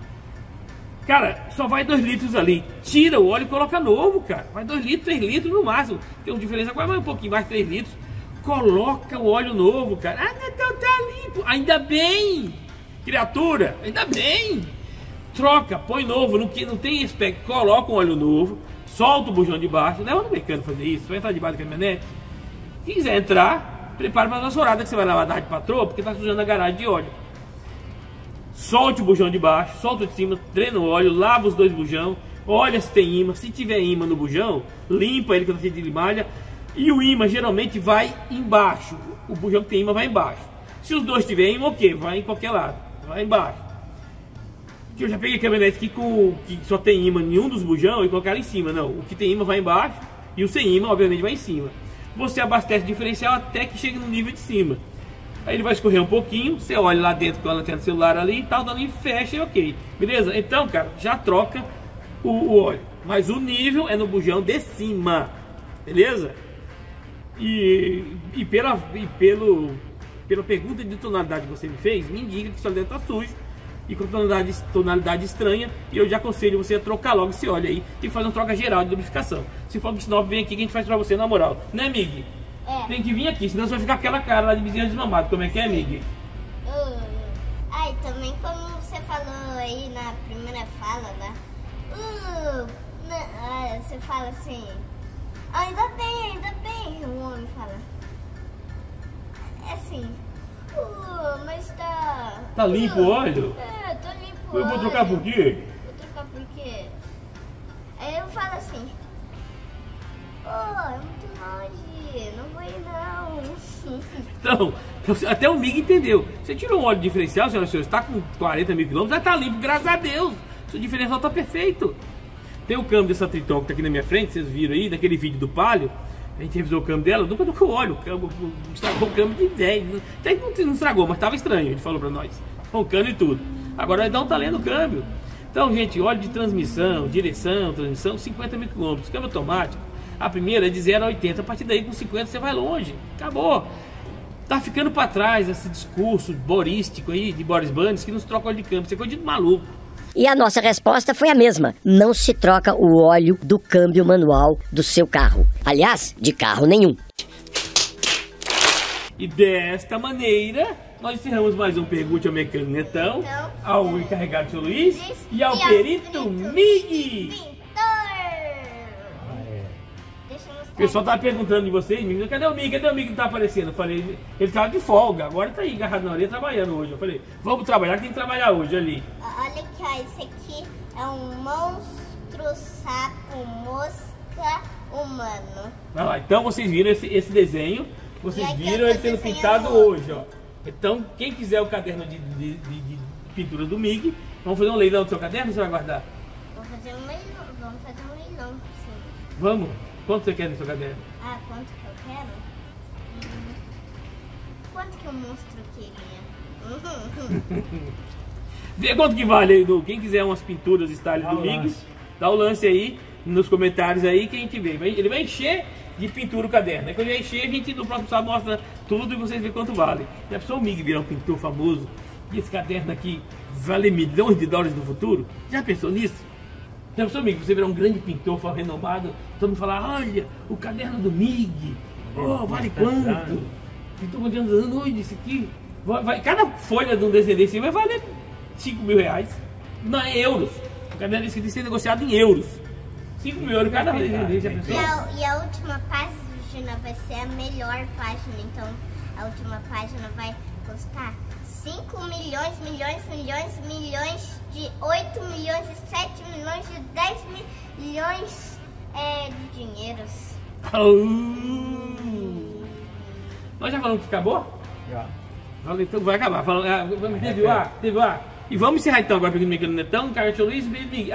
Cara, só vai dois litros ali. Tira o óleo e coloca novo, cara. Vai dois litros, três litros no máximo. Tem um diferencial, vai mais um pouquinho mais, três litros. Coloca o óleo novo, cara. Ah, então tá limpo. Ainda bem, criatura. Ainda bem. Troca, põe novo. No que não tem aspecto, coloca um óleo novo. Solta o bujão de baixo. Leva no mecânico fazer isso. Vai entrar debaixo da caminhonete. Se quiser entrar, prepara para a vassourada que você vai lavar da de patroa, porque tá sujando a garagem de óleo. Solte o bujão de baixo, solta o de cima, drena o óleo, lava os dois bujão, olha se tem imã. Se tiver imã no bujão, limpa ele com a de limalha. E o imã geralmente vai embaixo. O bujão que tem imã vai embaixo. Se os dois tiverem imã, ok, vai em qualquer lado, vai embaixo. Eu já peguei caminhonete que, com, que só tem imã em nenhum dos bujão e colocaram em cima. Não, o que tem imã vai embaixo e o sem imã obviamente vai em cima. Você abastece o diferencial até que chegue no nível de cima. Aí ele vai escorrer um pouquinho, você olha lá dentro com a lanterna do celular ali e tal, dando e fecha e ok. Beleza? Então, cara, já troca o, o óleo. Mas o nível é no bujão de cima. Beleza? E, e, pela, e pelo, pela pergunta de tonalidade que você me fez, me indica que o seu dedo está sujo e com tonalidade, tonalidade estranha. E eu já aconselho você a trocar logo esse óleo aí e fazer uma troca geral de lubrificação. Se for do Sinop, vem aqui que a gente faz pra você na moral. Né, Mig? É. Tem que vir aqui, senão você vai ficar aquela cara lá de bezerro desmamado. Como é que é, Mig? Uh, ai, também como você falou aí na primeira fala, né? Uh, né, ah, você fala assim, ainda bem, ainda bem, o homem fala. É assim, uh, mas tá... Tá limpo o óleo? É, tá limpo o Eu óleo. vou trocar por quê? Vou trocar por quê? Aí eu falo assim, oh, é muito longe, não vou ir não. Então, até o Mig entendeu. Você tirou um óleo diferencial, senhoras e senhores, está com quarenta mil quilômetros, já tá limpo, graças a Deus. Seu diferencial tá perfeito. Tem o câmbio dessa Triton que tá aqui na minha frente, vocês viram aí, daquele vídeo do Palio. A gente revisou o câmbio dela, nunca trocou óleo. O câmbio, estragou o câmbio de dez. Até que não estragou, mas tava estranho, ele falou pra nós. Roncando e tudo. Agora vai dar um talento no câmbio. Então, gente, óleo de transmissão, direção, transmissão, cinquenta mil quilômetros. Câmbio automático. A primeira é de zero a oitenta, a partir daí com cinquenta você vai longe, acabou. Tá ficando para trás esse discurso borístico aí de Boris Bandes que nos troca óleo de câmbio, isso é coisa de maluco. E a nossa resposta foi a mesma, não se troca o óleo do câmbio manual do seu carro. Aliás, de carro nenhum. E desta maneira, nós encerramos mais um Pergunte ao Mecânico Netão, Então, ao encarregado seu Luiz Luiz e ao e ao perito perito Mig. O pessoal tá perguntando de vocês, Mig, cadê o Mig? Cadê o Mig que tá aparecendo? Eu falei, ele tava de folga, agora tá aí agarrado na orelha trabalhando hoje. Eu falei, vamos trabalhar, que tem que trabalhar hoje ali. Olha aqui, ó, esse aqui é um monstro sapo mosca humano. Vai lá, então vocês viram esse, esse desenho, vocês E aqui viram eu tô ele sendo desenhando pintado outro. hoje, ó. Então, quem quiser o caderno de, de, de, de pintura do Mig, vamos fazer um leilão do seu caderno ou você vai guardar? Vamos fazer um leilão, vamos fazer um leilão, sim. Vamos? Quanto você quer no seu caderno? Ah, quanto que eu quero? Hum, quanto que o monstro queria? Vê quanto que vale aí, Du. Quem quiser umas pinturas, styles do Mig, dá o lance aí nos comentários aí que a gente vê. Ele vai encher de pintura o caderno. Aí quando ele encher, a gente no próximo sábado mostra tudo e vocês verem quanto vale. Já pensou o Mig virar um pintor famoso? E esse caderno aqui vale milhões de dólares no futuro? Já pensou nisso? Já pensou, Mig, você virar um grande pintor renomado, todo mundo falar, olha, o caderno do Mig, oh, vale quanto? Pintor com anos, olha isso aqui. Vai, vai, cada folha de um desenho desse vai valer cinco mil reais. Não, é euros. O caderno desse tem que ser negociado em euros. cinco mil euros cada desenho desse, já pensou? E a, e a última página vai ser a melhor página, então a última página vai custar cinco milhões, milhões, milhões, milhões, de oito milhões, de sete milhões, de dez milhões é, de dinheiros. Oh. Nós já falamos que acabou? Já. Falei, então vai acabar. Falando, ah, vamos, teve o ar, teve o ar. E vamos encerrar então agora, porque o Mecânico Netão, Carlos Luiz, Baby.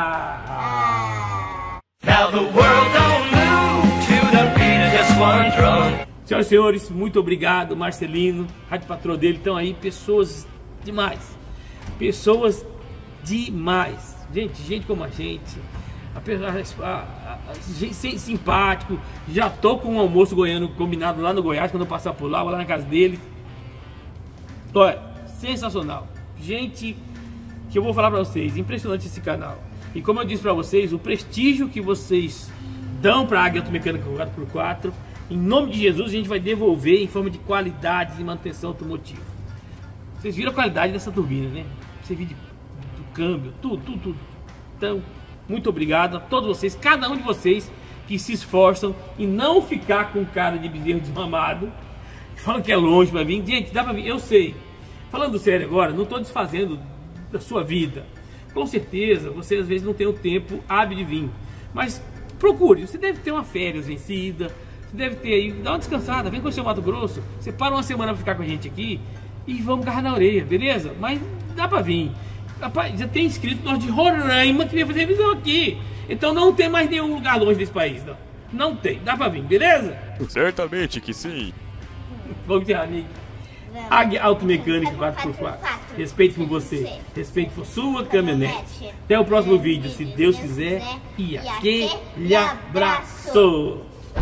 Ah! Now the world don't move to the beat of just one drum. Senhoras e senhores, muito obrigado, Marcelino, rádio patrão dele, estão aí, pessoas demais. Pessoas demais. Gente, gente como a gente. A, a, a, a, gente simpático. Já tô com um almoço goiano combinado lá no Goiás, quando eu passar por lá, vou lá na casa dele. Olha, sensacional. Gente, que eu vou falar pra vocês, impressionante esse canal. E como eu disse pra vocês, o prestígio que vocês dão pra Águia Automecânica quatro por quatro, em nome de Jesus, a gente vai devolver em forma de qualidade de manutenção automotiva. Vocês viram a qualidade dessa turbina, né? Você viu de, do câmbio, tudo, tudo, tudo. Então, muito obrigado a todos vocês, cada um de vocês que se esforçam em não ficar com cara de bezerro desmamado. Falam que é longe pra vir. Gente, dá pra vir, eu sei. Falando sério agora, não tô desfazendo da sua vida. Com certeza, você às vezes não tem o tempo hábil de vir. Mas procure, você deve ter uma férias vencida. Você deve ter aí, dá uma descansada, vem conhecer o Mato Grosso. Você para uma semana pra ficar com a gente aqui e vamos agarrar na orelha, beleza? Mas dá pra vir. Rapaz, já tem inscrito nós de Roraima que vem fazer revisão aqui. Então não tem mais nenhum lugar longe desse país, não. Não tem, dá pra vir, beleza? Certamente que sim. Vamos encerrar, amigo. Águia Automecânica quatro por quatro. Respeito por você. Respeito por sua caminhonete. Até o próximo vídeo, se Deus quiser. E aquele abraço.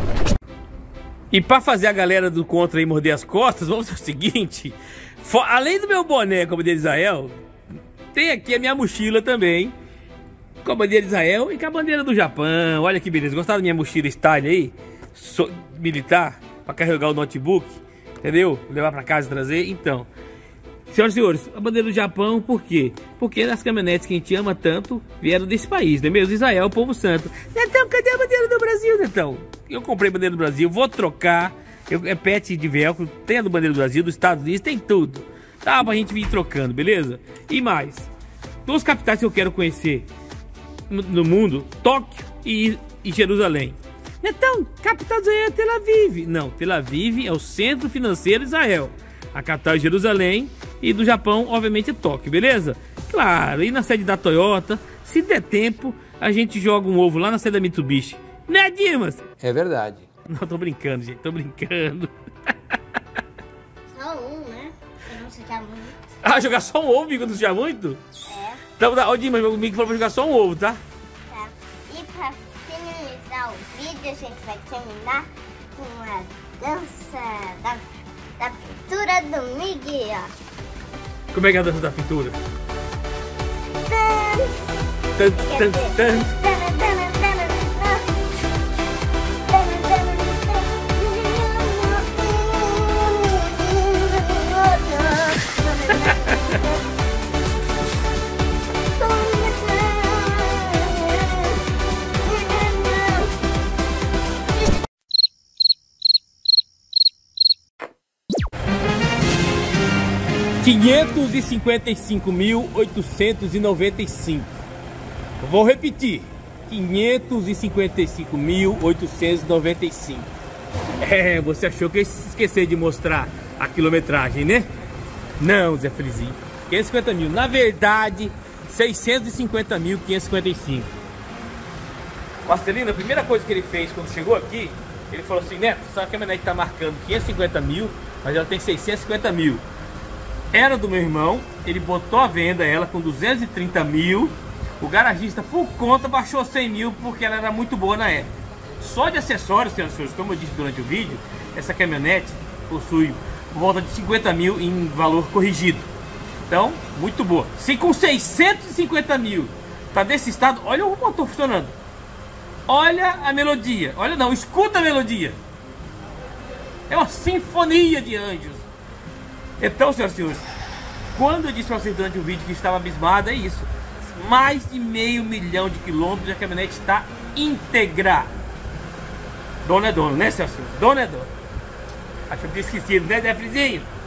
E para fazer a galera do contra aí morder as costas, vamos fazer o seguinte. Além do meu boné com a bandeira de Israel, tem aqui a minha mochila também, com a bandeira de Israel e com a bandeira do Japão. Olha que beleza. Gostaram da minha mochila style aí? So, militar, para carregar o notebook. Entendeu? Levar para casa e trazer. Então, senhoras e senhores, a bandeira do Japão, por quê? Porque as caminhonetes que a gente ama tanto vieram desse país, não é mesmo? Israel, o povo santo. Netão, cadê a bandeira do Brasil, Netão? Eu comprei a bandeira do Brasil, vou trocar. Eu, é pet de velcro, tem a do bandeira do Brasil, dos Estados Unidos, tem tudo. Tá pra gente vir trocando, beleza? E mais, duas capitais que eu quero conhecer no, no mundo, Tóquio e, e Jerusalém. Netão, capital de Israel é Tel Aviv. Não, Tel Aviv é o centro financeiro de Israel. A capital é Jerusalém e do Japão, obviamente, é Tóquio, beleza? Claro, e na sede da Toyota, se der tempo, a gente joga um ovo lá na sede da Mitsubishi. Né, Dimas? É verdade. Não, tô brincando, gente, tô brincando. Só um, né? Pra não sujar muito. Ah, jogar só um ovo, amigo, não sujar muito? É. Então, tá, ó, Dimas, meu amigo falou pra jogar só um ovo, tá? Tá. E pra finalizar o vídeo, a gente vai terminar com a dança da, da pintura do Miguel. Como é que é a dança da pintura? Tan, Tan, tan, tan. quinhentos e cinquenta e cinco mil oitocentos e noventa e cinco. Vou repetir. quinhentos e cinquenta e cinco mil oitocentos e noventa e cinco. É, você achou que eu ia esquecer de mostrar a quilometragem, né? Não, Zé Frizinho. quinhentos e cinquenta mil. Na verdade, seiscentos e cinquenta mil quinhentos e cinquenta e cinco. Marcelino, a primeira coisa que ele fez quando chegou aqui, ele falou assim: Neto, essa caminhonete tá marcando quinhentos e cinquenta mil, mas ela tem seiscentos e cinquenta mil. Era do meu irmão, ele botou à venda ela com duzentos e trinta mil. O garagista, por conta, baixou cem mil porque ela era muito boa na época. Só de acessórios, senhoras e senhores, como eu disse durante o vídeo, essa caminhonete possui por volta de cinquenta mil em valor corrigido. Então, muito boa. Se com seiscentos e cinquenta mil tá desse estado, olha o motor funcionando. Olha a melodia. Olha não, escuta a melodia. É uma sinfonia de anjos. Então, senhoras e senhores, quando eu disse para vocês durante o vídeo que estava abismado, é isso. Mais de meio milhão de quilômetros e a caminhonete está íntegra. Dono é dono, né, senhoras e senhores? Dono é dono. Acho que eu tinha esquecido, né, Zé Frizinho?